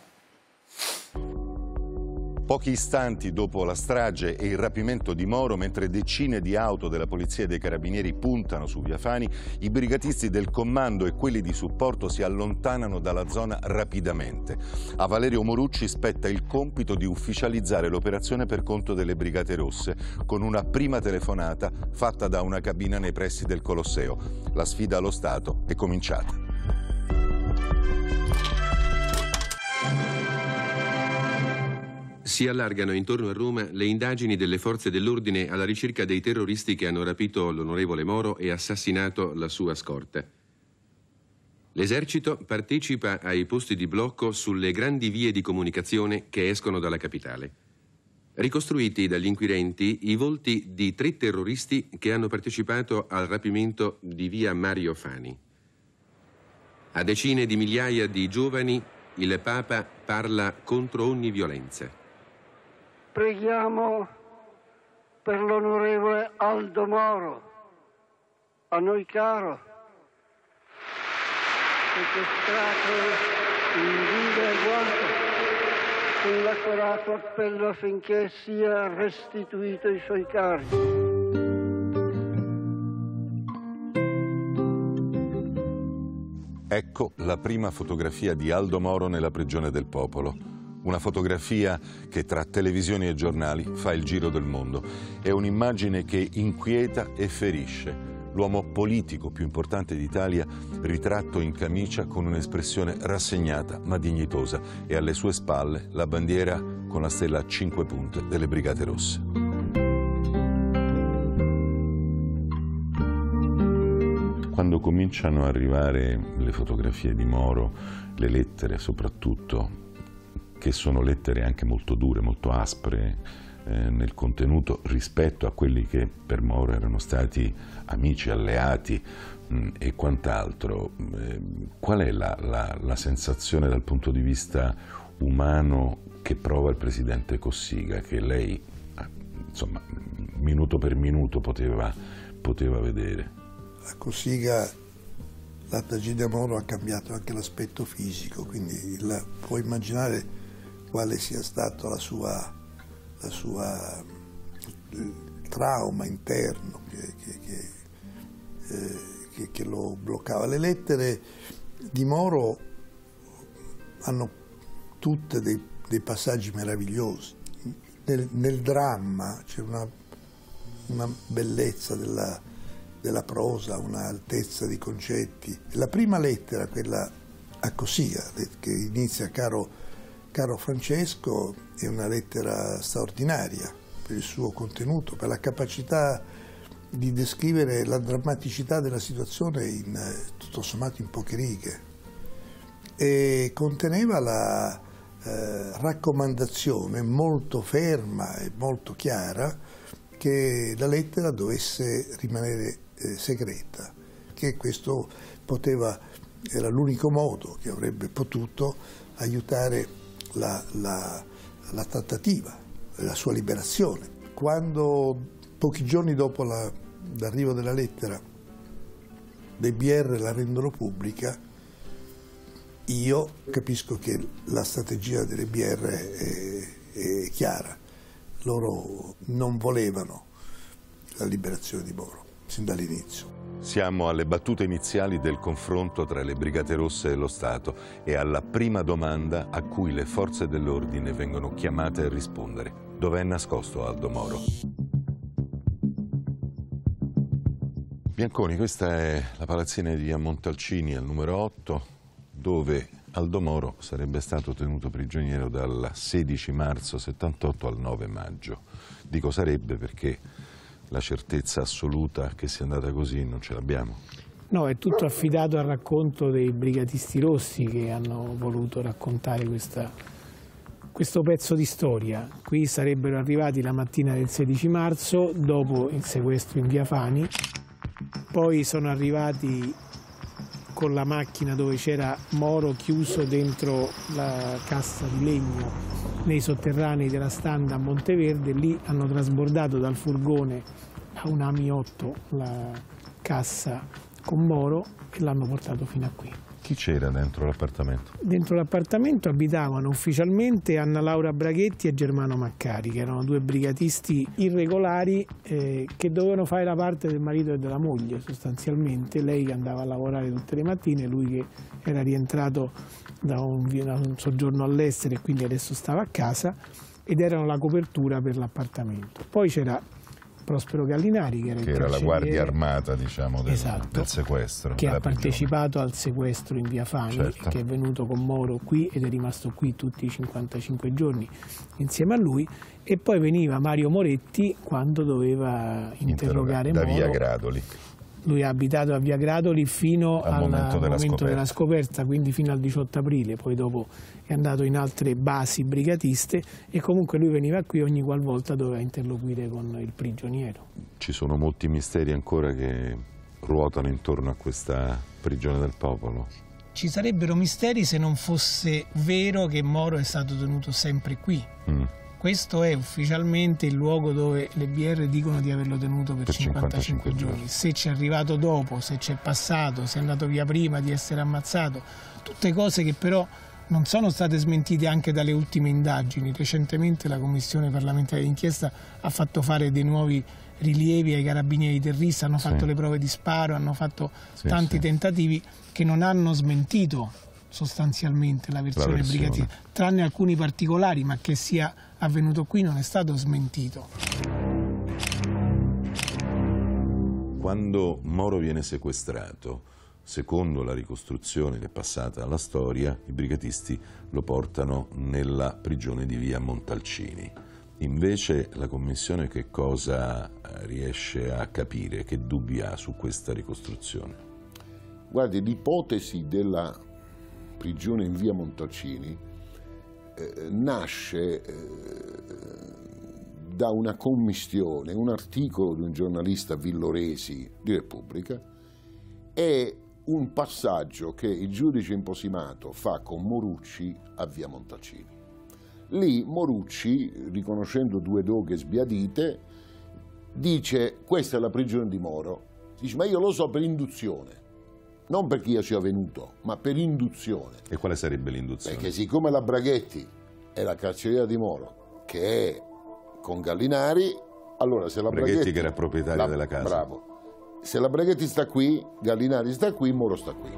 Pochi istanti dopo la strage e il rapimento di Moro, mentre decine di auto della Polizia e dei Carabinieri puntano su Via Fani, i brigatisti del comando e quelli di supporto si allontanano dalla zona rapidamente. A Valerio Morucci spetta il compito di ufficializzare l'operazione per conto delle Brigate Rosse, con una prima telefonata fatta da una cabina nei pressi del Colosseo. La sfida allo Stato è cominciata. Si allargano intorno a Roma le indagini delle forze dell'ordine alla ricerca dei terroristi che hanno rapito l'onorevole Moro e assassinato la sua scorta. L'esercito partecipa ai posti di blocco sulle grandi vie di comunicazione che escono dalla capitale. Ricostruiti dagli inquirenti i volti di tre terroristi che hanno partecipato al rapimento di via Mario Fani. A decine di migliaia di giovani il Papa parla contro ogni violenza. Preghiamo per l'onorevole Aldo Moro, a noi caro, sequestrato in vita e guardia, con l'accorato appello affinché sia restituito ai suoi cari. Ecco la prima fotografia di Aldo Moro nella prigione del popolo. Una fotografia che tra televisioni e giornali fa il giro del mondo. È un'immagine che inquieta e ferisce. L'uomo politico più importante d'Italia ritratto in camicia con un'espressione rassegnata ma dignitosa e alle sue spalle la bandiera con la stella a cinque punte delle Brigate Rosse. Quando cominciano a arrivare le fotografie di Moro, le lettere soprattutto, che sono lettere anche molto dure, molto aspre eh, nel contenuto rispetto a quelli che per Moro erano stati amici, alleati mh, e quant'altro, eh, qual è la, la, la sensazione dal punto di vista umano che prova il presidente Cossiga, che lei, insomma, minuto per minuto poteva, poteva vedere? A Cossiga la tragedia Moro ha cambiato anche l'aspetto fisico, quindi la, puoi immaginare quale sia stato la sua, la sua il trauma interno che, che, che, eh, che, che lo bloccava. Le lettere di Moro hanno tutte dei, dei passaggi meravigliosi. Nel, nel dramma c'è una, una bellezza della, della prosa, un'altezza di concetti. La prima lettera, quella a Cossiga, che inizia caro Caro Francesco, è una lettera straordinaria per il suo contenuto, per la capacità di descrivere la drammaticità della situazione in, tutto sommato, in poche righe. E conteneva la eh, raccomandazione molto ferma e molto chiara che la lettera dovesse rimanere eh, segreta, che questo poteva, era l'unico modo che avrebbe potuto aiutare La, la, la trattativa, la sua liberazione. Quando pochi giorni dopo l'arrivo della lettera dei B R la rendono pubblica, io capisco che la strategia delle B R è, è chiara. Loro non volevano la liberazione di Moro, sin dall'inizio. Siamo alle battute iniziali del confronto tra le Brigate Rosse e lo Stato e alla prima domanda a cui le forze dell'ordine vengono chiamate a rispondere. Dov'è nascosto Aldo Moro? Bianconi, questa è la palazzina di via Montalcini al numero otto, dove Aldo Moro sarebbe stato tenuto prigioniero dal sedici marzo settantotto al nove maggio. Dico sarebbe perché la certezza assoluta che sia andata così non ce l'abbiamo. No, è tutto affidato al racconto dei brigatisti rossi che hanno voluto raccontare questa, questo pezzo di storia. Qui sarebbero arrivati la mattina del sedici marzo, dopo il sequestro in via Fani, poi sono arrivati con la macchina dove c'era Moro chiuso dentro la cassa di legno nei sotterranei della Standa a Monteverde. Lì hanno trasbordato dal furgone a un Ami otto la cassa con Moro e l'hanno portato fino a qui. Chi c'era dentro l'appartamento? Dentro l'appartamento abitavano ufficialmente Anna Laura Braghetti e Germano Maccari, che erano due brigatisti irregolari eh, che dovevano fare la parte del marito e della moglie sostanzialmente. Lei che andava a lavorare tutte le mattine, lui che era rientrato da un, da un soggiorno all'estero e quindi adesso stava a casa, ed erano la copertura per l'appartamento. Poi c'era Prospero Gallinari, che era, che il era la guardia armata, diciamo, del, esatto, del sequestro. Che ha partecipato al sequestro in via Fani, certo, che è venuto con Moro qui ed è rimasto qui tutti i cinquantacinque giorni insieme a lui. E poi veniva Mario Moretti quando doveva interrogare da Moro. Via Gradoli. Lui ha abitato a via Gradoli fino al al momento, della, momento scoperta. della scoperta, quindi fino al diciotto aprile, poi dopo è andato in altre basi brigatiste e comunque lui veniva qui ogni qualvolta doveva interloquire con il prigioniero. Ci sono molti misteri ancora che ruotano intorno a questa prigione del popolo. Ci sarebbero misteri se non fosse vero che Moro è stato tenuto sempre qui. Mm. Questo è ufficialmente il luogo dove le B R dicono di averlo tenuto per, per cinquantacinque, cinquantacinque giorni. Se c'è arrivato dopo, se c'è passato, se è andato via prima di essere ammazzato, tutte cose che però non sono state smentite anche dalle ultime indagini. Recentemente la Commissione parlamentare d'inchiesta ha fatto fare dei nuovi rilievi ai carabinieri terristi, hanno fatto sì. le prove di sparo, hanno fatto sì, tanti sì. tentativi che non hanno smentito sostanzialmente la versione, la versione brigatista, tranne alcuni particolari, ma che sia avvenuto qui non è stato smentito. Quando Moro viene sequestrato, secondo la ricostruzione che è passata alla storia, i brigatisti lo portano nella prigione di via Montalcini. Invece la Commissione che cosa riesce a capire, che dubbi ha su questa ricostruzione? Guardi, l'ipotesi della prigione in via Montalcini eh, nasce eh, da una commistione, un articolo di un giornalista villoresi di Repubblica e un passaggio che il giudice imposimato fa con Morucci a via Montalcini. Lì Morucci, riconoscendo due doghe sbiadite, dice: questa è la prigione di Moro. Dice: ma io lo so per induzione, non perché io sia venuto, ma per induzione. E quale sarebbe l'induzione? Perché siccome la Braghetti è la carceriera di Moro, che è con Gallinari, allora se la Braghetti, Braghetti... che era proprietario la, della casa. Bravo. Se la Braghetti sta qui, Gallinari sta qui, Moro sta qui.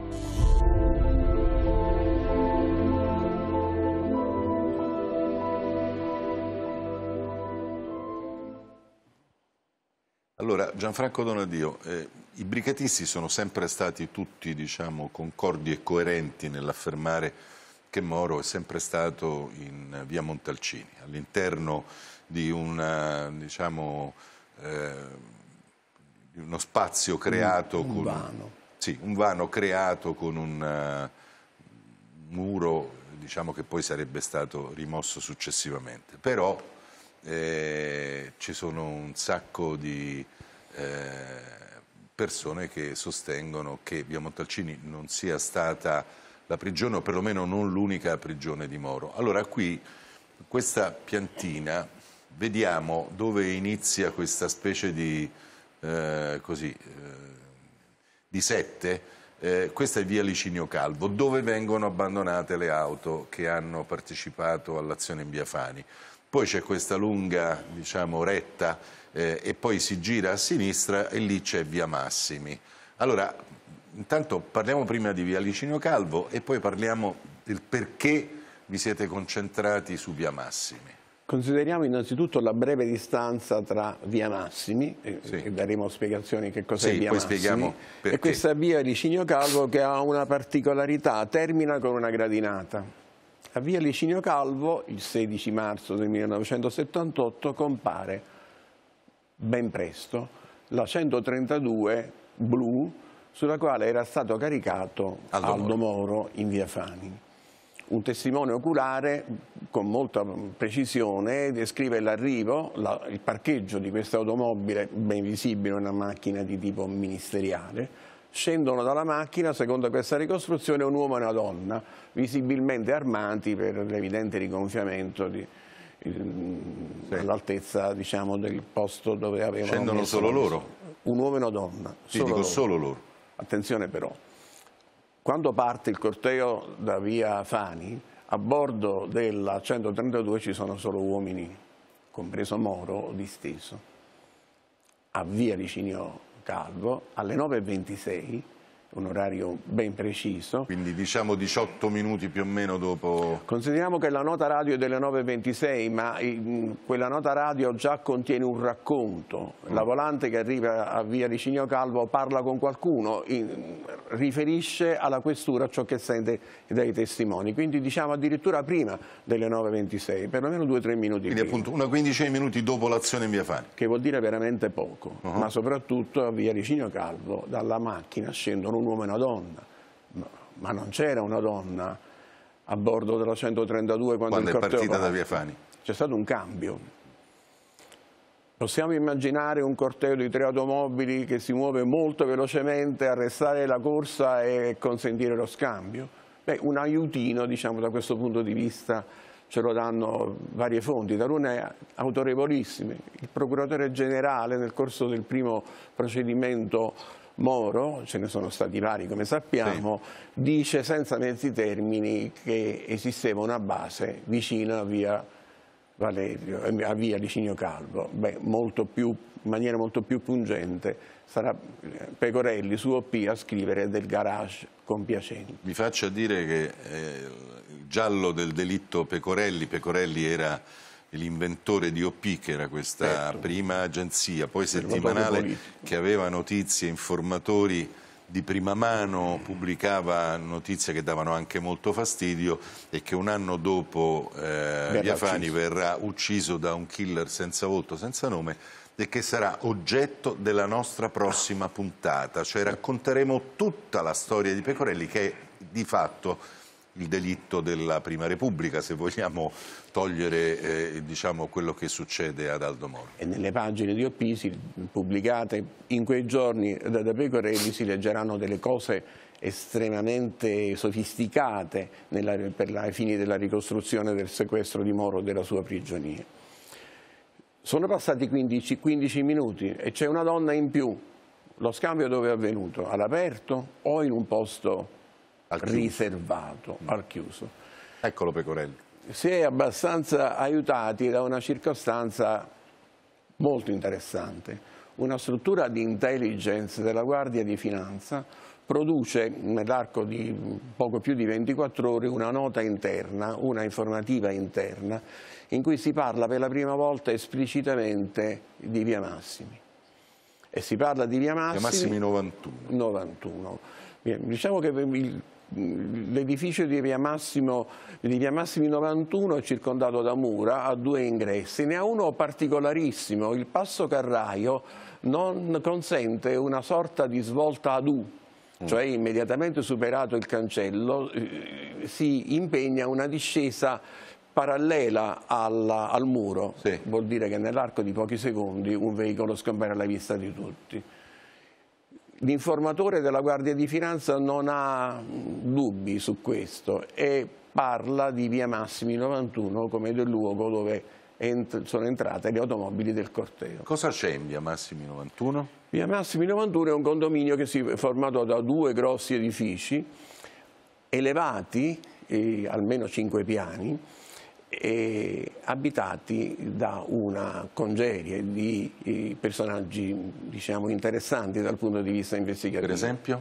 Allora, Gianfranco Donadio, eh, i brigatisti sono sempre stati tutti, diciamo, concordi e coerenti nell'affermare che Moro è sempre stato in via Montalcini, all'interno di una, diciamo, eh, uno spazio creato un, un con vano. Sì, un vano creato con un uh, muro, diciamo, che poi sarebbe stato rimosso successivamente. Però eh, ci sono un sacco di eh, persone che sostengono che via Montalcini non sia stata la prigione, o perlomeno non l'unica prigione di Moro. Allora qui, questa piantina, vediamo dove inizia questa specie di Eh, così, eh, di sette, eh, questa è via Licinio Calvo, dove vengono abbandonate le auto che hanno partecipato all'azione in via Fani. Poi c'è questa lunga, diciamo, retta eh, e poi si gira a sinistra e lì c'è via Massimi. Allora, intanto parliamo prima di via Licinio Calvo e poi parliamo del perché vi siete concentrati su via Massimi. Consideriamo innanzitutto la breve distanza tra via Massimi, e, sì. e daremo spiegazioni che cos'è sì, via poi Massimi, spieghiamo perché. E questa via Licinio Calvo che ha una particolarità, termina con una gradinata. A via Licinio Calvo, il sedici marzo del millenovecentosettantotto, compare ben presto la centotrentadue blu sulla quale era stato caricato Aldo, Aldo Moro. Moro in via Fani. Un testimone oculare con molta precisione descrive l'arrivo, la, il parcheggio di questa automobile ben visibile, una macchina di tipo ministeriale. Scendono dalla macchina, secondo questa ricostruzione, un uomo e una donna, visibilmente armati per l'evidente rigonfiamento di, sì. all'altezza, diciamo, del posto dove avevano Scendono messo solo loro? Un uomo e una donna. Sì, solo dico loro. solo loro. Attenzione però. Quando parte il corteo da via Fani, a bordo della centotrentadue ci sono solo uomini, compreso Moro, disteso. A via Licinio Calvo, alle nove e ventisei, un orario ben preciso. Quindi diciamo diciotto minuti più o meno dopo... Consideriamo che la nota radio è delle nove e ventisei, ma in quella nota radio già contiene un racconto. La volante che arriva a via Licinio Calvo parla con qualcuno, in, riferisce alla questura ciò che sente dai testimoni. Quindi diciamo addirittura prima delle nove e ventisei, perlomeno due o tre minuti Quindi prima. appunto una quindici minuti dopo l'azione in via Fani. Che vuol dire veramente poco, uh-huh. ma soprattutto a via Licinio Calvo dalla macchina scendono un uomo e una donna, ma non c'era una donna a bordo della centotrentadue quando, quando il è partita corteo... da via Fani. C'è stato un cambio. Possiamo immaginare un corteo di tre automobili che si muove molto velocemente, arrestare la corsa e consentire lo scambio? Beh, un aiutino, diciamo, da questo punto di vista ce lo danno varie fonti, talune autorevolissime. Il procuratore generale nel corso del primo procedimento Moro, ce ne sono stati vari come sappiamo, sì. dice senza mezzi termini che esisteva una base vicina a via Valerio, a via Licinio Calvo. Beh, molto più, in maniera molto più pungente sarà Pecorelli su O P a scrivere del garage compiacente. Vi faccio dire che eh, il giallo del delitto Pecorelli, Pecorelli era l'inventore di O P, che era questa certo. prima agenzia, poi settimanale, che aveva notizie, informatori di prima mano, pubblicava notizie che davano anche molto fastidio, e che un anno dopo eh, via Fani verrà ucciso da un killer senza volto, senza nome, e che sarà oggetto della nostra prossima puntata, cioè racconteremo tutta la storia di Pecorelli, che è di fatto il delitto della Prima Repubblica, se vogliamo togliere eh, diciamo, quello che succede ad Aldo Moro. E nelle pagine di Oppisi pubblicate in quei giorni da, da Pecorelli si leggeranno delle cose estremamente sofisticate nella, per i fini della ricostruzione del sequestro di Moro e della sua prigionia. Sono passati quindici, quindici minuti e c'è una donna in più. Lo scambio dove è avvenuto? All'aperto o in un posto al riservato, mm. al chiuso? Eccolo Pecorelli. Si è abbastanza aiutati da una circostanza molto interessante. Una struttura di intelligence della Guardia di Finanza produce nell'arco di poco più di ventiquattro ore una nota interna, una informativa interna, in cui si parla per la prima volta esplicitamente di Via Massimi. E si parla di Via Massimi, Via Massimi novantuno. novantuno. Diciamo che l'edificio di Via Massimo, di Via Massimi novantuno è circondato da mura, ha due ingressi, ne ha uno particolarissimo. Il passo carraio non consente una sorta di svolta ad U, cioè immediatamente superato il cancello eh, si impegna una discesa parallela al, al muro, sì. Vuol dire che nell'arco di pochi secondi un veicolo scompare alla vista di tutti. L'informatore della Guardia di Finanza non ha dubbi su questo e parla di Via Massimi novantuno come del luogo dove ent- sono entrate le automobili del corteo. Cosa c'è in Via Massimi novantuno? Via Massimi novantuno è un condominio che si è formato da due grossi edifici elevati, eh, almeno cinque piani, e abitati da una congerie di eh, personaggi, diciamo, interessanti dal punto di vista investigativo. Per esempio?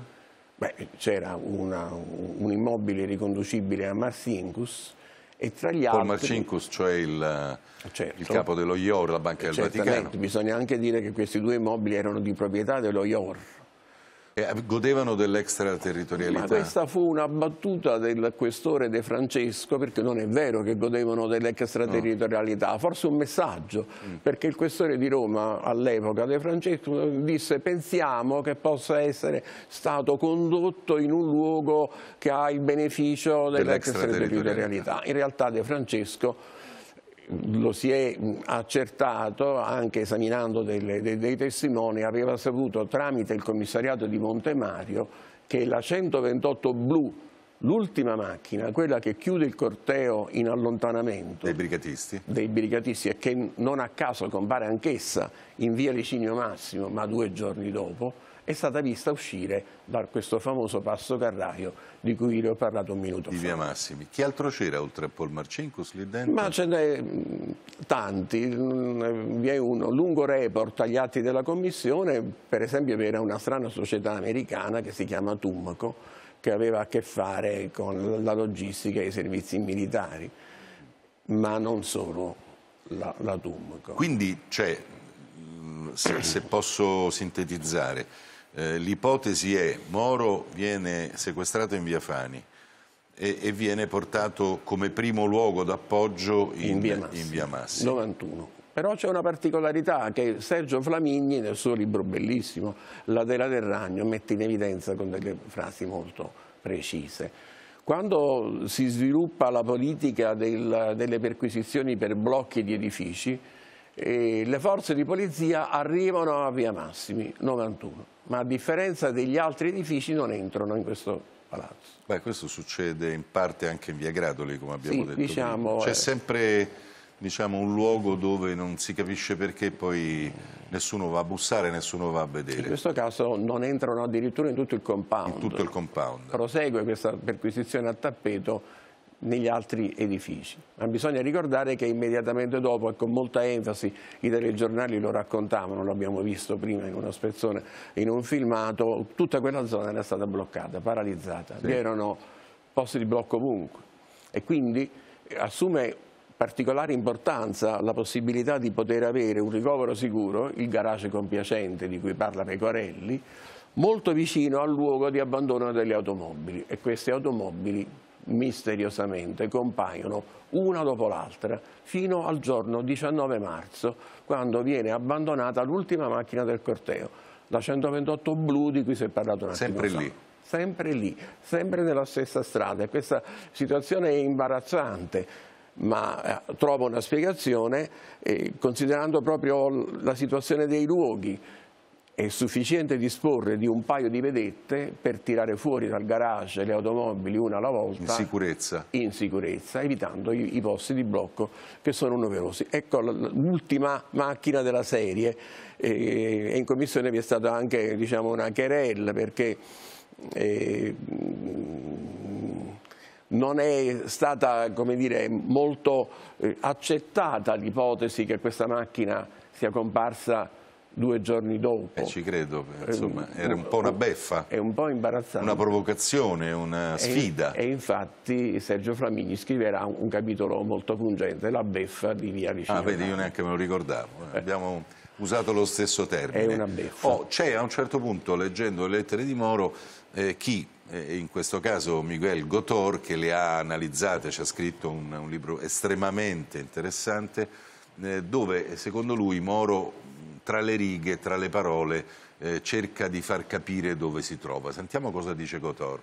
C'era un immobile riconducibile a Marcinkus e tra gli altri... Paul Marcinkus, cioè il, certo, il capo dello I O R, la Banca del Vaticano. Bisogna anche dire che questi due immobili erano di proprietà dello I O R. E godevano dell'extraterritorialità? Ma questa fu una battuta del questore De Francesco, perché non è vero che godevano dell'extraterritorialità, no. Forse un messaggio, mm. perché il questore di Roma all'epoca, De Francesco, disse pensiamo che possa essere stato condotto in un luogo che ha il beneficio dell'extraterritorialità. In realtà De Francesco lo si è accertato anche esaminando delle, dei, dei testimoni, aveva saputo tramite il commissariato di Montemario che la centoventotto blu, l'ultima macchina, quella che chiude il corteo in allontanamento dei brigatisti, dei brigatisti e che non a caso compare anch'essa in via Licinio Massimo ma due giorni dopo, è stata vista uscire da questo famoso passo carraio di cui vi ho parlato un minuto di fa. Di Via Massimi. Chi altro c'era oltre a Paul Marcinkus lì dentro? Ma ce n'è tanti. Vi è un lungo report agli atti della commissione, per esempio era una strana società americana che si chiama Tumco, che aveva a che fare con la logistica e i servizi militari, ma non solo la, la Tumco. Quindi c'è, se, se posso sintetizzare, Eh, l'ipotesi è Moro viene sequestrato in via Fani e, e viene portato come primo luogo d'appoggio in, in via Massimi. In via Massimi. novantuno. Però c'è una particolarità che Sergio Flamigni nel suo libro bellissimo La tela del ragno mette in evidenza con delle frasi molto precise. Quando si sviluppa la politica del, delle perquisizioni per blocchi di edifici, eh, le forze di polizia arrivano a via Massimi novantuno. Ma a differenza degli altri edifici non entrano in questo palazzo. Beh, questo succede in parte anche in via Gradoli, come abbiamo sì, detto diciamo, C'è eh... sempre diciamo, un luogo dove non si capisce perché poi nessuno va a bussare, nessuno va a vedere. In questo caso non entrano addirittura in tutto il compound. In tutto il compound. Prosegue questa perquisizione a tappeto negli altri edifici. Ma bisogna ricordare che immediatamente dopo, e con molta enfasi, i telegiornali lo raccontavano, lo abbiamo visto prima in una spezzone, in un filmato, tutta quella zona era stata bloccata, paralizzata. Sì. Vi erano posti di blocco ovunque. E quindi assume particolare importanza la possibilità di poter avere un ricovero sicuro, il garage compiacente di cui parla Pecorelli, molto vicino al luogo di abbandono delle automobili. E queste automobili misteriosamente compaiono una dopo l'altra fino al giorno diciannove marzo, quando viene abbandonata l'ultima macchina del corteo, la centoventotto blu di cui si è parlato un attimo Sempre fa. lì. Sempre lì, sempre nella stessa strada. E questa situazione è imbarazzante, ma eh, trovo una spiegazione eh, considerando proprio la situazione dei luoghi. È sufficiente disporre di un paio di vedette per tirare fuori dal garage le automobili una alla volta. In sicurezza. In sicurezza, evitando i, i posti di blocco che sono numerosi. Ecco l'ultima macchina della serie, eh, e in commissione vi è stata anche, diciamo, una querella, perché eh, non è stata, come dire, molto eh, accettata l'ipotesi che questa macchina sia comparsa due giorni dopo. Eh, ci credo, insomma, era un po' una beffa. È un po' imbarazzante. Una provocazione, una sfida. E, e infatti Sergio Flamigni scriverà un, un capitolo molto pungente, La beffa di Via Vicino. Ah, vedi, io neanche me lo ricordavo. Eh. Abbiamo usato lo stesso termine. È una beffa. Oh, c'è a un certo punto, leggendo le lettere di Moro, eh, chi, eh, in questo caso Miguel Gotor, che le ha analizzate, ci ha scritto un, un libro estremamente interessante, eh, dove secondo lui Moro, tra le righe, tra le parole, eh, cerca di far capire dove si trova. Sentiamo cosa dice Gotor.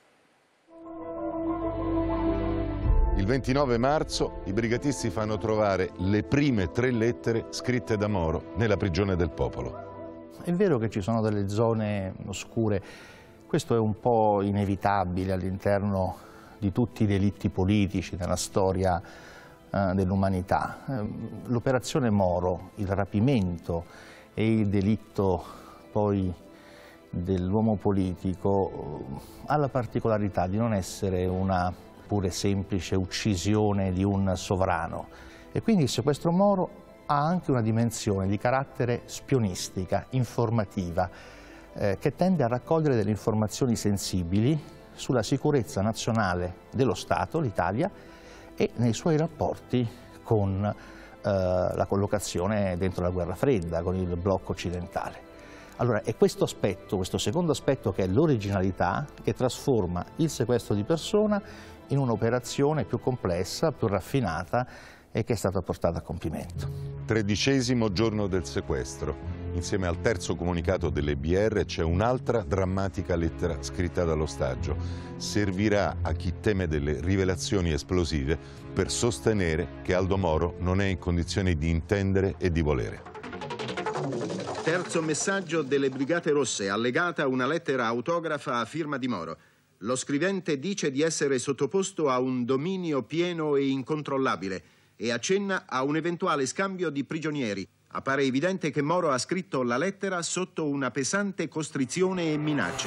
Il ventinove marzo i brigatisti fanno trovare le prime tre lettere scritte da Moro nella prigione del popolo. È vero che ci sono delle zone oscure, questo è un po' inevitabile all'interno di tutti i delitti politici nella storia dell'umanità. L'operazione Moro, il rapimento e il delitto poi dell'uomo politico ha la particolarità di non essere una pure semplice uccisione di un sovrano, e quindi il sequestro Moro ha anche una dimensione di carattere spionistica, informativa, eh, che tende a raccogliere delle informazioni sensibili sulla sicurezza nazionale dello Stato, l'Italia, e nei suoi rapporti con eh, la collocazione dentro la guerra fredda, con il blocco occidentale. Allora è questo aspetto, questo secondo aspetto, che è l'originalità, che trasforma il sequestro di persona in un'operazione più complessa, più raffinata e che è stata portata a compimento. Tredicesimo giorno del sequestro. Insieme al terzo comunicato delle B R c'è un'altra drammatica lettera scritta dall'ostaggio. Servirà a chi teme delle rivelazioni esplosive per sostenere che Aldo Moro non è in condizione di intendere e di volere. Terzo messaggio delle Brigate Rosse, allegata una lettera autografa a firma di Moro. Lo scrivente dice di essere sottoposto a un dominio pieno e incontrollabile e accenna a un eventuale scambio di prigionieri. Appare evidente che Moro ha scritto la lettera sotto una pesante costrizione e minaccia.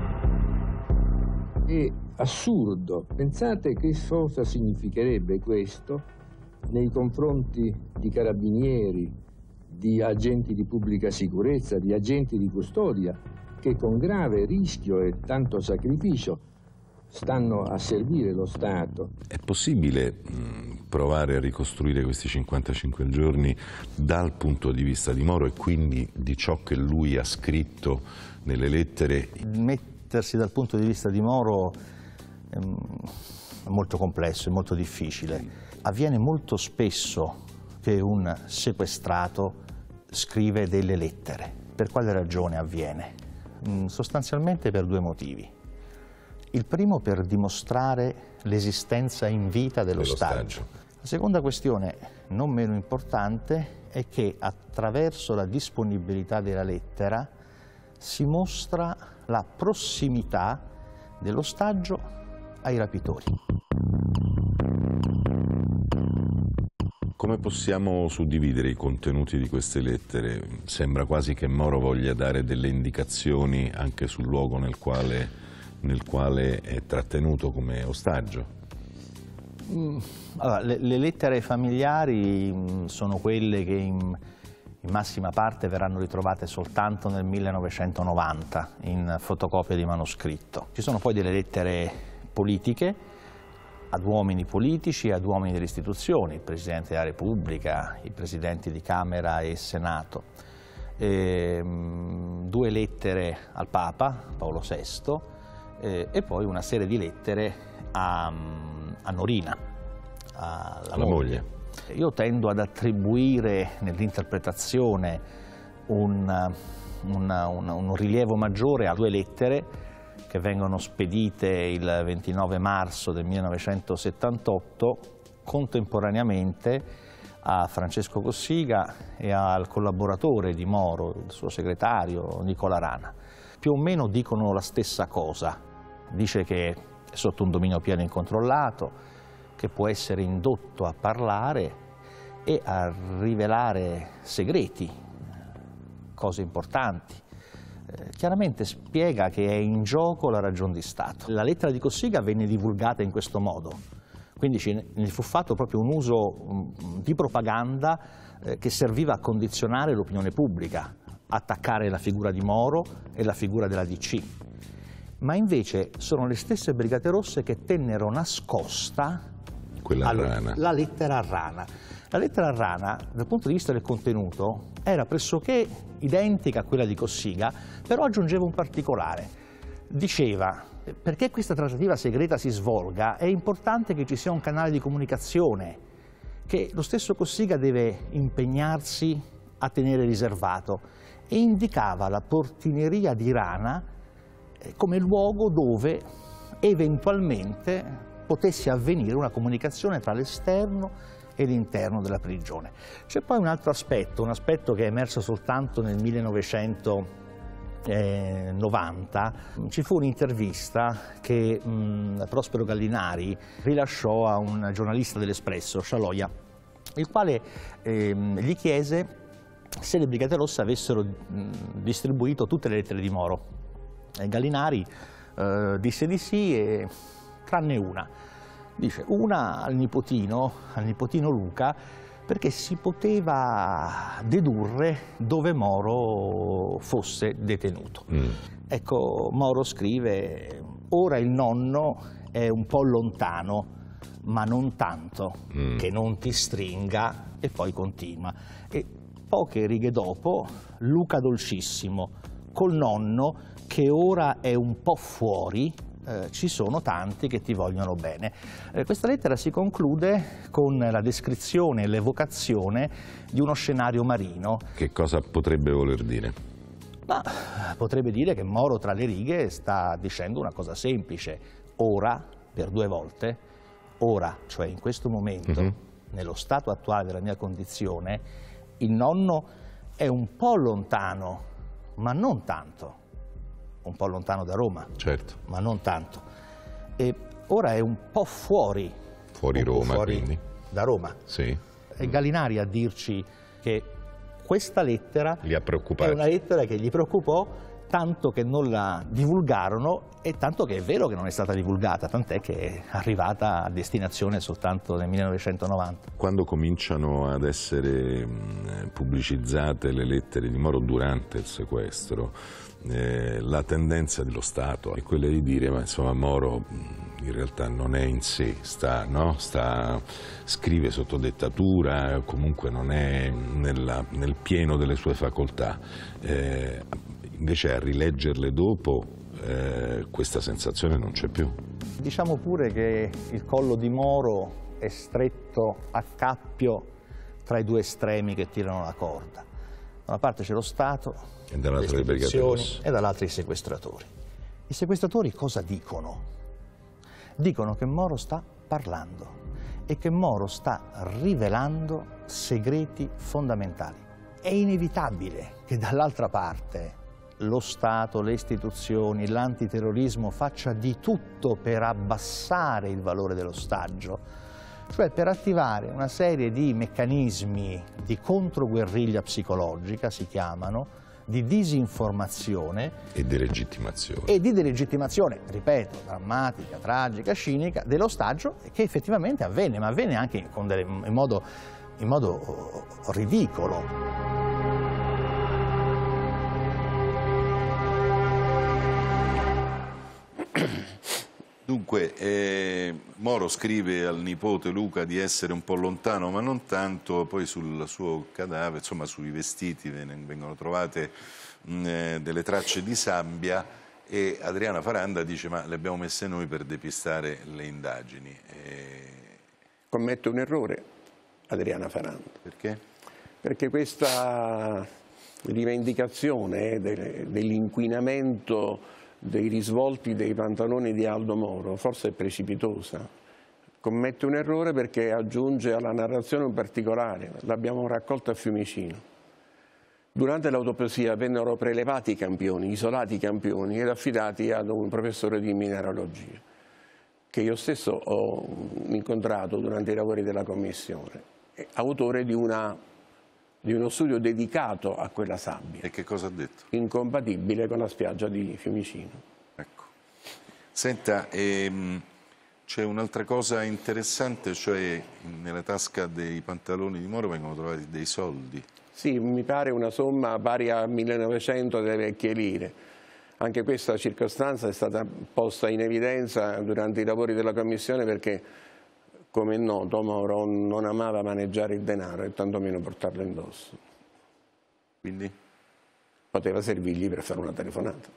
È assurdo. Pensate che cosa significherebbe questo nei confronti di carabinieri, di agenti di pubblica sicurezza, di agenti di custodia, che con grave rischio e tanto sacrificio stanno a servire lo Stato. È possibile mh, provare a ricostruire questi cinquantacinque giorni dal punto di vista di Moro e quindi di ciò che lui ha scritto nelle lettere? Mettersi dal punto di vista di Moro è molto complesso, è molto difficile. Avviene molto spesso che un sequestrato scrive delle lettere. Per quale ragione avviene? Sostanzialmente per due motivi. Il primo, per dimostrare l'esistenza in vita dell'ostaggio. La seconda questione, non meno importante, è che attraverso la disponibilità della lettera si mostra la prossimità dell'ostaggio ai rapitori. Come possiamo suddividere i contenuti di queste lettere? Sembra quasi che Moro voglia dare delle indicazioni anche sul luogo nel quale, nel quale è trattenuto come ostaggio. Allora, le, le lettere familiari sono quelle che in, in massima parte verranno ritrovate soltanto nel millenovecentonovanta in fotocopie di manoscritto. Ci sono poi delle lettere politiche ad uomini politici e ad uomini delle istituzioni, il Presidente della Repubblica, i Presidenti di Camera e Senato, e, mh, due lettere al Papa, Paolo sesto, eh, e poi una serie di lettere a, a Norina, alla La moglie. moglie. Io tendo ad attribuire nell'interpretazione un, una, una, un rilievo maggiore a due lettere che vengono spedite il ventinove marzo del millenovecentosettantotto contemporaneamente a Francesco Cossiga e al collaboratore di Moro, il suo segretario Nicola Rana. Più o meno dicono la stessa cosa. Dice che è sotto un dominio pieno incontrollato, che può essere indotto a parlare e a rivelare segreti, cose importanti. Eh, chiaramente spiega che è in gioco la ragion di Stato. La lettera di Cossiga venne divulgata in questo modo, quindi ne fu fatto proprio un uso um, di propaganda eh, che serviva a condizionare l'opinione pubblica, attaccare la figura di Moro e la figura della D C. Ma invece sono le stesse Brigate Rosse che tennero nascosta Quella allora, rana. la lettera a Rana. La lettera a Rana, dal punto di vista del contenuto, era pressoché identica a quella di Cossiga, però aggiungeva un particolare. Diceva, perché questa trattativa segreta si svolga, è importante che ci sia un canale di comunicazione che lo stesso Cossiga deve impegnarsi a tenere riservato, e indicava la portineria di Rana come luogo dove eventualmente potesse avvenire una comunicazione tra l'esterno e l'interno della prigione. C'è poi un altro aspetto, un aspetto che è emerso soltanto nel millenovecentonovanta. Ci fu un'intervista che mh, Prospero Gallinari rilasciò a un giornalista dell'Espresso, Scialoia, il quale eh, gli chiese se le Brigate Rosse avessero mh, distribuito tutte le lettere di Moro. E Gallinari eh, disse di sì, e, tranne una. Dice una al nipotino, al nipotino Luca, perché si poteva dedurre dove Moro fosse detenuto. Mm. Ecco, Moro scrive, ora il nonno è un po' lontano, ma non tanto, mm. che non ti stringa, e poi continua. E poche righe dopo, Luca dolcissimo, col nonno che ora è un po' fuori, eh, ci sono tanti che ti vogliono bene. Eh, questa lettera si conclude con la descrizione e l'evocazione di uno scenario marino. Che cosa potrebbe voler dire? Ma potrebbe dire che Moro tra le righe sta dicendo una cosa semplice. Ora, per due volte, ora, cioè in questo momento, mm-hmm. nello stato attuale della mia condizione, il nonno è un po' lontano, ma non tanto. Un po' lontano da Roma, certo, ma non tanto. E ora è un po' fuori, fuori un Roma, po' fuori quindi. da Roma. Sì. È Gallinari a dirci che questa lettera li ha preoccupati. È una lettera che gli preoccupò, tanto che non la divulgarono, e tanto che è vero che non è stata divulgata, tant'è che è arrivata a destinazione soltanto nel millenovecentonovanta. Quando cominciano ad essere pubblicizzate le lettere di Moro durante il sequestro, eh, la tendenza dello Stato è quella di dire, ma insomma Moro in realtà non è in sé, sta, no? sta, scrive sotto dettatura, comunque non è nella, nel pieno delle sue facoltà. Eh, invece a rileggerle dopo eh, questa sensazione non c'è più. Diciamo pure che il collo di Moro è stretto a cappio tra i due estremi che tirano la corda. Da una parte c'è lo Stato, e dall'altra le Brigate Rosse, e dall'altra i sequestratori. I sequestratori cosa dicono? Dicono che Moro sta parlando e che Moro sta rivelando segreti fondamentali. È inevitabile che dall'altra parte lo Stato, le istituzioni, l'antiterrorismo faccia di tutto per abbassare il valore dell'ostaggio, cioè per attivare una serie di meccanismi di controguerriglia psicologica, si chiamano, di disinformazione e delegittimazione. E di delegittimazione, ripeto, drammatica, tragica, cinica, dell'ostaggio, che effettivamente avvenne, ma avvenne anche con delle, in, modo, in modo ridicolo. Dunque, eh, Moro scrive al nipote Luca di essere un po' lontano, ma non tanto. Poi sul suo cadavere, insomma sui vestiti vengono trovate mh, delle tracce di sabbia, e Adriana Faranda dice ma le abbiamo messe noi per depistare le indagini. E... Commette un errore Adriana Faranda. Perché? Perché questa rivendicazione dell'inquinamento dei risvolti dei pantaloni di Aldo Moro forse è precipitosa. Commette un errore perché aggiunge alla narrazione un particolare. L'abbiamo raccolto a Fiumicino. Durante l'autopsia vennero prelevati i campioni, isolati i campioni ed affidati ad un professore di mineralogia che io stesso ho incontrato durante i lavori della commissione, autore di, una, di uno studio dedicato a quella sabbia. E che cosa ha detto? Incompatibile con la spiaggia di Fiumicino. Ecco. Senta, ehm, c'è un'altra cosa interessante, cioè nella tasca dei pantaloni di Moro vengono trovati dei soldi. Sì, mi pare una somma pari a millenovecento delle vecchie lire. Anche questa circostanza è stata posta in evidenza durante i lavori della Commissione perché, come è noto, Moro non amava maneggiare il denaro e tantomeno portarlo indosso. Quindi? Poteva servirgli per fare una telefonata.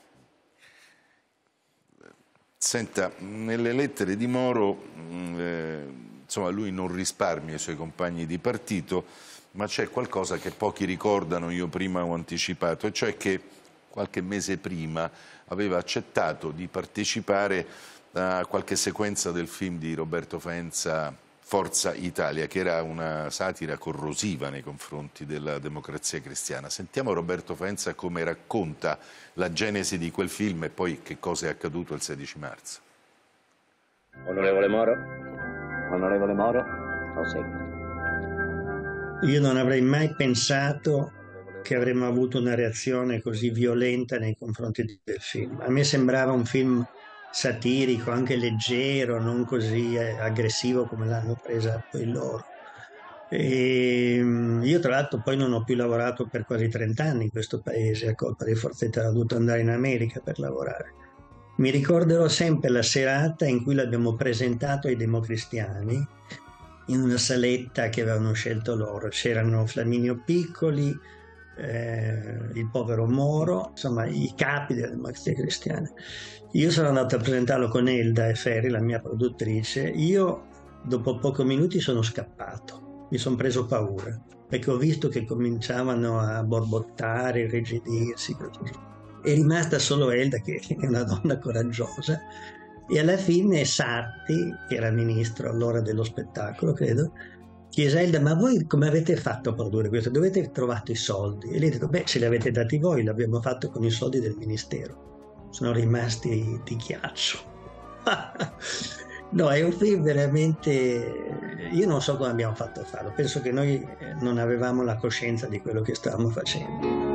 Senta, nelle lettere di Moro, eh, insomma, lui non risparmia i suoi compagni di partito, ma c'è qualcosa che pochi ricordano, io prima ho anticipato, e cioè che qualche mese prima aveva accettato di partecipare a qualche sequenza del film di Roberto Faenza, Forza Italia, che era una satira corrosiva nei confronti della Democrazia Cristiana. Sentiamo Roberto Faenza come racconta la genesi di quel film e poi che cosa è accaduto il sedici marzo. Onorevole Moro, onorevole Moro, lo seguo. Io non avrei mai pensato che avremmo avuto una reazione così violenta nei confronti del film. A me sembrava un film satirico, anche leggero, non così aggressivo come l'hanno presa poi loro. E io tra l'altro poi non ho più lavorato per quasi trent'anni in questo paese, a colpa di Forza Italia, ho dovuto andare in America per lavorare. Mi ricorderò sempre la serata in cui l'abbiamo presentato ai democristiani, in una saletta che avevano scelto loro. C'erano Flaminio Piccoli, eh, il povero Moro, insomma i capi della Democrazia Cristiana. Io sono andato a presentarlo con Elda e Ferri, la mia produttrice. Io dopo pochi minuti sono scappato, mi sono preso paura, perché ho visto che cominciavano a borbottare, irrigidirsi. È rimasta solo Elda, che è una donna coraggiosa. E alla fine Sarti, che era ministro allora dello spettacolo, credo, chiese a Elda: ma voi come avete fatto a produrre questo? Dove avete trovato i soldi? E lei ha detto: beh, ce li avete dati voi, l'abbiamo fatto con i soldi del ministero. Sono rimasti di ghiaccio. No, è un film veramente... Io non so come abbiamo fatto a farlo, penso che noi non avevamo la coscienza di quello che stavamo facendo.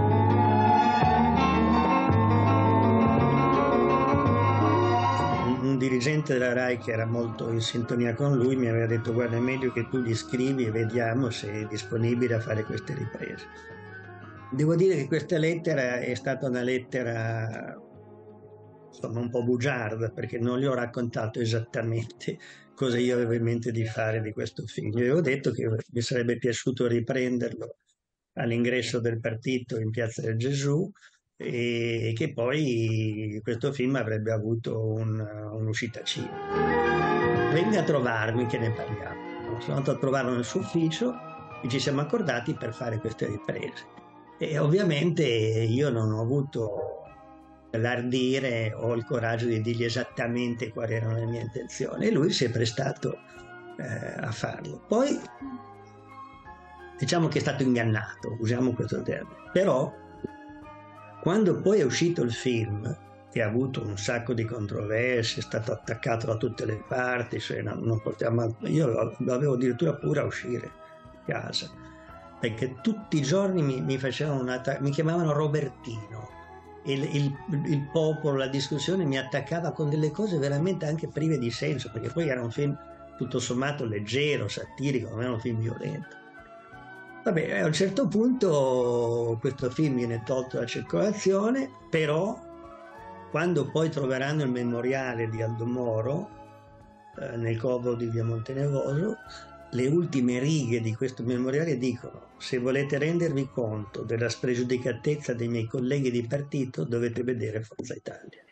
Un dirigente della RAI che era molto in sintonia con lui mi aveva detto: guarda, è meglio che tu gli scrivi e vediamo se è disponibile a fare queste riprese. Devo dire che questa lettera è stata una lettera, insomma, un po' bugiarda, perché non gli ho raccontato esattamente cosa io avevo in mente di fare di questo film. Gli avevo detto che mi sarebbe piaciuto riprenderlo all'ingresso del partito in Piazza del Gesù, e che poi questo film avrebbe avuto un'uscita cinema. Venga a trovarmi che ne parliamo. Sono andato a trovarlo nel suo ufficio e ci siamo accordati per fare queste riprese. E ovviamente io non ho avuto l'ardire o il coraggio di dirgli esattamente quali erano le mie intenzioni, e lui si è prestato eh, a farlo. Poi diciamo che è stato ingannato, usiamo questo termine, però quando poi è uscito il film, che ha avuto un sacco di controversie, è stato attaccato da tutte le parti, cioè non, non poteva, io lo avevo addirittura pure a uscire di casa, perché tutti i giorni mi, mi facevano una, mi chiamavano Robertino, il, il, il popolo, la discussione mi attaccava con delle cose veramente anche prive di senso, perché poi era un film tutto sommato leggero, satirico, non era un film violento. Vabbè, a un certo punto questo film viene tolto da circolazione, però quando poi troveranno il memoriale di Aldo Moro eh, nel covo di via Montenevoso, le ultime righe di questo memoriale dicono: se volete rendervi conto della spregiudicatezza dei miei colleghi di partito, dovete vedere Forza Italia.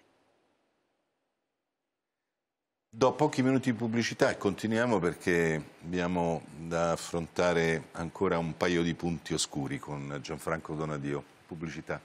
Do pochi minuti di pubblicità e continuiamo, perché abbiamo da affrontare ancora un paio di punti oscuri con Gianfranco Donadio. Pubblicità.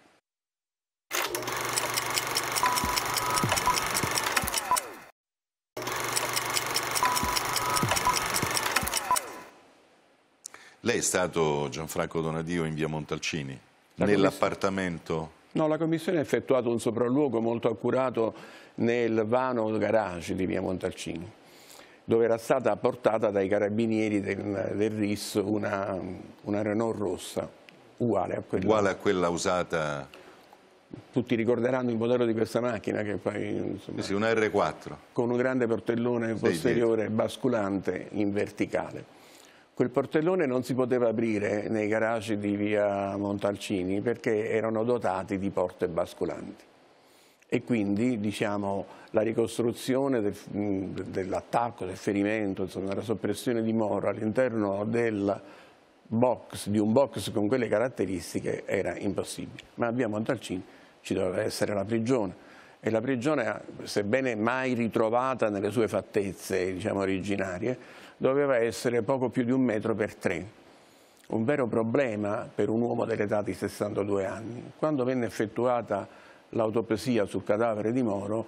Lei è stato, Gianfranco Donadio, in via Montalcini, nell'appartamento? No, la Commissione ha effettuato un sopralluogo molto accurato nel vano garage di via Montalcini, dove era stata apportata dai carabinieri del, del R I S una, una Renault rossa, uguale a quella. Uguale a quella usata. Tutti ricorderanno il modello di questa macchina, che poi, insomma, sì, una R quattro. Con un grande portellone posteriore basculante in verticale. Quel portellone non si poteva aprire nei garage di via Montalcini perché erano dotati di porte basculanti. E quindi, diciamo, la ricostruzione del, dell'attacco, del ferimento, insomma, della soppressione di Moro all'interno del box, di un box con quelle caratteristiche, era impossibile. Ma a via Montalcini ci doveva essere la prigione, e la prigione, sebbene mai ritrovata nelle sue fattezze, diciamo, originarie, doveva essere poco più di un metro per tre. Un vero problema per un uomo dell'età di sessantadue anni. Quando venne effettuata l'autopsia sul cadavere di Moro,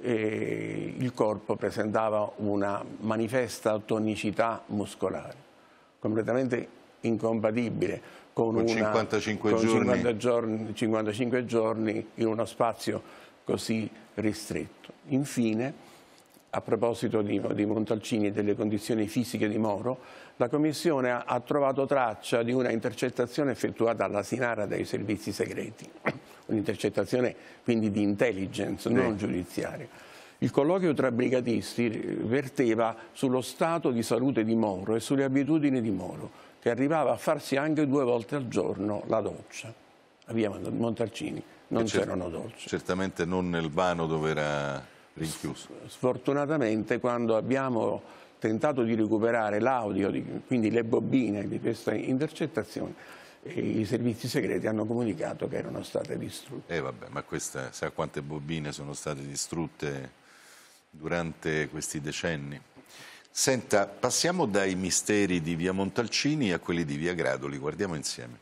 eh, il corpo presentava una manifesta tonicità muscolare, completamente incompatibile con, con una, cinquantacinque, con giorni. cinquanta giorni, cinquantacinque giorni in uno spazio così ristretto. Infine, a proposito di, di Montalcini e delle condizioni fisiche di Moro, la Commissione ha, ha trovato traccia di una intercettazione effettuata all'Asinara dai servizi segreti, un'intercettazione quindi di intelligence, sì, non giudiziaria. Il colloquio tra brigatisti verteva sullo stato di salute di Moro e sulle abitudini di Moro, che arrivava a farsi anche due volte al giorno la doccia. A via Montalcini non c'erano docce. Certamente non nel vano dove era rinchiuso. Sfortunatamente, quando abbiamo tentato di recuperare l'audio, quindi le bobine di questa intercettazione, i servizi segreti hanno comunicato che erano state distrutte. Eh vabbè, ma questa, sa quante bobine sono state distrutte durante questi decenni? Senta, passiamo dai misteri di via Montalcini a quelli di via Gradoli, guardiamo insieme.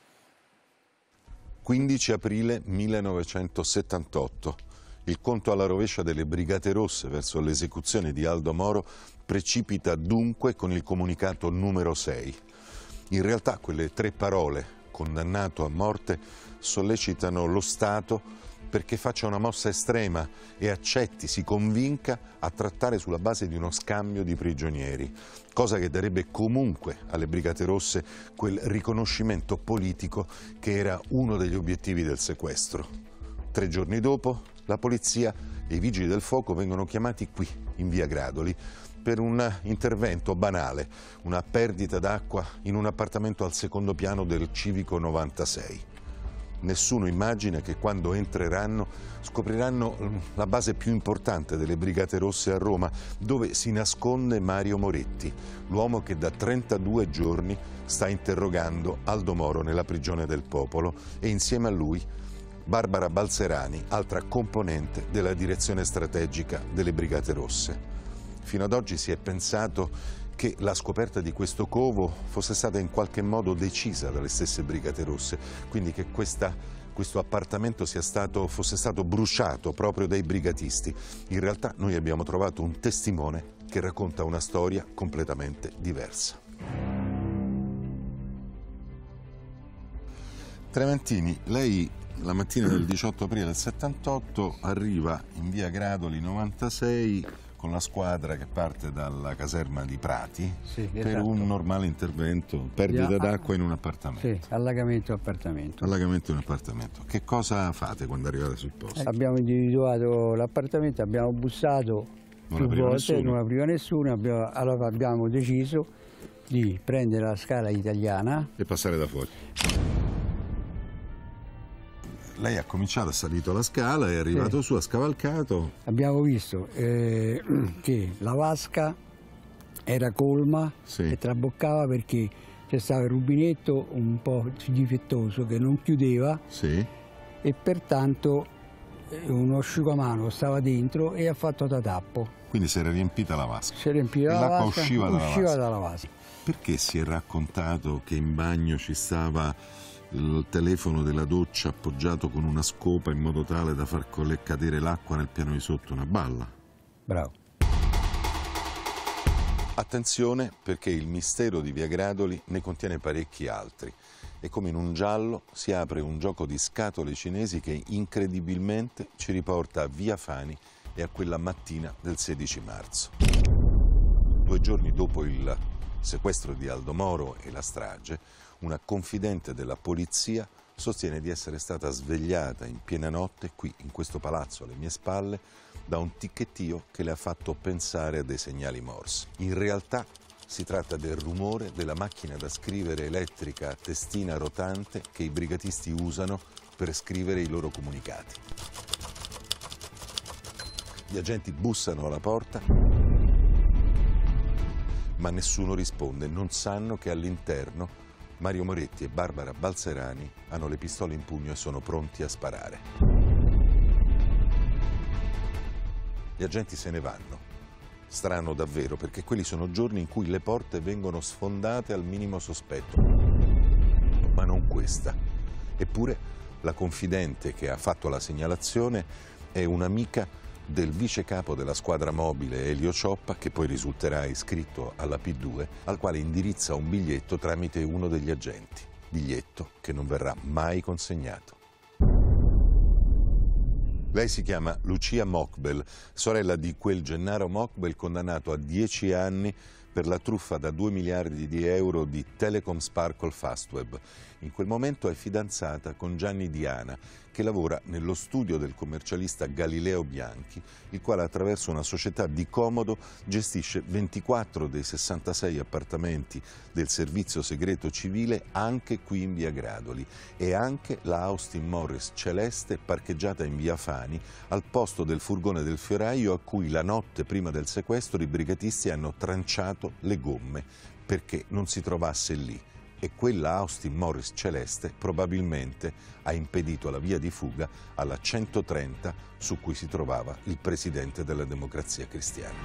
quindici aprile millenovecentosettantotto. Il conto alla rovescia delle Brigate Rosse verso l'esecuzione di Aldo Moro precipita dunque con il comunicato numero sei. In realtà quelle tre parole, condannato a morte, sollecitano lo Stato perché faccia una mossa estrema e accetti, si convinca a trattare sulla base di uno scambio di prigionieri, cosa che darebbe comunque alle Brigate Rosse quel riconoscimento politico che era uno degli obiettivi del sequestro. Tre giorni dopo, la polizia e i vigili del fuoco vengono chiamati qui, in via Gradoli, per un intervento banale, una perdita d'acqua in un appartamento al secondo piano del Civico novantasei. Nessuno immagina che quando entreranno scopriranno la base più importante delle Brigate Rosse a Roma, dove si nasconde Mario Moretti, l'uomo che da trentadue giorni sta interrogando Aldo Moro nella prigione del Popolo, e insieme a lui Barbara Balzerani, altra componente della direzione strategica delle Brigate Rosse. Fino ad oggi si è pensato che la scoperta di questo covo fosse stata in qualche modo decisa dalle stesse Brigate Rosse, quindi che questa, questo appartamento sia stato, fosse stato bruciato proprio dai brigatisti. In realtà noi abbiamo trovato un testimone che racconta una storia completamente diversa. Trementini, lei la mattina del diciotto aprile del settantotto arriva in via Gradoli novantasei con la squadra che parte dalla caserma di Prati, sì, per esatto. un normale intervento, perdita d'acqua in un appartamento. Sì, allagamento appartamento. Allagamento in un appartamento. Che cosa fate quando arrivate sul posto? Eh, abbiamo individuato l'appartamento, abbiamo bussato non più volte, nessuno. non apriva nessuno, abbiamo, allora abbiamo deciso di prendere la scala italiana e passare da fuori. Lei ha cominciato, ha salito la scala, è arrivato sì. su, ha scavalcato. Abbiamo visto eh, che la vasca era colma sì. e traboccava perché c'è stato il rubinetto un po' difettoso che non chiudeva sì. e pertanto uno asciugamano stava dentro e ha fatto da tappo. Quindi si era riempita la vasca. Si è riempita la l'acqua vasca, usciva, dalla, usciva vasca. dalla vasca. Perché si è raccontato che in bagno ci stava il telefono della doccia appoggiato con una scopa in modo tale da far cadere l'acqua nel piano di sotto? Una balla. Bravo. Attenzione, perché il mistero di Via Gradoli ne contiene parecchi altri e come in un giallo si apre un gioco di scatole cinesi che incredibilmente ci riporta a Via Fani e a quella mattina del sedici marzo. Due giorni dopo il sequestro di Aldo Moro e la strage, una confidente della polizia sostiene di essere stata svegliata in piena notte qui, in questo palazzo alle mie spalle, da un ticchettio che le ha fatto pensare a dei segnali Morse. In realtà si tratta del rumore della macchina da scrivere elettrica a testina rotante che i brigatisti usano per scrivere i loro comunicati. Gli agenti bussano alla porta, ma nessuno risponde. Non sanno che all'interno Mario Moretti e Barbara Balzerani hanno le pistole in pugno e sono pronti a sparare. Gli agenti se ne vanno. Strano davvero, perché quelli sono giorni in cui le porte vengono sfondate al minimo sospetto. Ma non questa. Eppure la confidente che ha fatto la segnalazione è un'amica del vice capo della squadra mobile Elio Cioppa, che poi risulterà iscritto alla P due, al quale indirizza un biglietto tramite uno degli agenti. Biglietto che non verrà mai consegnato. Lei si chiama Lucia Mokbel, sorella di quel Gennaro Mokbel condannato a dieci anni per la truffa da due miliardi di euro di Telecom Sparkle Fastweb. In quel momento è fidanzata con Gianni Diana, che lavora nello studio del commercialista Galileo Bianchi, il quale attraverso una società di comodo gestisce ventiquattro dei sessantasei appartamenti del servizio segreto civile anche qui in Via Gradoli e anche la Austin Morris celeste parcheggiata in Via Fani al posto del furgone del fioraio a cui la notte prima del sequestro i brigatisti hanno tranciato le gomme perché non si trovasse lì. E quella Austin Morris celeste probabilmente ha impedito la via di fuga alla centotrenta su cui si trovava il presidente della Democrazia Cristiana.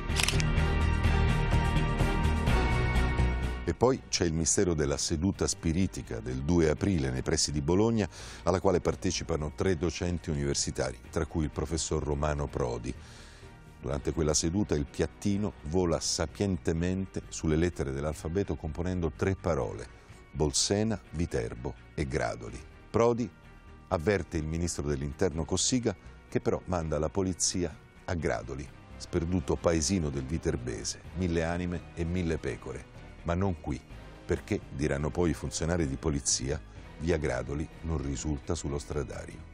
E poi c'è il mistero della seduta spiritica del due aprile nei pressi di Bologna, alla quale partecipano tre docenti universitari, tra cui il professor Romano Prodi. Durante quella seduta il piattino vola sapientemente sulle lettere dell'alfabeto componendo tre parole: Bolsena, Viterbo e Gradoli. Prodi avverte il ministro dell'Interno Cossiga, che però manda la polizia a Gradoli, sperduto paesino del viterbese, mille anime e mille pecore. Ma non qui, perché, diranno poi i funzionari di polizia, via Gradoli non risulta sullo stradario.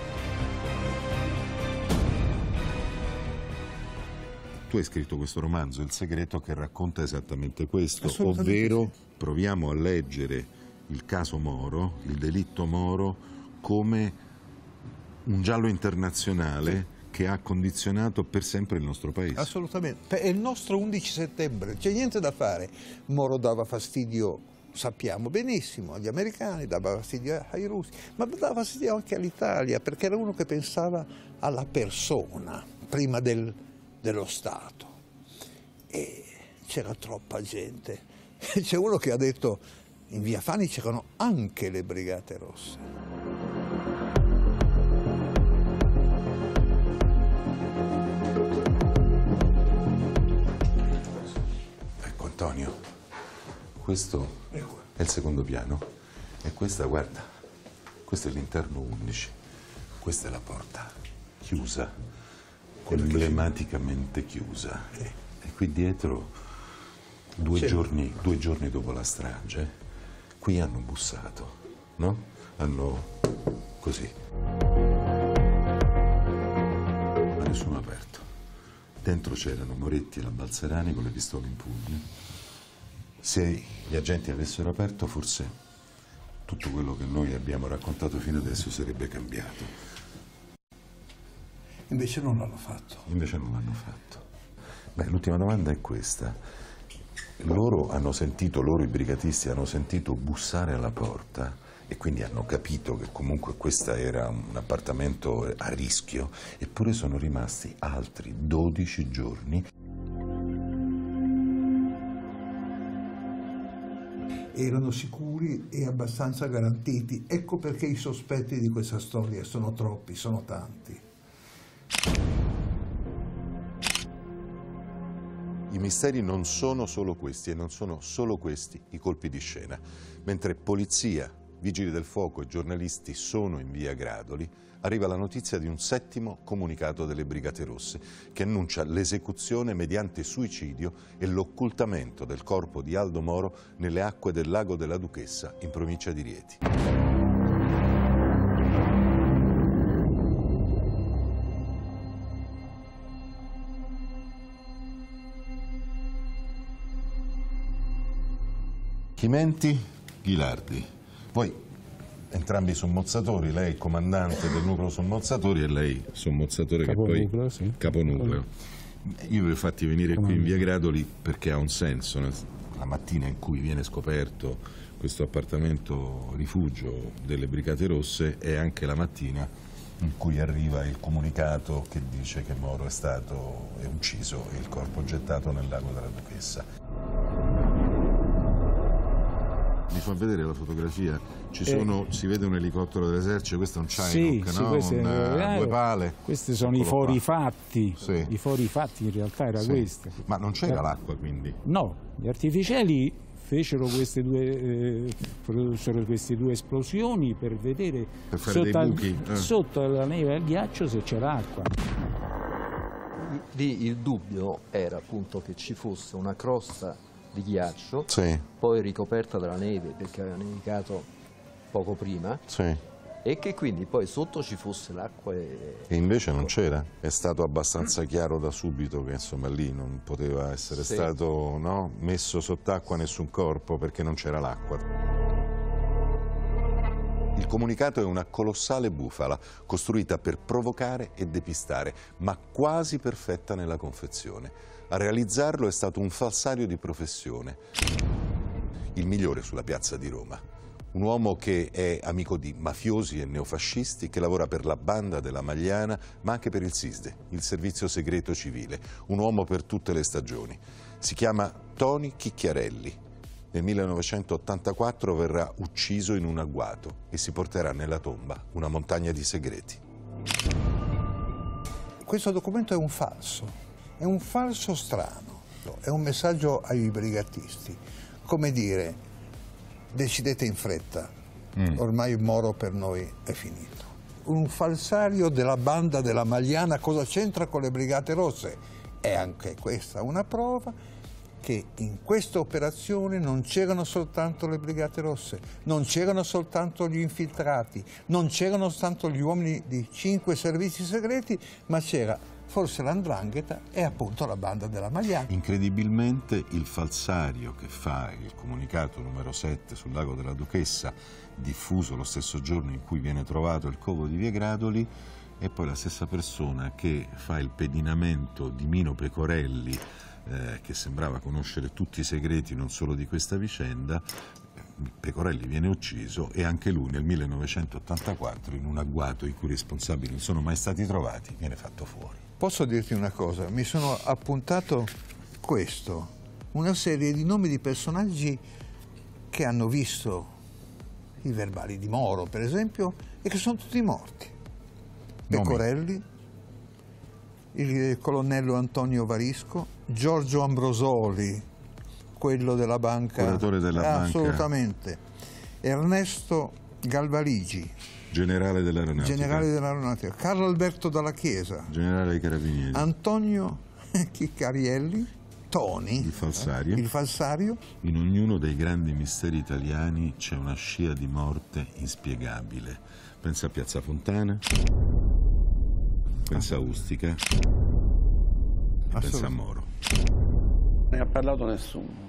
Tu hai scritto questo romanzo, Il segreto, che racconta esattamente questo, ovvero sì. Proviamo a leggere il caso Moro, il delitto Moro, come un giallo internazionale sì. che ha condizionato per sempre il nostro paese. Assolutamente, è il nostro undici settembre, c'è niente da fare. Moro dava fastidio, sappiamo benissimo, agli americani, dava fastidio ai russi, ma dava fastidio anche all'Italia, perché era uno che pensava alla persona prima del dello Stato e c'era troppa gente. C'è uno che ha detto in Via Fani c'erano anche le Brigate Rosse. Ecco Antonio, questo è il secondo piano e questa, guarda, questo è l'interno undici, questa è la porta chiusa, emblematicamente chiusa. E qui dietro, due giorni, due giorni dopo la strage, qui hanno bussato, no? Hanno così. Ma nessuno ha aperto. Dentro c'erano Moretti e la Balzerani con le pistole in pugno. Se gli agenti avessero aperto, forse tutto quello che noi abbiamo raccontato fino adesso sarebbe cambiato. Invece non l'hanno fatto. Invece non l'hanno fatto. Beh, l'ultima domanda è questa. loro hanno sentito, loro i brigatisti hanno sentito bussare alla porta e quindi hanno capito che comunque questo era un appartamento a rischio, eppure sono rimasti altri dodici giorni. Erano sicuri e abbastanza garantiti. Ecco perché i sospetti di questa storia sono troppi, sono tanti. I misteri non sono solo questi e non sono solo questi i colpi di scena. Mentre polizia, vigili del fuoco e giornalisti sono in via Gradoli, arriva la notizia di un settimo comunicato delle Brigate Rosse che annuncia l'esecuzione mediante suicidio e l'occultamento del corpo di Aldo Moro nelle acque del lago della Duchessa in provincia di Rieti. Chimenti, Ghilardi. Poi entrambi sommozzatori, lei comandante del nucleo sommozzatori e lei sommozzatore che poi sì. caponucleo. Io vi ho fatti venire qui in via Gradoli perché ha un senso. La mattina in cui viene scoperto questo appartamento rifugio delle Brigate Rosse è anche la mattina in cui arriva il comunicato che dice che Moro è stato è ucciso e il corpo gettato nel lago della Duchessa. Mi fa vedere la fotografia, ci sono, eh, si vede un elicottero dell'esercito, questo è un Chinook, sì, no? Sì, un, è, due pale. Questi sono i fori fatti, sì. I fori fatti in realtà era sì. questo. Ma non c'era l'acqua quindi? No, gli artificiali fecero queste due, eh, produssero queste due esplosioni per vedere per fare sotto, dei buchi. Al, eh. sotto la neve e il ghiaccio se c'era acqua. Lì il dubbio era appunto che ci fosse una crosta di ghiaccio, sì. poi ricoperta dalla neve perché aveva nevicato poco prima, sì. e che quindi poi sotto ci fosse l'acqua. E... e invece non c'era, è stato abbastanza chiaro da subito che insomma lì non poteva essere sì. stato no, messo sott'acqua nessun corpo perché non c'era l'acqua. Il comunicato è una colossale bufala costruita per provocare e depistare, ma quasi perfetta nella confezione. A realizzarlo è stato un falsario di professione, il migliore sulla piazza di Roma. Un uomo che è amico di mafiosi e neofascisti, che lavora per la banda della Magliana, ma anche per il SISDE, il servizio segreto civile. Un uomo per tutte le stagioni. Si chiama Tony Chicchiarelli. Nel millenovecentottantaquattro verrà ucciso in un agguato e si porterà nella tomba una montagna di segreti. Questo documento è un falso. È un falso strano, è un messaggio ai brigatisti, come dire, decidete in fretta, mm. ormai Moro per noi è finito. Un falsario della banda della Magliana cosa c'entra con le Brigate Rosse? È anche questa una prova che in questa operazione non c'erano soltanto le Brigate Rosse, non c'erano soltanto gli infiltrati, non c'erano soltanto gli uomini di cinque servizi segreti, ma c'era forse l'Andrangheta e appunto la banda della Magliana. Incredibilmente il falsario che fa il comunicato numero sette sul lago della Duchessa, diffuso lo stesso giorno in cui viene trovato il covo di via Gradoli, è poi la stessa persona che fa il pedinamento di Mino Pecorelli, eh, che sembrava conoscere tutti i segreti non solo di questa vicenda. Pecorelli viene ucciso e anche lui nel millenovecentottantaquattro in un agguato i cui responsabili non sono mai stati trovati viene fatto fuori. Posso dirti una cosa? Mi sono appuntato questo, una serie di nomi di personaggi che hanno visto i verbali di Moro, per esempio, e che sono tutti morti. Pecorelli, il colonnello Antonio Varisco, Giorgio Ambrosoli, quello della banca, curatore della banca, assolutamente, Ernesto Galvaligi, generale dell'aeronautica, generale dell'aeronautica, Carlo Alberto Dalla Chiesa, generale dei carabinieri, Antonio Chicchiarelli, Tony, il falsario. il falsario. In ognuno dei grandi misteri italiani c'è una scia di morte inspiegabile. Pensa a Piazza Fontana, pensa a Ustica, pensa a Moro. Ne ha parlato nessuno.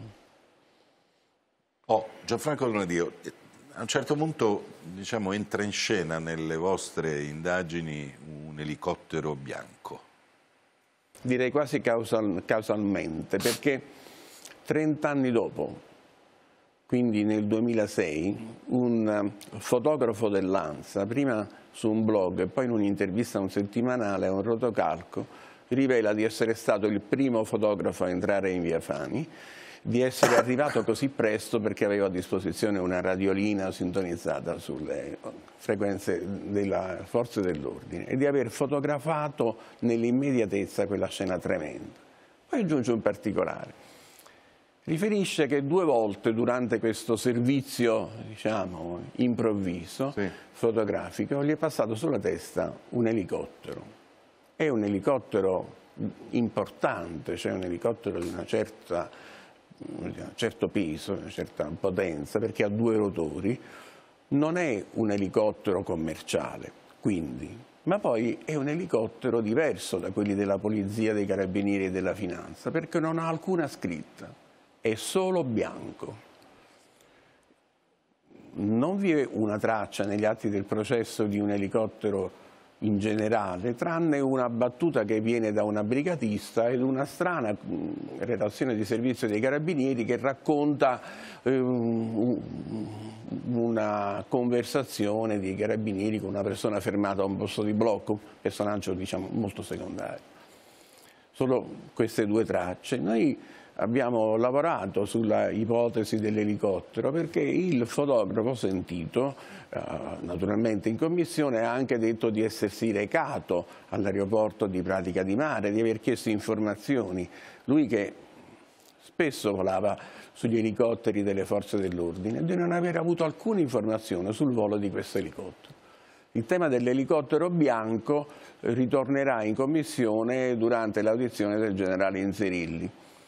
Oh, Gianfranco Donadio, a un certo punto diciamo, entra in scena nelle vostre indagini un elicottero bianco. Direi quasi causal, causalmente, perché trent'anni dopo, quindi nel duemilasei, un fotografo dell'ANSA, prima su un blog e poi in un'intervista a un settimanale, a un rotocalco, rivela di essere stato il primo fotografo a entrare in via Fani, di essere arrivato così presto perché aveva a disposizione una radiolina sintonizzata sulle frequenze delle forze dell'ordine e di aver fotografato nell'immediatezza quella scena tremenda. Poi aggiunge un particolare. Riferisce che due volte durante questo servizio, diciamo, improvviso, sì. fotografico, gli è passato sulla testa un elicottero. È un elicottero importante, cioè un elicottero di una certa, un certo peso, una certa potenza, perché ha due rotori. Non è un elicottero commerciale, quindi, ma poi è un elicottero diverso da quelli della polizia, dei carabinieri e della finanza, perché non ha alcuna scritta. È solo bianco. Non vi è una traccia negli atti del processo di un elicottero in generale, tranne una battuta che viene da una brigatista ed una strana relazione di servizio dei carabinieri che racconta eh, una conversazione dei carabinieri con una persona fermata a un posto di blocco, personaggio diciamo molto secondario. Solo queste due tracce. Noi abbiamo lavorato sulla ipotesi dell'elicottero perché il fotografo sentito, eh, naturalmente in commissione, ha anche detto di essersi recato all'aeroporto di Pratica di Mare, di aver chiesto informazioni. Lui che spesso volava sugli elicotteri delle forze dell'ordine, di non aver avuto alcuna informazione sul volo di questo elicottero. Il tema dell'elicottero bianco ritornerà in commissione durante l'audizione del generale Inzerilli,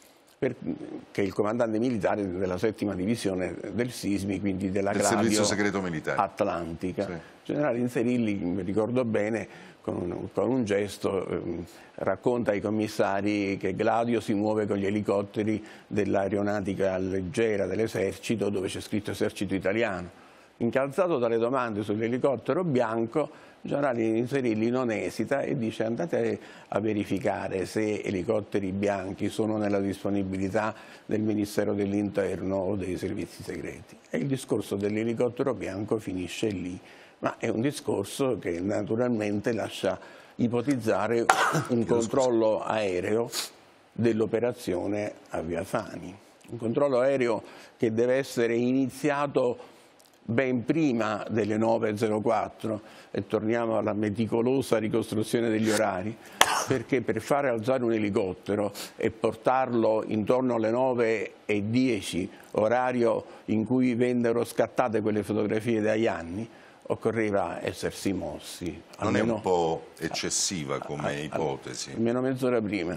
che è il comandante militare della settima divisione del Sismi, quindi della del Gladio servizio segreto militare atlantica. Sì. Il generale Inzerilli, mi ricordo bene, con un, con un gesto eh, racconta ai commissari che Gladio si muove con gli elicotteri dell'aeronautica leggera dell'esercito, dove c'è scritto esercito italiano. Incalzato dalle domande sull'elicottero bianco, il generale Inzerilli non esita e dice: andate a verificare se elicotteri bianchi sono nella disponibilità del Ministero dell'Interno o dei servizi segreti. E il discorso dell'elicottero bianco finisce lì, ma è un discorso che naturalmente lascia ipotizzare un controllo aereo dell'operazione a via Fani. Un controllo aereo che deve essere iniziato ben prima delle nove e zero quattro, e torniamo alla meticolosa ricostruzione degli orari, perché per fare alzare un elicottero e portarlo intorno alle nove e dieci, orario in cui vennero scattate quelle fotografie da Ianni, occorreva essersi mossi. Non almeno, è un po' eccessiva come a, a, ipotesi? Almeno mezz'ora prima.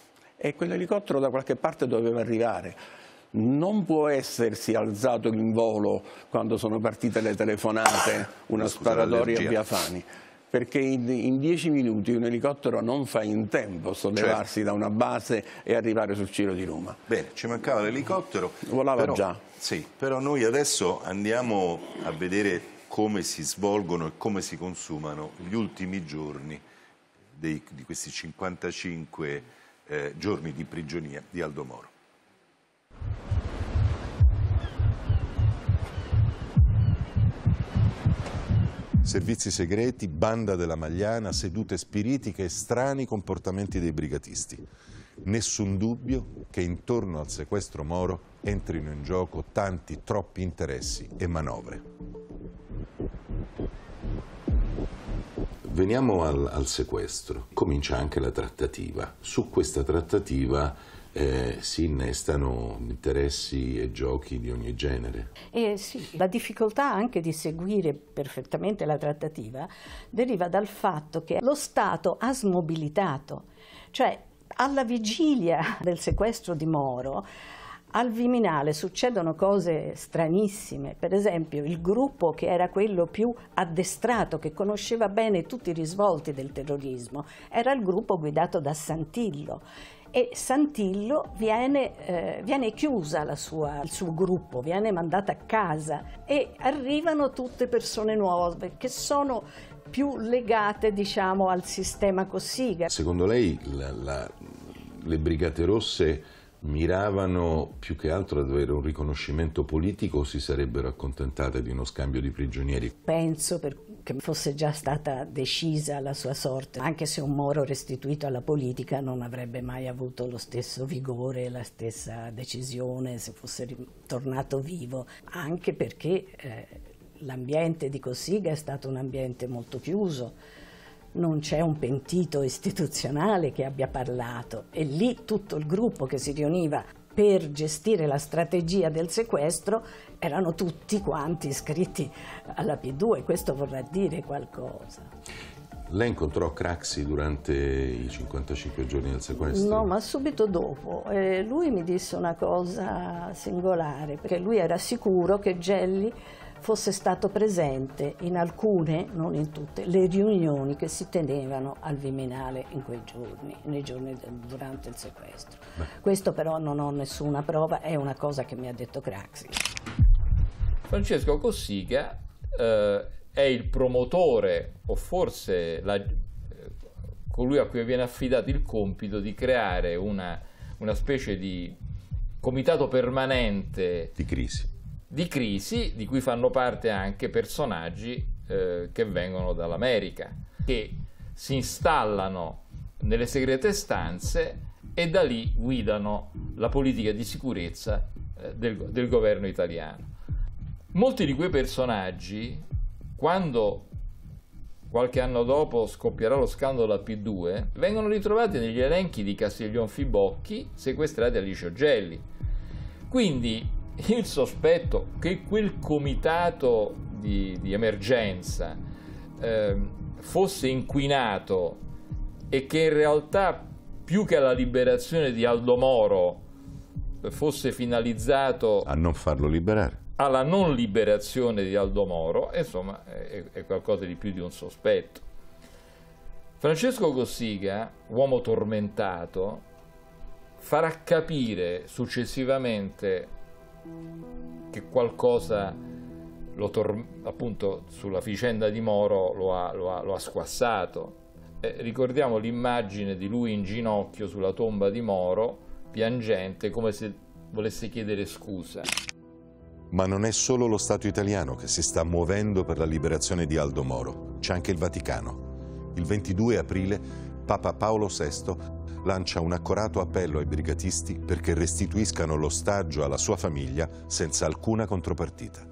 E quell'elicottero da qualche parte doveva arrivare. Non può essersi alzato in volo quando sono partite le telefonate, una sparatoria a via Fani, perché in, in dieci minuti un elicottero non fa in tempo a sollevarsi certo. da una base e arrivare sul cielo di Roma. Bene, ci mancava l'elicottero. Volava però, già. Sì, però noi adesso andiamo a vedere come si svolgono e come si consumano gli ultimi giorni dei, di questi cinquantacinque eh, giorni di prigionia di Aldo Moro. Servizi segreti, banda della Magliana, sedute spiritiche e strani comportamenti dei brigatisti. Nessun dubbio che intorno al sequestro Moro entrino in gioco tanti, troppi interessi e manovre. Veniamo al, al sequestro. Comincia anche la trattativa. Su questa trattativa Eh, si innestano interessi e giochi di ogni genere. Eh sì, la difficoltà anche di seguire perfettamente la trattativa deriva dal fatto che lo Stato ha smobilitato, cioè alla vigilia del sequestro di Moro al Viminale succedono cose stranissime. Per esempio il gruppo che era quello più addestrato, che conosceva bene tutti i risvolti del terrorismo, era il gruppo guidato da Santillo. E Santillo viene, eh, viene chiusa la sua, il suo gruppo, viene mandata a casa e arrivano tutte persone nuove che sono più legate, diciamo, al sistema Cossiga. Secondo lei la, la, le Brigate Rosse miravano più che altro ad avere un riconoscimento politico o si sarebbero accontentate di uno scambio di prigionieri? Penso per che fosse già stata decisa la sua sorte, anche se un Moro restituito alla politica non avrebbe mai avuto lo stesso vigore, la stessa decisione se fosse tornato vivo, anche perché eh, l'ambiente di Cossiga è stato un ambiente molto chiuso, non c'è un pentito istituzionale che abbia parlato e lì tutto il gruppo che si riuniva per gestire la strategia del sequestro erano tutti quanti iscritti alla P due, questo vorrà dire qualcosa. Lei incontrò Craxi durante i cinquantacinque giorni del sequestro? No, ma subito dopo. Eh, lui mi disse una cosa singolare, perché lui era sicuro che Gelli fosse stato presente in alcune, non in tutte, le riunioni che si tenevano al Viminale in quei giorni, nei giorni del, durante il sequestro. Beh. Questo però non ho nessuna prova, è una cosa che mi ha detto Craxi. Francesco Cossiga eh, è il promotore, o forse la, eh, colui a cui viene affidato il compito di creare una, una specie di comitato permanente di crisi. di crisi, di cui fanno parte anche personaggi eh, che vengono dall'America, che si installano nelle segrete stanze e da lì guidano la politica di sicurezza eh, del, del governo italiano. Molti di quei personaggi, quando qualche anno dopo scoppierà lo scandalo a P due, vengono ritrovati negli elenchi di Castiglion Fibocchi sequestrati a Licio Gelli. Quindi il sospetto che quel comitato di, di emergenza eh, fosse inquinato e che in realtà più che alla liberazione di Aldo Moro fosse finalizzato a non farlo liberare, alla non liberazione di Aldo Moro, insomma è, è qualcosa di più di un sospetto. Francesco Cossiga, uomo tormentato, farà capire successivamente che qualcosa lo appunto sulla vicenda di Moro lo ha, lo ha, lo ha squassato. Eh, ricordiamo l'immagine di lui in ginocchio sulla tomba di Moro, piangente, come se volesse chiedere scusa. Ma non è solo lo Stato italiano che si sta muovendo per la liberazione di Aldo Moro, c'è anche il Vaticano. Il ventidue aprile Papa Paolo sesto lancia un accorato appello ai brigatisti perché restituiscano l'ostaggio alla sua famiglia senza alcuna contropartita.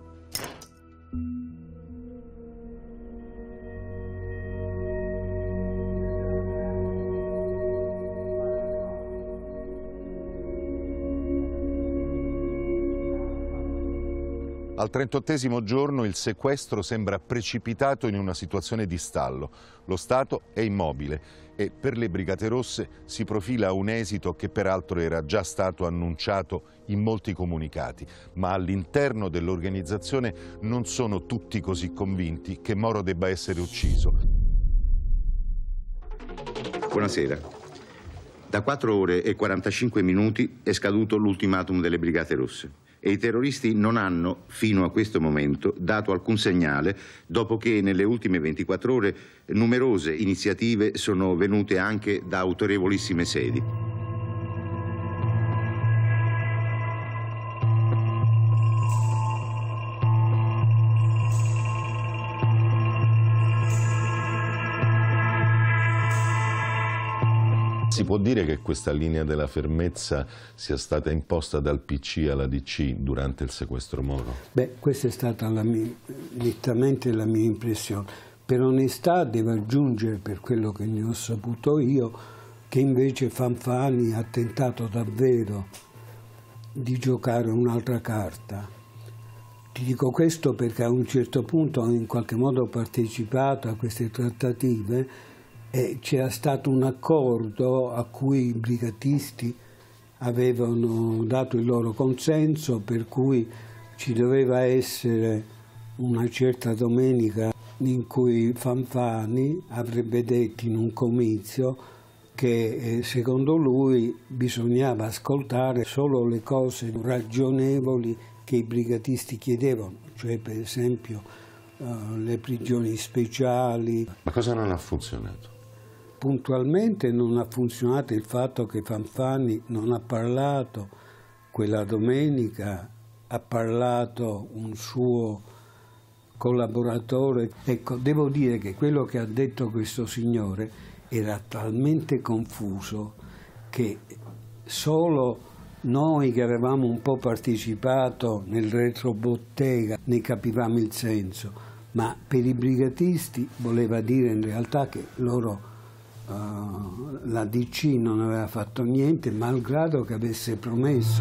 Al trentottesimo giorno il sequestro sembra precipitato in una situazione di stallo. Lo Stato è immobile e per le Brigate Rosse si profila un esito che peraltro era già stato annunciato in molti comunicati, ma all'interno dell'organizzazione non sono tutti così convinti che Moro debba essere ucciso. Buonasera. Da quattro ore e quarantacinque minuti è scaduto l'ultimatum delle Brigate Rosse. E i terroristi non hanno, fino a questo momento, dato alcun segnale, dopo che nelle ultime ventiquattro ore numerose iniziative sono venute anche da autorevolissime sedi. Si può dire che questa linea della fermezza sia stata imposta dal P C alla D C durante il sequestro Moro? Beh, questa è stata la mia, nettamente la mia impressione. Per onestà devo aggiungere, per quello che ne ho saputo io, che invece Fanfani ha tentato davvero di giocare un'altra carta. Ti dico questo perché a un certo punto ho in qualche modo partecipato a queste trattative e c'era stato un accordo a cui i brigatisti avevano dato il loro consenso, per cui ci doveva essere una certa domenica in cui Fanfani avrebbe detto in un comizio che secondo lui bisognava ascoltare solo le cose ragionevoli che i brigatisti chiedevano, cioè per esempio uh, le prigioni speciali. Ma cosa non ha funzionato? puntualmente non ha funzionato il fatto che Fanfani non ha parlato quella domenica, ha parlato un suo collaboratore. Ecco, devo dire che quello che ha detto questo signore era talmente confuso che solo noi che avevamo un po' partecipato nel retrobottega ne capivamo il senso, ma per i brigatisti voleva dire in realtà che loro, uh, la D C non aveva fatto niente, malgrado che avesse promesso.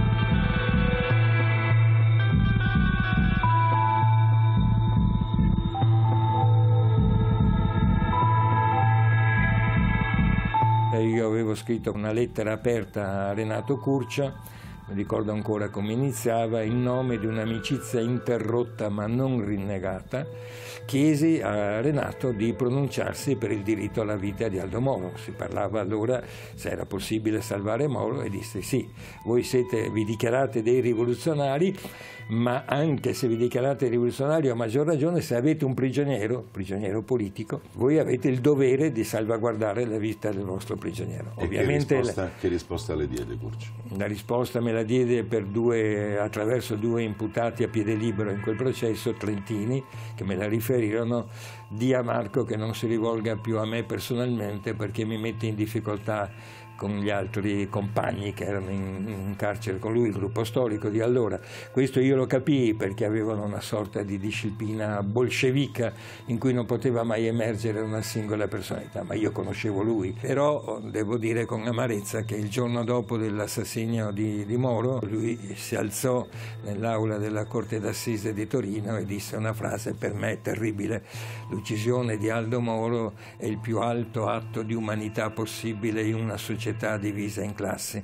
Io avevo scritto una lettera aperta a Renato Curcia, mi ricordo ancora come iniziava: in nome di un'amicizia interrotta ma non rinnegata, chiesi a Renato di pronunciarsi per il diritto alla vita di Aldo Moro. Si parlava allora se era possibile salvare Moro e disse sì, voi siete, vi dichiarate dei rivoluzionari, ma anche se vi dichiarate rivoluzionari, a maggior ragione se avete un prigioniero, prigioniero politico, voi avete il dovere di salvaguardare la vita del vostro prigioniero. E Ovviamente che risposta, che risposta le diede Curcio? La risposta me la diede per due, attraverso due imputati a piede libero in quel processo, trentini, che me la riferirono: di a Marco che non si rivolga più a me personalmente perché mi mette in difficoltà con gli altri compagni che erano in, in carcere con lui, il gruppo storico di allora. Questo io lo capii perché avevano una sorta di disciplina bolscevica in cui non poteva mai emergere una singola personalità, ma io conoscevo lui. Però devo dire con amarezza che il giorno dopo dell'assassinio di, di Moro, lui si alzò nell'aula della Corte d'Assise di Torino e disse una frase per me terribile: l'uccisione di Aldo Moro è il più alto atto di umanità possibile in una società divisa in classi.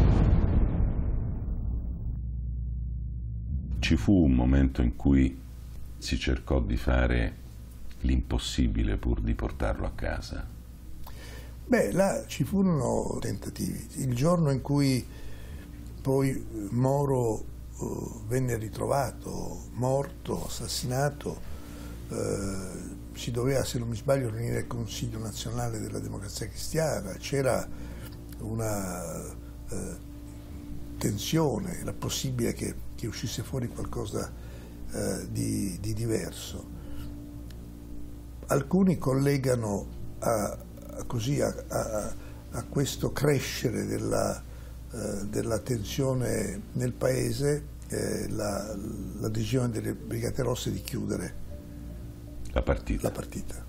Ci fu un momento in cui si cercò di fare l'impossibile pur di portarlo a casa? Beh, là ci furono tentativi. Il giorno in cui poi Moro uh, venne ritrovato morto, assassinato, uh, si doveva, se non mi sbaglio, riunire il Consiglio Nazionale della Democrazia Cristiana, c'era una eh, tensione, era possibile che, che uscisse fuori qualcosa eh, di, di diverso. Alcuni collegano a, a, così, a, a, a questo crescere della, eh, della tensione nel paese eh, la, la decisione delle Brigate Rosse di chiudere la partita. La partita.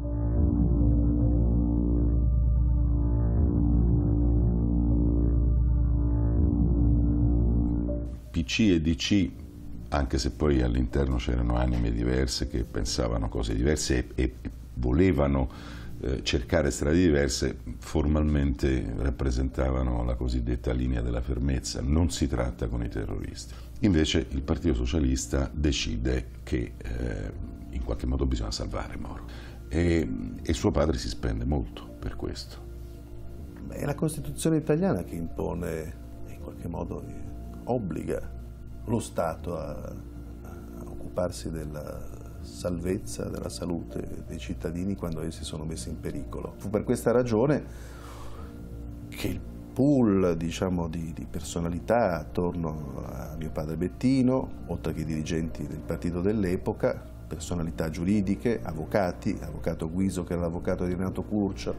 P C e D C, anche se poi all'interno c'erano anime diverse che pensavano cose diverse e, e volevano eh, cercare strade diverse, formalmente rappresentavano la cosiddetta linea della fermezza: non si tratta con i terroristi. Invece il Partito Socialista decide che eh, in qualche modo bisogna salvare Moro e, e suo padre si spende molto per questo. È la Costituzione italiana che impone, in qualche modo obbliga lo Stato a, a occuparsi della salvezza, della salute dei cittadini quando essi sono messi in pericolo. Fu per questa ragione che il pool, diciamo, di, di personalità attorno a mio padre Bettino, oltre che i dirigenti del partito dell'epoca, personalità giuridiche, avvocati, avvocato Guiso che era l'avvocato di Renato Curcio,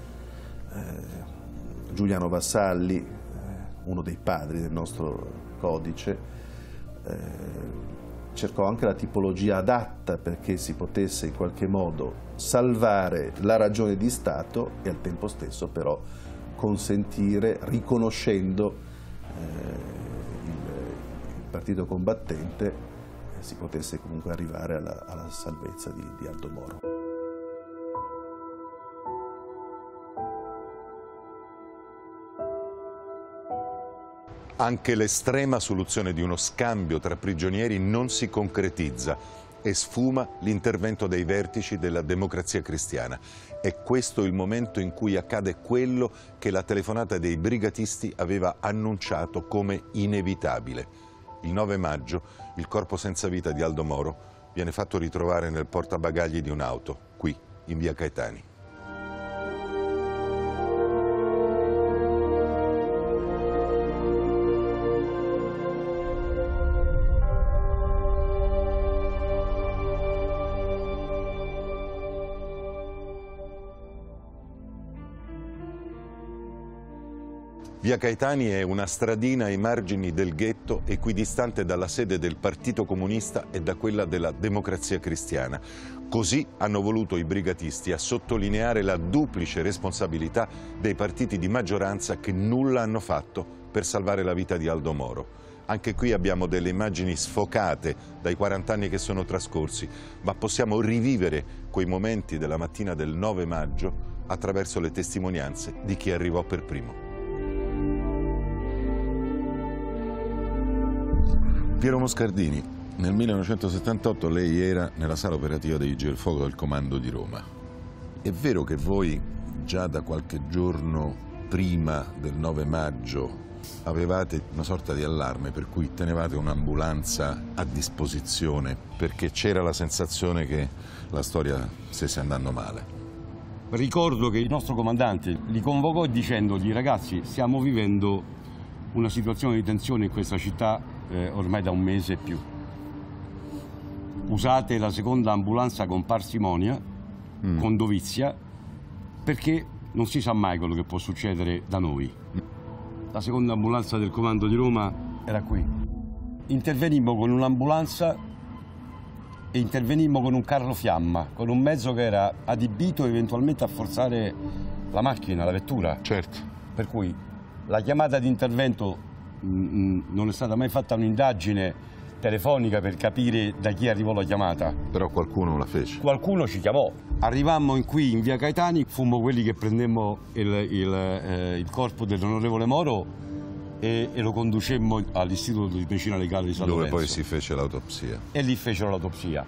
eh, Giuliano Vassalli, eh, uno dei padri del nostro codice, eh, cercò anche la tipologia adatta perché si potesse in qualche modo salvare la ragione di Stato e al tempo stesso però consentire, riconoscendo eh, il, il partito combattente, eh, si potesse comunque arrivare alla, alla salvezza di, di Aldo Moro. Anche l'estrema soluzione di uno scambio tra prigionieri non si concretizza e sfuma l'intervento dei vertici della Democrazia Cristiana. È questo il momento in cui accade quello che la telefonata dei brigatisti aveva annunciato come inevitabile. Il nove maggio il corpo senza vita di Aldo Moro viene fatto ritrovare nel portabagagli di un'auto, qui in via Caetani. Via Caetani è una stradina ai margini del ghetto, equidistante dalla sede del Partito Comunista e da quella della Democrazia Cristiana. Così hanno voluto i brigatisti a sottolineare la duplice responsabilità dei partiti di maggioranza che nulla hanno fatto per salvare la vita di Aldo Moro. Anche qui abbiamo delle immagini sfocate dai quaranta anni che sono trascorsi, ma possiamo rivivere quei momenti della mattina del nove maggio attraverso le testimonianze di chi arrivò per primo. Piero Moscardini, nel millenovecentosettantotto lei era nella sala operativa dei Vigili del Fuoco del Comando di Roma. È vero che voi già da qualche giorno prima del nove maggio avevate una sorta di allarme per cui tenevate un'ambulanza a disposizione perché c'era la sensazione che la storia stesse andando male? Ricordo che il nostro comandante li convocò dicendogli: ragazzi, stiamo vivendo una situazione di tensione in questa città eh, ormai da un mese e più. Usate la seconda ambulanza con parsimonia, mm. con dovizia, perché non si sa mai quello che può succedere da noi. La seconda ambulanza del comando di Roma era qui. Intervenimmo con un'ambulanza e intervenimmo con un carro fiamma, con un mezzo che era adibito eventualmente a forzare la macchina, la vettura. Certo. Per cui la chiamata di intervento mh, non è stata mai fatta un'indagine telefonica per capire da chi arrivò la chiamata. Però qualcuno la fece. Qualcuno ci chiamò. Arrivammo in qui in via Caetani, fummo quelli che prendemmo il, il, eh, il corpo dell'onorevole Moro e, e lo conducemmo all'istituto di medicina legale di San Dove Lorenzo. poi si fece l'autopsia. E lì fecero l'autopsia.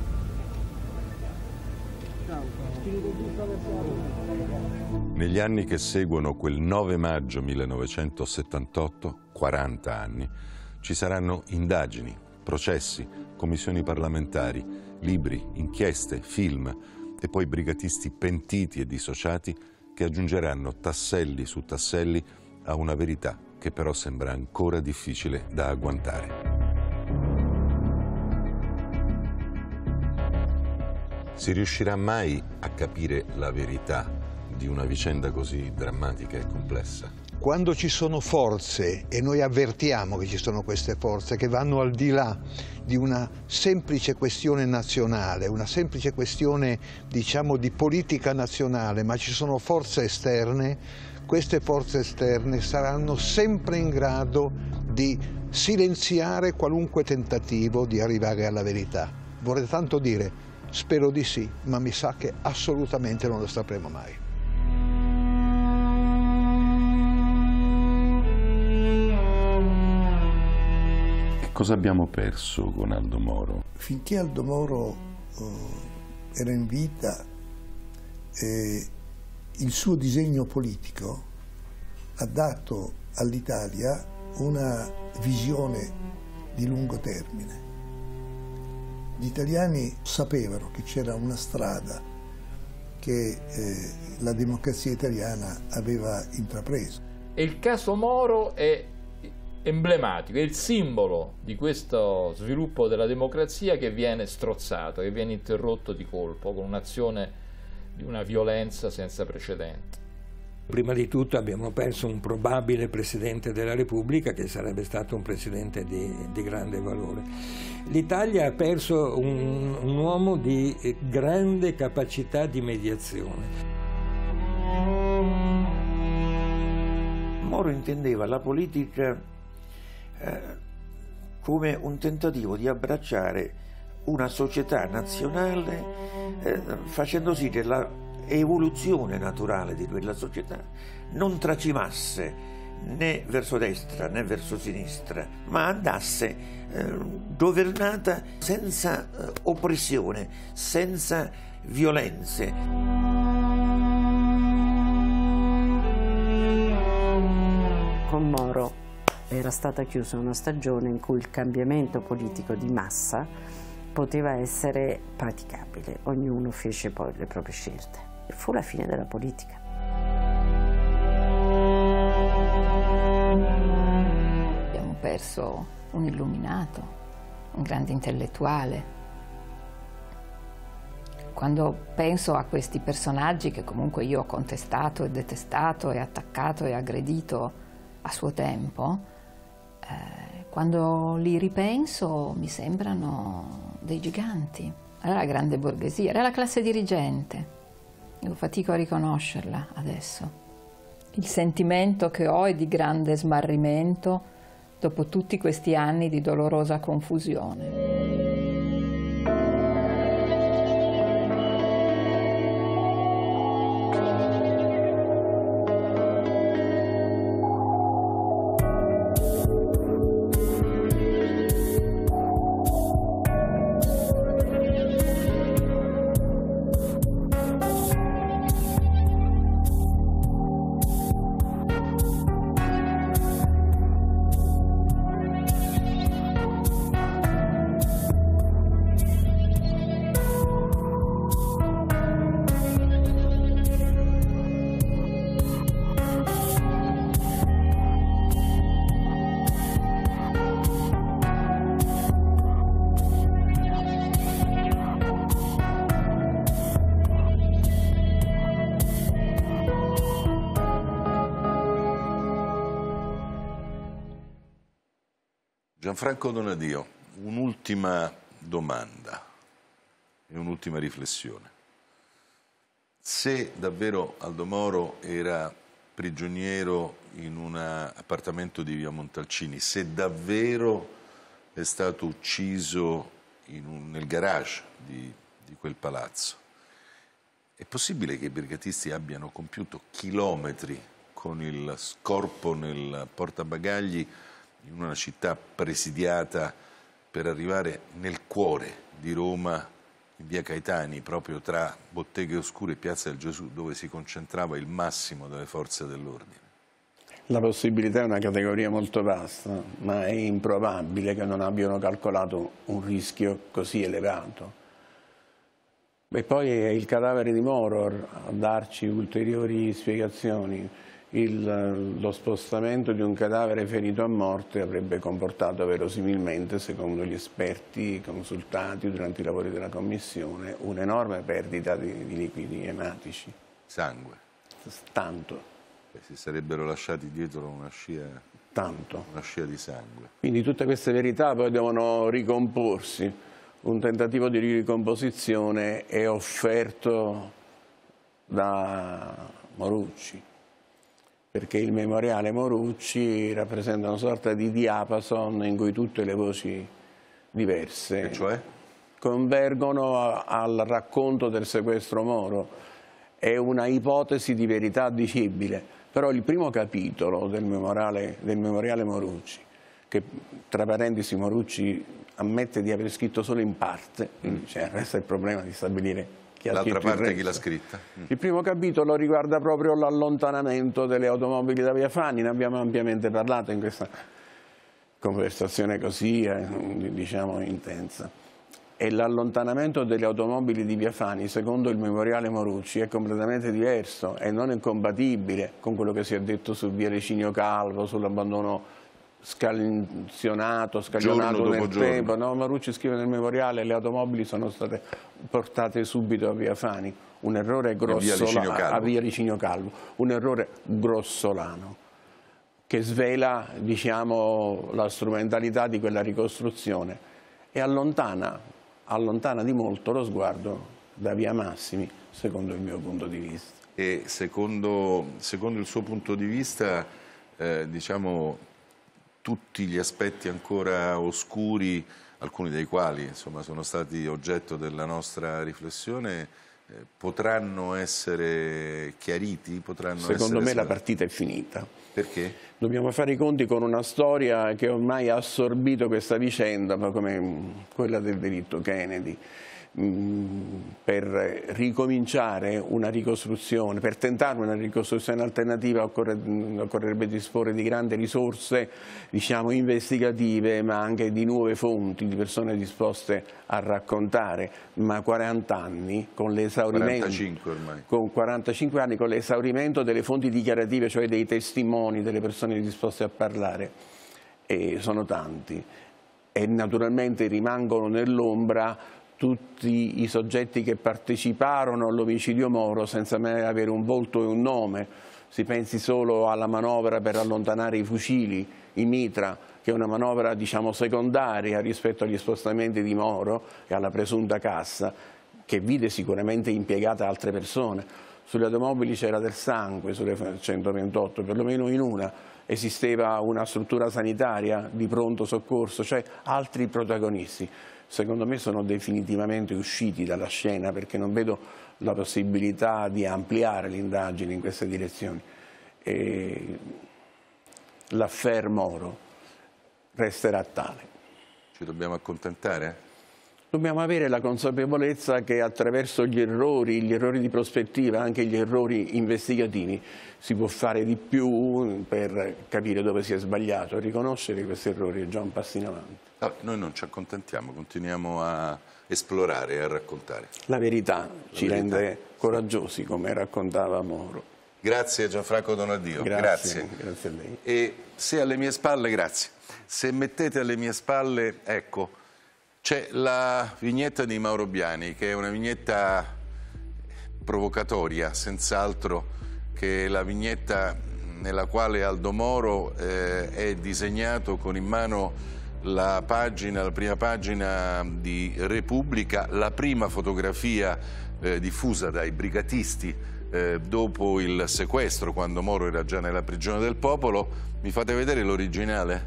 Negli anni che seguono quel nove maggio millenovecentosettantotto, quaranta anni, ci saranno indagini, processi, commissioni parlamentari, libri, inchieste, film e poi brigatisti pentiti e dissociati che aggiungeranno tasselli su tasselli a una verità che però sembra ancora difficile da agguantare. Si riuscirà mai a capire la verità di una vicenda così drammatica e complessa? Quando ci sono forze, e noi avvertiamo che ci sono queste forze, che vanno al di là di una semplice questione nazionale, una semplice questione, diciamo, di politica nazionale, ma ci sono forze esterne, queste forze esterne saranno sempre in grado di silenziare qualunque tentativo di arrivare alla verità. Vorrei tanto dire, spero di sì, ma mi sa che assolutamente non lo sapremo mai. Cosa abbiamo perso con Aldo Moro? Finché Aldo Moro eh, era in vita, eh, il suo disegno politico ha dato all'Italia una visione di lungo termine. Gli italiani sapevano che c'era una strada che eh, la democrazia italiana aveva intrapreso. E il caso Moro è emblematico, è il simbolo di questo sviluppo della democrazia che viene strozzato, che viene interrotto di colpo con un'azione di una violenza senza precedenti. Prima di tutto abbiamo perso un probabile Presidente della Repubblica che sarebbe stato un Presidente di, di grande valore. L'Italia ha perso un, un uomo di grande capacità di mediazione. Moro intendeva la politica eh, come un tentativo di abbracciare una società nazionale eh, facendo sì che la evoluzione naturale di quella società non tracimasse né verso destra né verso sinistra, ma andasse eh, governata senza eh, oppressione, senza violenze. Con Moro era stata chiusa una stagione in cui il cambiamento politico di massa poteva essere praticabile, ognuno fece poi le proprie scelte. Fu la fine della politica. Abbiamo perso un illuminato, un grande intellettuale. Quando penso a questi personaggi che comunque io ho contestato e detestato e attaccato e aggredito a suo tempo, eh, quando li ripenso mi sembrano dei giganti. Era la grande borghesia, era la classe dirigente. Io fatico a riconoscerla adesso. Il sentimento che ho è di grande smarrimento dopo tutti questi anni di dolorosa confusione. Gianfranco Donadio, un'ultima domanda e un'ultima riflessione. Se davvero Aldo Moro era prigioniero in un appartamento di via Montalcini, se davvero è stato ucciso in un, nel garage di, di quel palazzo, è possibile che i brigatisti abbiano compiuto chilometri con il corpo nel portabagagli in una città presidiata per arrivare nel cuore di Roma, in via Caetani, proprio tra Botteghe Oscure e Piazza del Gesù, dove si concentrava il massimo delle forze dell'ordine? La possibilità è una categoria molto vasta, ma è improbabile che non abbiano calcolato un rischio così elevato. E poi è il cadavere di Moro a darci ulteriori spiegazioni. Il, lo spostamento di un cadavere ferito a morte avrebbe comportato verosimilmente, secondo gli esperti consultati durante i lavori della Commissione, un'enorme perdita di, di liquidi ematici. Sangue? Tanto. Beh, si sarebbero lasciati dietro una scia, Tanto. una scia di sangue. Quindi tutte queste verità poi devono ricomporsi. Un tentativo di ricomposizione è offerto da Morucci, perché il memoriale Morucci rappresenta una sorta di diapason in cui tutte le voci diverse e cioè? convergono a, al racconto del sequestro Moro. È una ipotesi di verità dicibile, però il primo capitolo del memoriale, del memoriale Morucci, che tra parentesi Morucci ammette di aver scritto solo in parte, quindi cioè, resta il problema di stabilire l'altra parte chi l'ha scritta. Il primo capitolo riguarda proprio l'allontanamento delle automobili da Via Fanni, ne abbiamo ampiamente parlato in questa conversazione così eh, diciamo intensa. E l'allontanamento delle automobili di Via Fanni, secondo il memoriale Morucci, è completamente diverso e non è compatibile con quello che si è detto su Via Licinio Calvo, sull'abbandono scalzionato, scaglionato nel tempo. No, Morucci scrive nel memoriale: le automobili sono state portate subito a Via Fani, un errore grossolano, a Via Licinio Calvo, un errore grossolano che svela, diciamo, la strumentalità di quella ricostruzione e allontana, allontana di molto lo sguardo da Via Massimi, secondo il mio punto di vista. E secondo, secondo il suo punto di vista, eh, diciamo, tutti gli aspetti ancora oscuri, alcuni dei quali insomma, sono stati oggetto della nostra riflessione, eh, potranno essere chiariti? Potranno Secondo essere me la partita è finita. Perché? Dobbiamo fare i conti con una storia che ormai ha assorbito questa vicenda, come quella del delitto Kennedy. Per ricominciare una ricostruzione, per tentare una ricostruzione alternativa occorre, occorrerebbe disporre di grandi risorse, diciamo, investigative, ma anche di nuove fonti, di persone disposte a raccontare, ma quaranta anni con l'esaurimento, quarantacinque ormai. Con quarantacinque anni con l'esaurimento delle fonti dichiarative, cioè dei testimoni, delle persone disposte a parlare, e sono tanti, e naturalmente rimangono nell'ombra tutti i soggetti che parteciparono all'omicidio Moro senza mai avere un volto e un nome, Si pensi solo alla manovra per allontanare i fucili, i mitra, che è una manovra diciamo secondaria rispetto agli spostamenti di Moro e alla presunta cassa, che vide sicuramente impiegate altre persone. Sulle automobili c'era del sangue, sulle centoventotto, perlomeno in una esisteva una struttura sanitaria di pronto soccorso, cioè altri protagonisti. Secondo me sono definitivamente usciti dalla scena, perché non vedo la possibilità di ampliare l'indagine in queste direzioni. L'affaire Moro resterà tale. Ci dobbiamo accontentare? Dobbiamo avere la consapevolezza che attraverso gli errori, gli errori di prospettiva, anche gli errori investigativi, si può fare di più per capire dove si è sbagliato. Riconoscere questi errori è già un passo in avanti. Ah, noi non ci accontentiamo, continuiamo a esplorare e a raccontare. La verità La ci verità. rende coraggiosi, come raccontava Moro. Grazie Gianfranco Donadio, Grazie, grazie. grazie a lei. E se alle mie spalle, grazie, se mettete alle mie spalle, ecco, c'è la vignetta di Mauro Biani, che è una vignetta provocatoria, senz'altro, che è la vignetta nella quale Aldo Moro eh, è disegnato con in mano la pagina, la prima pagina di Repubblica, la prima fotografia eh, diffusa dai brigatisti eh, dopo il sequestro, quando Moro era già nella prigione del popolo. Mi fate vedere l'originale?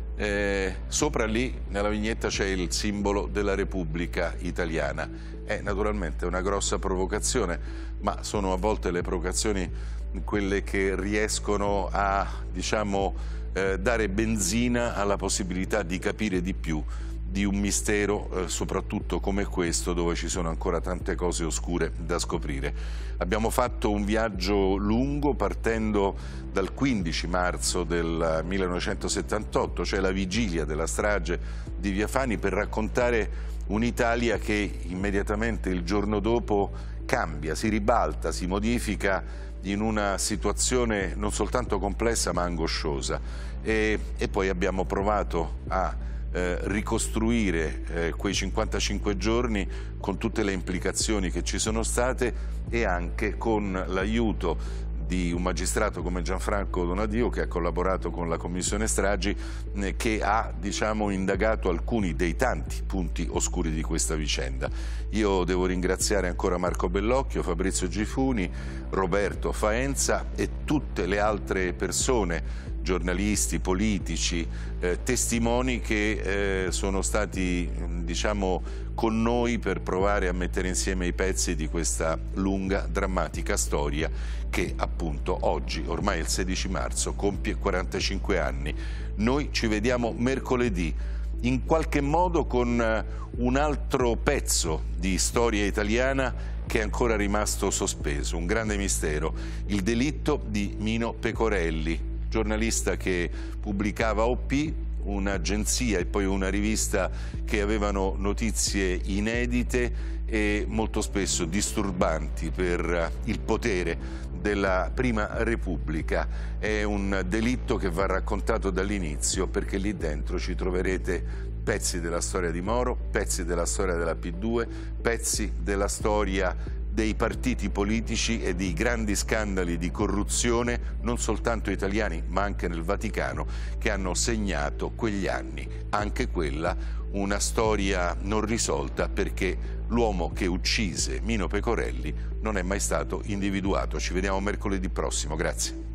Eh, sopra lì nella vignetta c'è il simbolo della Repubblica Italiana. È naturalmente una grossa provocazione, ma sono a volte le provocazioni quelle che riescono a, diciamo, eh, dare benzina alla possibilità di capire di più di un mistero, eh, soprattutto come questo, dove ci sono ancora tante cose oscure da scoprire. Abbiamo fatto un viaggio lungo partendo dal quindici marzo del millenovecentosettantotto, cioè la vigilia della strage di Via Fani, per raccontare un'Italia che immediatamente il giorno dopo cambia, si ribalta, si modifica in una situazione non soltanto complessa ma angosciosa. E, e poi abbiamo provato a Eh, ricostruire eh, quei cinquantacinque giorni con tutte le implicazioni che ci sono state, e anche con l'aiuto di un magistrato come Gianfranco Donadio, che ha collaborato con la Commissione Stragi, eh, che ha, diciamo, indagato alcuni dei tanti punti oscuri di questa vicenda. Io devo ringraziare ancora Marco Bellocchio, Fabrizio Gifuni, Roberto Faenza e tutte le altre persone, giornalisti, politici, eh, testimoni che eh, sono stati, diciamo, con noi per provare a mettere insieme i pezzi di questa lunga, drammatica storia che appunto oggi, ormai il sedici marzo, compie quarantacinque anni. Noi ci vediamo mercoledì, in qualche modo con un altro pezzo di storia italiana che è ancora rimasto sospeso, un grande mistero, il delitto di Mino Pecorelli, giornalista che pubblicava O P, un'agenzia e poi una rivista che avevano notizie inedite e molto spesso disturbanti per il potere della Prima Repubblica. È un delitto che va raccontato dall'inizio, perché lì dentro ci troverete pezzi della storia di Moro, pezzi della storia della P due, pezzi della storia dei partiti politici e dei grandi scandali di corruzione, non soltanto italiani ma anche nel Vaticano, che hanno segnato quegli anni. Anche quella una storia non risolta, perché l'uomo che uccise Mino Pecorelli non è mai stato individuato. Ci vediamo mercoledì prossimo, grazie.